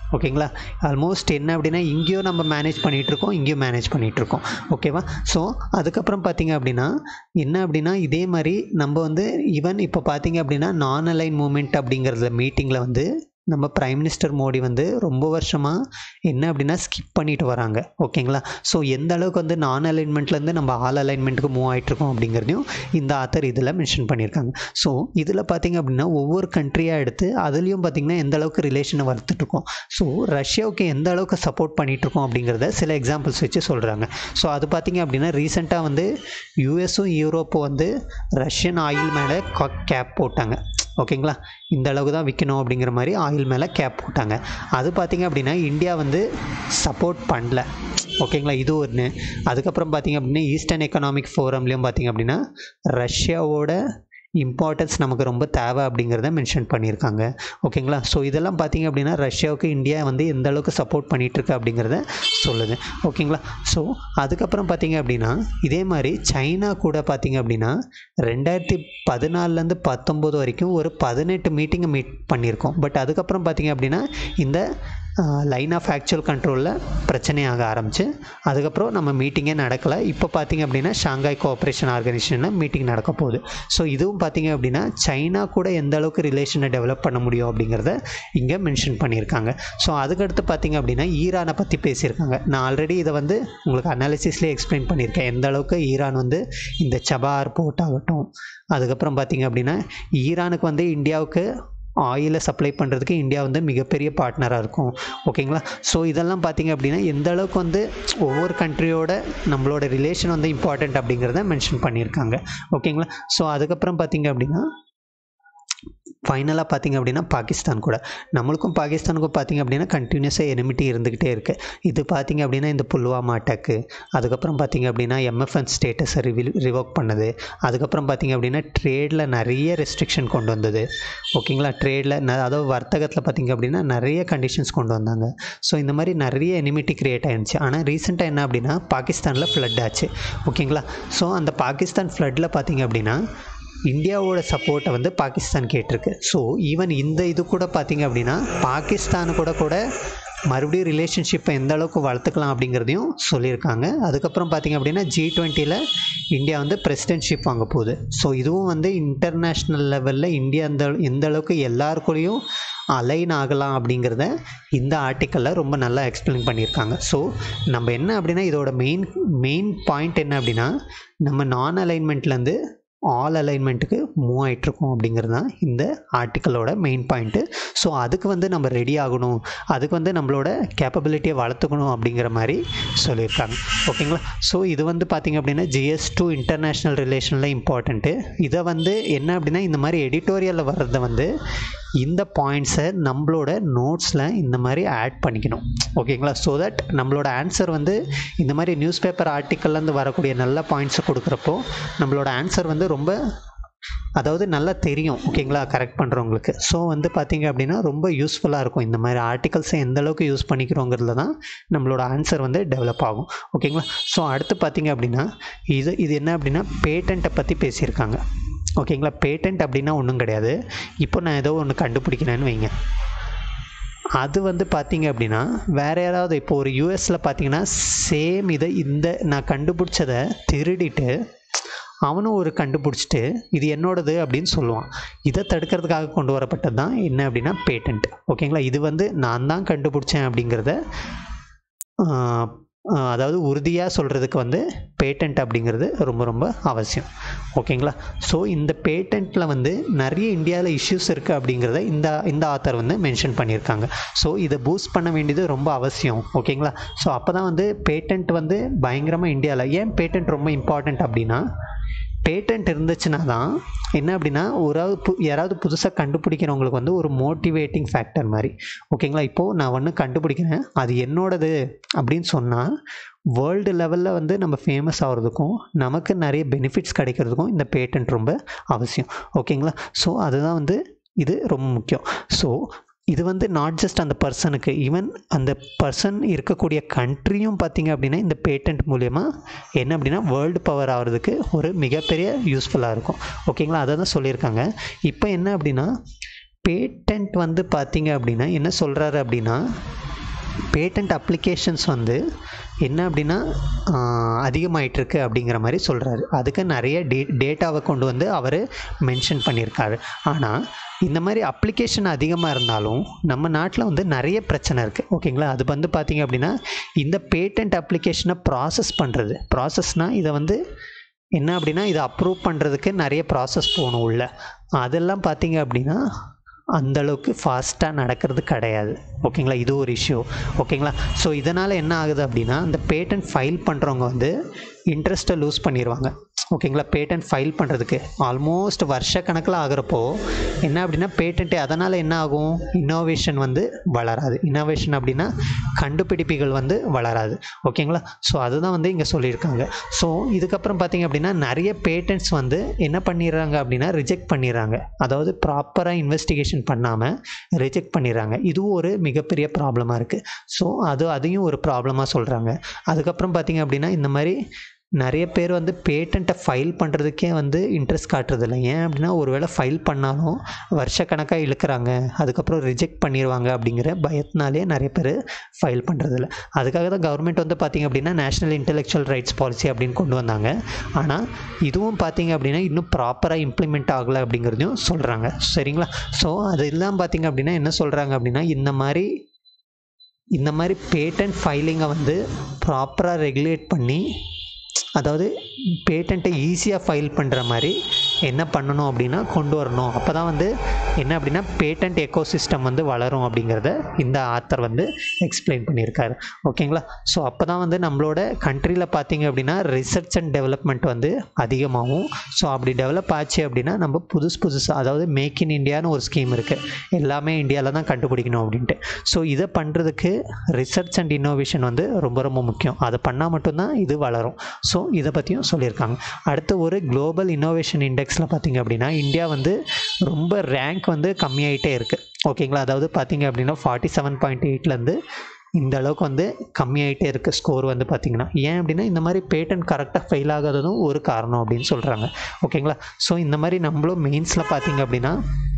ஓகேங்களா. ஆல்மோஸ்ட் என்ன அப்படின்னா இங்கேயும் நம்ம மேனேஜ் பண்ணிகிட்ருக்கோம், இங்கேயும் மேனேஜ் பண்ணிகிட்ருக்கோம். ஓகேவா. ஸோ அதுக்கப்புறம் பார்த்திங்க அப்படின்னா என்ன அப்படின்னா இதே மாதிரி நம்ம வந்து ஈவன் இப்போ பார்த்திங்க அப்படின்னா நான் அலைன் மூமெண்ட் அப்படிங்கிறத மீட்டிங்கில் வந்து நம்ம பிரைம் மினிஸ்டர் மோடி வந்து ரொம்ப வருஷமாக என்ன அப்படின்னா ஸ்கிப் பண்ணிட்டு வராங்க. ஓகேங்களா. ஸோ எந்த அளவுக்கு வந்து நான் அலைன்மெண்ட்லேருந்து நம்ம ஆல் அலைன்மெண்ட்டுக்கு மூவ் ஆகிட்ருக்கோம் அப்படிங்கிறதையும் இந்த ஆத்தர் இதில் மென்ஷன் பண்ணியிருக்காங்க. ஸோ இதில் பார்த்திங்க அப்படின்னா ஒவ்வொரு கண்ட்ரியாக எடுத்து அதுலேயும் பார்த்திங்கன்னா எந்த அளவுக்கு ரிலேஷனை வளர்த்துட்ருக்கோம், ஸோ ரஷ்யாவுக்கு எந்த அளவுக்கு சப்போர்ட் பண்ணிகிட்ருக்கோம் அப்படிங்கிறத சில எக்ஸாம்பிள்ஸ் வச்சு சொல்கிறாங்க. ஸோ அது பார்த்திங்க அப்படின்னா ரீசெண்டாக வந்து யூஎஸும் யூரோப்பும் வந்து ரஷ்யன் ஆயில் மேலே கேப் போட்டாங்க. ஓகேங்களா. இந்த அளவுக்கு தான் விற்கணும் அப்படிங்கிற மாதிரி ஆயில் மேலே கேப் போட்டாங்க. அது பார்த்திங்க அப்படின்னா இந்தியா வந்து சப்போர்ட் பண்ணல. ஓகேங்களா. இது ஒன்று. அதுக்கப்புறம் பார்த்திங்க அப்படின்னா ஈஸ்டர்ன் எக்கனாமிக் ஃபோரம்லேயும் பார்த்திங்க அப்படின்னா ரஷ்யாவோட இம்பார்ட்டன்ஸ் நமக்கு ரொம்ப தேவை அப்படிங்கிறத மென்ஷன் பண்ணியிருக்காங்க. ஓகேங்களா. ஸோ இதெல்லாம் பார்த்திங்க அப்படின்னா ரஷ்யாவுக்கு இந்தியா வந்து எந்த அளவுக்கு சப்போர்ட் பண்ணிகிட்ருக்கு அப்படிங்கிறத சொல்லுது. ஓகேங்களா. ஸோ அதுக்கப்புறம் பார்த்திங்க அப்படின்னா இதே மாதிரி சைனா கூட பார்த்திங்க அப்படின்னா ரெண்டாயிரத்தி பதினாலுலேருந்து பத்தொம்போது வரைக்கும் ஒரு பதினெட்டு மீட்டிங்கை மீட் பண்ணியிருக்கோம். பட் அதுக்கப்புறம் பார்த்திங்க அப்படின்னா இந்த லைன் ஆஃப் ஆக்சுவல் கண்ட்ரோலில் பிரச்சனையாக ஆரம்பிச்சு அதுக்கப்புறம் நம்ம மீட்டிங்கே நடக்கலை. இப்போ பார்த்திங்க அப்படின்னா ஷாங்காய் கோஆப்ரேஷன் ஆர்கனைசேஷனில் மீட்டிங் நடக்க போகுது. ஸோ இதுவும் பார்த்திங்க அப்படின்னா சைனா கூட எந்த அளவுக்கு ரிலேஷனை டெவலப் பண்ண முடியும் அப்படிங்கிறத இங்கே மென்ஷன் பண்ணியிருக்காங்க. ஸோ அதுக்கடுத்து பார்த்திங்க அப்படின்னா ஈரானை பற்றி பேசியிருக்காங்க. நான் ஆல்ரெடி இதை வந்து உங்களுக்கு அனாலிசிஸ்லேயே எக்ஸ்பிளைன் பண்ணியிருக்கேன். எந்த அளவுக்கு ஈரான் வந்து இந்த சபார் போர்ட் ஆகட்டும், அதுக்கப்புறம் பார்த்திங்க அப்படின்னா ஈரானுக்கு வந்து இந்தியாவுக்கு ஆயிலை சப்ளை பண்ணுறதுக்கு இந்தியா வந்து மிகப்பெரிய பார்ட்னராக இருக்கும். ஓகேங்களா. ஸோ இதெல்லாம் பார்த்திங்க அப்படின்னா எந்த அளவுக்கு வந்து ஒவ்வொரு கண்ட்ரியோட நம்மளோட ரிலேஷன் வந்து இம்பார்ட்டண்ட் அப்படிங்கிறத மென்ஷன் பண்ணியிருக்காங்க. ஓகேங்களா. ஸோ அதுக்கப்புறம் பார்த்திங்க அப்படின்னா ஃபைனலாக பார்த்திங்க அப்படின்னா பாகிஸ்தான் கூட நம்மளுக்கும் பாகிஸ்தானுக்கும் பார்த்திங்க அப்படின்னா கண்டினியூஸாக எனிமிட்டி இருந்துக்கிட்டே இருக்குது. இது பார்த்திங்க அப்படின்னா இந்த புல்வாமா அட்டாக்கு, அதுக்கப்புறம் பார்த்திங்க அப்படின்னா எம்எஃப்என் ஸ்டேட்டஸை ரிவி ரிவோக் பண்ணது, அதுக்கப்புறம் பார்த்திங்க அப்படின்னா ட்ரேடில் நிறைய ரெஸ்ட்ரிக்ஷன் கொண்டு வந்தது. ஓகேங்களா. ட்ரேடில் அதாவது வர்த்தகத்தில் பார்த்திங்க அப்படின்னா நிறைய கண்டிஷன்ஸ் கொண்டு வந்தாங்க. ஸோ இந்த மாதிரி நிறைய எனிமிட்டி க்ரியேட் ஆகிடுச்சு. ஆனால் ரீசெண்டாக என்ன அப்படின்னா பாகிஸ்தானில் ஃப்ளட் ஆச்சு. ஓகேங்களா. ஸோ அந்த பாகிஸ்தான் ஃப்ளட்டில் பார்த்திங்க அப்படின்னா இந்தியாவோட சப்போர்ட்டை வந்து பாகிஸ்தான் கேட்டிருக்கு. ஸோ ஈவன் இந்த இது கூட பார்த்திங்க அப்படின்னா பாகிஸ்தானு கூட கூட மறுபடியும் ரிலேஷன்ஷிப்பை எந்த அளவுக்கு வளர்த்துக்கலாம் அப்படிங்கிறதையும் சொல்லியிருக்காங்க. அதுக்கப்புறம் பார்த்திங்க அப்படின்னா ஜி டுவெண்ட்டியில் இந்தியா வந்து பிரசிடென்ட்ஷிப் வாங்க போகுது. ஸோ இதுவும் வந்து இன்டர்நேஷ்னல் லெவலில் இந்தியா அந்த எந்த அளவுக்கு எல்லாருக்குள்ளேயும் அலைன் ஆகலாம் அப்படிங்கிறத இந்த ஆர்டிக்கலில் ரொம்ப நல்லா எக்ஸ்பிளைன் பண்ணியிருக்காங்க. ஸோ நம்ம என்ன அப்படின்னா இதோட மெயின் மெயின் பாயிண்ட் என்ன அப்படின்னா நம்ம நான் அலைன்மெண்ட்லேருந்து ஆல் அலைன்மெண்ட்டுக்கு மூவ் ஆகிட்ருக்கோம் அப்படிங்கிறது தான் இந்த ஆர்டிக்கலோட மெயின் பாயிண்ட்டு. ஸோ அதுக்கு வந்து நம்ம ரெடி ஆகணும், அதுக்கு வந்து நம்மளோட கேப்பபிலிட்டியை வளர்த்துக்கணும் அப்படிங்கிற மாதிரி சொல்லியிருக்காங்க. ஓகேங்களா. ஸோ இது வந்து பார்த்திங்க அப்படின்னா ஜிஎஸ் டூ இன்டர்நேஷ்னல் ரிலேஷனில் இம்பார்ட்டண்ட்டு. இதை வந்து என்ன அப்படின்னா இந்த மாதிரி எடிட்டோரியலில் வர்றதை வந்து இந்த பாயிண்ட்ஸை நம்மளோட நோட்ஸில் இந்த மாதிரி ஆட் பண்ணிக்கணும். ஓகேங்களா. ஸோ தட் நம்மளோட ஆன்சர் வந்து இந்த மாதிரி நியூஸ் பேப்பர் ஆர்டிக்கல்லேருந்து வரக்கூடிய நல்ல பாயிண்ட்ஸை கொடுக்குறப்போ நம்மளோட ஆன்சர் வந்து ரொம்ப அதாவது நல்லா தெரியும். ஓகேங்களா. கரெக்ட் பண்ணுறவங்களுக்கு. ஸோ வந்து பார்த்திங்க அப்படின்னா ரொம்ப யூஸ்ஃபுல்லாக இருக்கும். இந்த மாதிரி ஆர்டிகல்ஸை எந்த அளவுக்கு யூஸ் பண்ணிக்கிறோங்கிறதுல தான் நம்மளோட ஆன்சர் வந்து டெவலப் ஆகும். ஓகேங்களா. ஸோ அடுத்து பார்த்திங்க அப்படின்னா இது இது என்ன அப்படின்னா பேட்டண்ட்டை பற்றி பேசியிருக்காங்க. ஓகேங்களா. பேட்டன்ட் அப்படின்னா ஒன்றும் கிடையாது. இப்போ நான் ஏதோ ஒன்று கண்டுபிடிக்கிறேன்னு வைங்க, அது வந்து பார்த்திங்க அப்படின்னா வேறு யாராவது இப்போ ஒரு யூஎஸில் பார்த்திங்கன்னா சேம் இதை இந்த நான் கண்டுபிடிச்சதை திருடிட்டு அவனும் ஒரு கண்டுபிடிச்சிட்டு இது என்னோடது அப்படின்னு சொல்லுவான். இதை தடுக்கிறதுக்காக கொண்டு வரப்பட்டது தான் என்ன அப்படின்னா பேட்டன்ட். ஓகேங்களா. இது வந்து நான் தான் கண்டுபிடிச்சேன் அப்படிங்கிறத அதாவது உறுதியாக சொல்கிறதுக்கு வந்து பேட்டன்ட் அப்படிங்கிறது ரொம்ப ரொம்ப அவசியம். ஓகேங்களா. ஸோ இந்த பேட்டன்ட்டில் வந்து நிறைய இந்தியாவில் இஷ்யூஸ் இருக்குது அப்படிங்கிறத இந்த இந்த ஆத்தர் வந்து மென்ஷன் பண்ணியிருக்காங்க. ஸோ இதை பூஸ்ட் பண்ண வேண்டியது ரொம்ப அவசியம். ஓகேங்களா. ஸோ அப்போ தான் வந்து பேட்டன்ட் வந்து பயங்கரமாக இந்தியாவில் ஏன் பேட்டன்ட் ரொம்ப இம்பார்ட்டண்ட் அப்படின்னா பேட்டன்ட் இருந்துச்சுன்னா தான் என்ன அப்படின்னா ஒரு பு யாராவது புதுசாக கண்டுபிடிக்கிறவங்களுக்கு வந்து ஒரு மோட்டிவேட்டிங் ஃபேக்டர் மாதிரி. ஓகேங்களா. இப்போது நான் ஒன்று கண்டுபிடிக்கிறேன், அது என்னோடது அப்படின்னு சொன்னால் வேர்ல்டு லெவலில் வந்து நம்ம ஃபேமஸ் ஆகிறதுக்கும் நமக்கு நிறைய பெனிஃபிட்ஸ் கிடைக்கிறதுக்கும் இந்த பேட்டன்ட் ரொம்ப அவசியம். ஓகேங்களா. ஸோ அதுதான் வந்து இது ரொம்ப முக்கியம். ஸோ இது வந்து நாட் ஜஸ்ட் அந்த பர்சனுக்கு, ஈவன் அந்த பர்சன் இருக்கக்கூடிய கண்ட்ரியும் பார்த்திங்க அப்படின்னா இந்த பேட்டன்ட் மூலயமா என்ன அப்படின்னா வேர்ல்டு பவர் ஆகிறதுக்கு ஒரு மிகப்பெரிய யூஸ்ஃபுல்லாக இருக்கும். ஓகேங்களா. அதை தான் சொல்லியிருக்காங்க. இப்போ என்ன அப்படின்னா பேட்டன்ட் வந்து பார்த்திங்க அப்படின்னா என்ன சொல்கிறாரு அப்படின்னா, பேட்டன்ட் அப்ளிகேஷன்ஸ் வந்து என்ன அப்படின்னா அதிகமாயிட்டிருக்கு அப்படிங்கிற மாதிரி சொல்கிறாரு. அதுக்கு நிறைய டே டேட்டாவை கொண்டு வந்து அவர் மென்ஷன் பண்ணியிருக்காரு. ஆனால் இந்த மாதிரி அப்ளிகேஷன் அதிகமாக இருந்தாலும் நம்ம நாட்டில் வந்து நிறைய பிரச்சனை இருக்குது. ஓகேங்களா, அது வந்து பார்த்திங்க அப்படின்னா இந்த பேட்டன்ட் அப்ளிகேஷனை ப்ராசஸ் பண்ணுறது, ப்ராசஸ்னால் இதை வந்து என்ன அப்படின்னா இதை அப்ரூவ் பண்ணுறதுக்கு நிறைய ப்ராசஸ் போகணும் உள்ள. அதெல்லாம் பார்த்திங்க அப்படின்னா அந்தளவுக்கு ஃபாஸ்ட்டாக நடக்கிறது கிடையாது. ஓகேங்களா, இது ஒரு இஷ்யூ. ஓகேங்களா, ஸோ இதனால் என்ன ஆகுது அப்படின்னா இந்த பேட்டன்ட் ஃபைல் பண்ணுறவங்க வந்து இன்ட்ரெஸ்ட்டை லூஸ் பண்ணிடுவாங்க. ஓகேங்களா, பேட்டன்ட் ஃபைல் பண்ணுறதுக்கு ஆல்மோஸ்ட் வருஷ கணக்கில் ஆகிறப்போ என்ன அப்படின்னா பேட்டன்ட்டு அதனால் என்ன ஆகும், இன்னோவேஷன் வந்து வளராது. இன்னோவேஷன் அப்படின்னா கண்டுபிடிப்புகள் வந்து வளராது. ஓகேங்களா, ஸோ அதுதான் வந்து இங்கே சொல்லியிருக்காங்க. ஸோ இதுக்கப்புறம் பார்த்திங்க அப்படின்னா நிறைய பேட்டன்ட்ஸ் வந்து என்ன பண்ணிடுறாங்க அப்படின்னா ரிஜெக்ட் பண்ணிடுறாங்க. அதாவது ப்ராப்பராக இன்வெஸ்டிகேஷன் பண்ணாமல் ரிஜெக்ட் பண்ணிடுறாங்க. இதுவும் ஒரு மிகப்பெரிய ப்ராப்ளமாக இருக்குது. ஸோ அது அதையும் ஒரு ப்ராப்ளமாக சொல்கிறாங்க. அதுக்கப்புறம் பார்த்திங்க அப்படின்னா இந்த மாதிரி நிறைய பேர் வந்து பேட்டண்ட்டை ஃபைல் பண்ணுறதுக்கே வந்து இன்ட்ரெஸ்ட் காட்டுறதில்ல. ஏன் அப்படின்னா ஒரு வேளை ஃபைல் பண்ணாலும் வருஷக்கணக்காக இழுக்கிறாங்க, அதுக்கப்புறம் ரிஜெக்ட் பண்ணிடுவாங்க அப்படிங்கிற பயத்தினாலே நிறைய பேர் ஃபைல் பண்ணுறதில்ல. அதுக்காக தான் கவர்மெண்ட் வந்து பார்த்திங்க அப்படின்னா நேஷ்னல் இன்டெலெக்சுவல் ரைட்ஸ் பாலிசி அப்படின்னு கொண்டு வந்தாங்க. ஆனால் இதுவும் பார்த்திங்க அப்படின்னா இன்னும் ப்ராப்பராக இம்ப்ளிமெண்ட் ஆகலை அப்படிங்கிறதையும் சொல்கிறாங்க. சரிங்களா, ஸோ அது எல்லாம் பார்த்திங்க அப்படின்னா என்ன சொல்கிறாங்க அப்படின்னா இந்த மாதிரி இந்த மாதிரி பேட்டன்ட் ஃபைலிங்கை வந்து ப்ராப்பராக ரெகுலேட் பண்ணி, அதாவது பேட்டண்ட்டை ஈஸியாக ஃபைல் பண்ணுற மாதிரி என்ன பண்ணணும் அப்படின்னா கொண்டு வரணும். அப்போ தான் வந்து என்ன அப்படின்னா பேட்டன்ட் எக்கோசிஸ்டம் வந்து வளரும் அப்படிங்கிறத இந்த ஆத்தர் வந்து எக்ஸ்பிளைன் பண்ணியிருக்காரு. ஓகேங்களா, ஸோ அப்போ தான் வந்து நம்மளோட கண்ட்ரியில் பார்த்திங்க அப்படின்னா ரிசர்ச் அண்ட் டெவலப்மெண்ட் வந்து அதிகமாகும். ஸோ அப்படி டெவலப் ஆச்சு அப்படின்னா நம்ம புதுசு புதுசாக, அதாவது மேக் இன் இண்டியான்னு ஒரு ஸ்கீம் இருக்குது, எல்லாமே இந்தியாவில் தான் கண்டுபிடிக்கணும் அப்படின்ட்டு. ஸோ இதை பண்ணுறதுக்கு ரிசர்ச் அண்ட் இன்னோவேஷன் வந்து ரொம்ப ரொம்ப முக்கியம். அதை பண்ணால் மட்டும்தான் இது வளரும். ஸோ இதை பற்றியும் சொல்லியிருக்காங்க. அடுத்து ஒரு குளோபல் இன்னோவேஷன் இண்டெக்ஸில் பார்த்திங்க அப்படின்னா இந்தியா வந்து ரொம்ப ரேங்க் வந்து கம்மியாயிட்டே இருக்குது. ஓகேங்களா, அதாவது பார்த்திங்க அப்படின்னா ஃபார்ட்டி செவன் பாயிண்ட் எயிட்லேருந்து இந்த அளவுக்கு வந்து கம்மியாயிட்டே இருக்குது ஸ்கோர் வந்து பார்த்திங்கன்னா. ஏன் அப்படின்னா இந்த மாதிரி பேட்டன்ட் கரெக்டாக ஃபெயில் ஆகாததும் ஒரு காரணம் அப்படின்னு சொல்கிறாங்க. ஓகேங்களா, ஸோ இந்த மாதிரி நம்மளும் மெயின்ஸில் பார்த்திங்க அப்படின்னா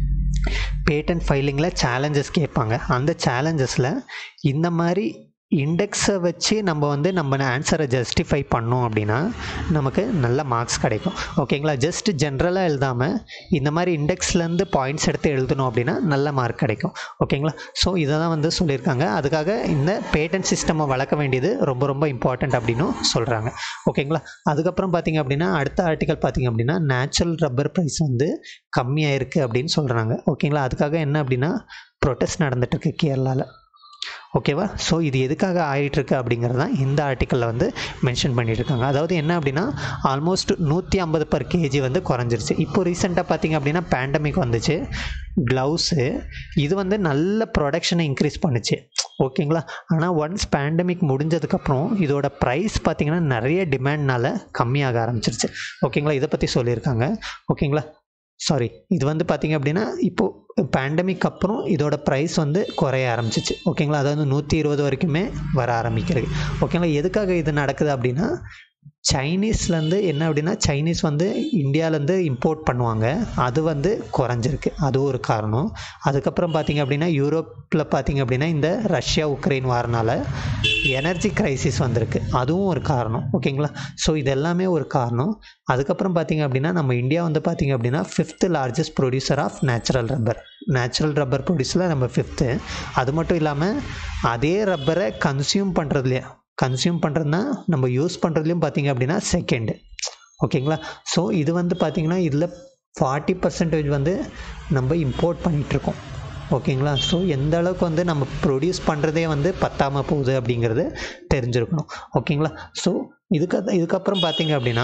பேட்டன்ட் ஃபைலிங்கில் சேலஞ்சஸ் கேட்பாங்க. அந்த சேலஞ்சஸில் இந்த மாதிரி இண்டெக்ஸை வச்சு நம்ம வந்து நம்ம ஆன்சரை ஜஸ்டிஃபை பண்ணோம் அப்படின்னா நமக்கு நல்ல மார்க்ஸ் கிடைக்கும். ஓகேங்களா, ஜஸ்ட் ஜென்ரலாக எழுதாமல் இந்த மாதிரி இண்டெக்ஸ்லேருந்து பாயிண்ட்ஸ் எடுத்து எழுதணும் அப்படின்னா நல்ல மார்க் கிடைக்கும். ஓகேங்களா, ஸோ இதை தான் வந்து சொல்லியிருக்காங்க. அதுக்காக இந்த பேட்டன்ட் சிஸ்டமை வளர்க்க வேண்டியது ரொம்ப ரொம்ப இம்பார்ட்டண்ட் அப்படின்னு சொல்கிறாங்க. ஓகேங்களா, அதுக்கப்புறம் பார்த்திங்க அப்படின்னா அடுத்த ஆர்டிக்கல் பார்த்திங்க அப்படின்னா நேச்சுரல் ரப்பர் ப்ரைஸ் வந்து கம்மியாக இருக்குது அப்படின்னு சொல்கிறாங்க. ஓகேங்களா, அதுக்காக என்ன அப்படின்னா ப்ரொட்டஸ்ட் நடந்துகிட்ருக்கு கேரளாவில். ஓகேவா, ஸோ இது எதுக்காக ஆகிட்டுருக்கு அப்படிங்கிறது தான் இந்த ஆர்டிக்கலில் வந்து மென்ஷன் பண்ணிட்டுருக்காங்க. அதாவது என்ன அப்படின்னா ஆல்மோஸ்ட் நூற்றி ஐம்பது பர் கேஜி வந்து குறைஞ்சிருச்சு. இப்போ ரீசெண்டாக பார்த்திங்க அப்படின்னா பேண்டமிக் வந்துச்சு, க்ளவுஸு இது வந்து நல்ல ப்ரொடக்ஷனை இன்க்ரீஸ் பண்ணுச்சு. ஓகேங்களா, ஆனால் ஒன்ஸ் பேண்டமிக் முடிஞ்சதுக்கப்புறம் இதோட ப்ரைஸ் பார்த்திங்கன்னா நிறைய டிமாண்ட்னால கம்மியாக ஆரம்பிச்சிருச்சு. ஓகேங்களா, இதை பற்றி சொல்லியிருக்காங்க. ஓகேங்களா, சாரி இது வந்து பார்த்திங்க அப்படின்னா இப்போது பேண்டமிக் அப்புறம் இதோட ப்ரைஸ் வந்து குறைய ஆரம்பிச்சிச்சு. ஓகேங்களா, அதாவது நூற்றி இருபது வரைக்குமே வர ஆரம்பிக்கிறது. ஓகேங்களா, எதுக்காக இது நடக்குது அப்படின்னா சைனீஸ்லேருந்து என்ன அப்படின்னா சைனீஸ் வந்து இந்தியாவிலேருந்து இம்போர்ட் பண்ணுவாங்க, அது வந்து குறைஞ்சிருக்கு, அது ஒரு காரணம். அதுக்கப்புறம் பார்த்திங்க அப்படின்னா யூரோப்பில் பார்த்திங்க அப்படின்னா இந்த ரஷ்யா உக்ரைன் வாரனால் எனர்ஜி கிரைசிஸ் வந்திருக்கு, அதுவும் ஒரு காரணம். ஓகேங்களா, ஸோ இது எல்லாமே ஒரு காரணம். அதுக்கப்புறம் பார்த்திங்க அப்படின்னா நம்ம இந்தியா வந்து பார்த்திங்க அப்படின்னா fifth largest producer of natural rubber natural rubber ப்ரொடியூஸில் நம்ம ஃபிஃப்த்து. அது மட்டும் இல்லாமல் அதே ரப்பரை கன்சியூம் பண்ணுறதுலையே கன்சியூம் பண்ணுறதுனா நம்ம யூஸ் பண்ணுறதுலையும் பார்த்திங்க அப்படின்னா செகண்டு. ஓகேங்களா, ஸோ இது வந்து பார்த்திங்கன்னா இதில் ஃபார்ட்டி பர்சன்டேஜ் வந்து நம்ம இம்போர்ட் பண்ணிகிட்ருக்கோம். ஓகேங்களா, ஸோ எந்த அளவுக்கு வந்து நம்ம ப்ரொடியூஸ் பண்ணுறதே வந்து பத்தாமல் போகுது அப்படிங்கிறது தெரிஞ்சிருக்கணும். ஓகேங்களா, ஸோ இதுக்கு இதுக்கப்புறம் பார்த்திங்க அப்படின்னா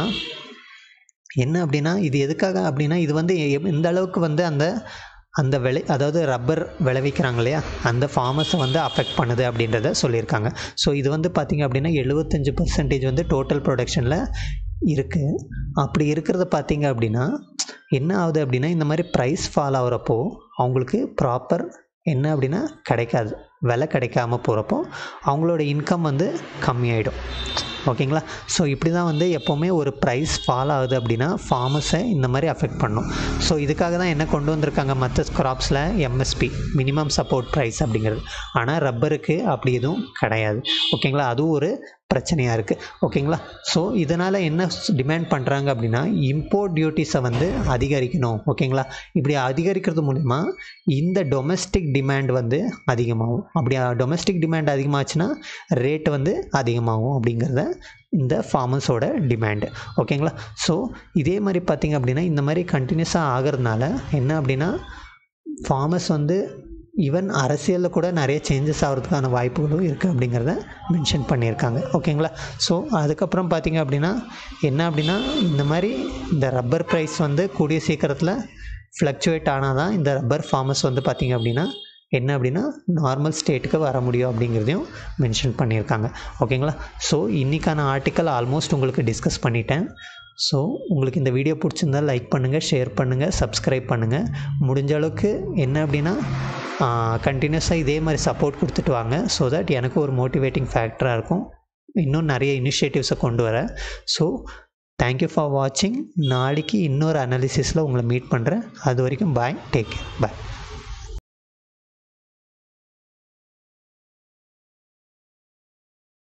என்ன அப்படின்னா இது எதுக்காக அப்படின்னா இது வந்து எந்த அளவுக்கு வந்து அந்த அந்த விளை அதாவது ரப்பர் விளைவிக்கிறாங்க இல்லையா அந்த ஃபார்மர்ஸை வந்து அஃபெக்ட் பண்ணுது அப்படின்றத சொல்லியிருக்காங்க. ஸோ இது வந்து பார்த்திங்க அப்படின்னா எழுபத்தஞ்சு பர்சன்டேஜ் வந்து டோட்டல் ப்ரொடக்ஷனில் இருக்குது. அப்படி இருக்கிறத பார்த்திங்க அப்படின்னா என்ன ஆகுது அப்படின்னா இந்த மாதிரி ப்ரைஸ் ஃபால் ஆகிறப்போ அவங்களுக்கு ப்ராப்பர் என்ன அப்படின்னா கிடைக்காது, விலை கிடைக்காம போகிறப்போ அவங்களோட இன்கம் வந்து கம்மியாயிடும். ஓகேங்களா. ஸோ இப்படி தான் வந்து எப்போவுமே ஒரு ப்ரைஸ் ஃபால் ஆகுது அப்படின்னா ஃபார்மர்ஸை இந்த மாதிரி அஃபெக்ட் பண்ணும். ஸோ இதுக்காக தான் என்ன கொண்டு வந்திருக்காங்க மற்ற கிராப்ஸில் எம்எஸ்பி மினிமம் சப்போர்ட் ப்ரைஸ் அப்படிங்கிறது. ஆனால் ரப்பருக்கு அப்படி எதுவும் கிடையாது. ஓகேங்களா, அதுவும் ஒரு பிரச்சனையாக இருக்குது. ஓகேங்களா. ஸோ இதனால் என்ன டிமாண்ட் பண்ணுறாங்க அப்படின்னா இம்போர்ட் டியூட்டிஸை வந்து அதிகரிக்கணும். ஓகேங்களா, இப்படி அதிகரிக்கிறது மூலிமா இந்த டொமெஸ்டிக் டிமாண்ட் வந்து அதிகமாகும். அப்படி டொமெஸ்டிக் டிமாண்ட் அதிகமாச்சுன்னா ரேட் வந்து அதிகமாகும் அப்படிங்கிறத இந்த ஃபார்மர்ஸோட டிமாண்டு. ஓகேங்களா. ஸோ இதே மாதிரி பார்த்திங்க அப்படின்னா இந்த மாதிரி கண்டினியூஸாக ஆகிறதுனால என்ன அப்படின்னா ஃபார்மர்ஸ் வந்து ஈவன் அரசியலில் கூட நிறைய சேஞ்சஸ் ஆகிறதுக்கான வாய்ப்புகளும் இருக்குது அப்படிங்கிறத மென்ஷன் பண்ணியிருக்காங்க. ஓகேங்களா. ஸோ அதுக்கப்புறம் பார்த்திங்க அப்படின்னா என்ன அப்படின்னா இந்த மாதிரி இந்த ரப்பர் ப்ரைஸ் வந்து கூடிய சீக்கிரத்தில் ஃப்ளக்சுவேட் ஆனால் தான் இந்த ரப்பர் ஃபார்மர்ஸ் வந்து பார்த்திங்க அப்படின்னா என்ன அப்படின்னா நார்மல் ஸ்டேட்டுக்கு வர முடியும் அப்படிங்கிறதையும் மென்ஷன் பண்ணியிருக்காங்க. ஓகேங்களா. ஸோ இன்றைக்கான ஆர்டிக்கல் ஆல்மோஸ்ட் உங்களுக்கு டிஸ்கஸ் பண்ணிட்டேன். ஸோ உங்களுக்கு இந்த வீடியோ பிடிச்சிருந்தால் லைக் பண்ணுங்கள், ஷேர் பண்ணுங்கள், சப்ஸ்கிரைப் பண்ணுங்கள். முடிஞ்ச அளவுக்கு என்ன அப்படின்னா கண்டினியூஸாக இதே மாதிரி சப்போர்ட் கொடுத்துட்டு வாங்க. ஸோ தட் எனக்கு ஒரு மோட்டிவேட்டிங் ஃபேக்டராக இருக்கும் இன்னும் நிறைய இனிஷியேட்டிவ்ஸை கொண்டு வர. ஸோ தேங்க்யூ ஃபார் வாட்சிங். நாளைக்கு இன்னொரு அனாலிசிஸில் உங்களை மீட் பண்ணுறேன். அது வரைக்கும் பாய், டேக் கேர், பாய்.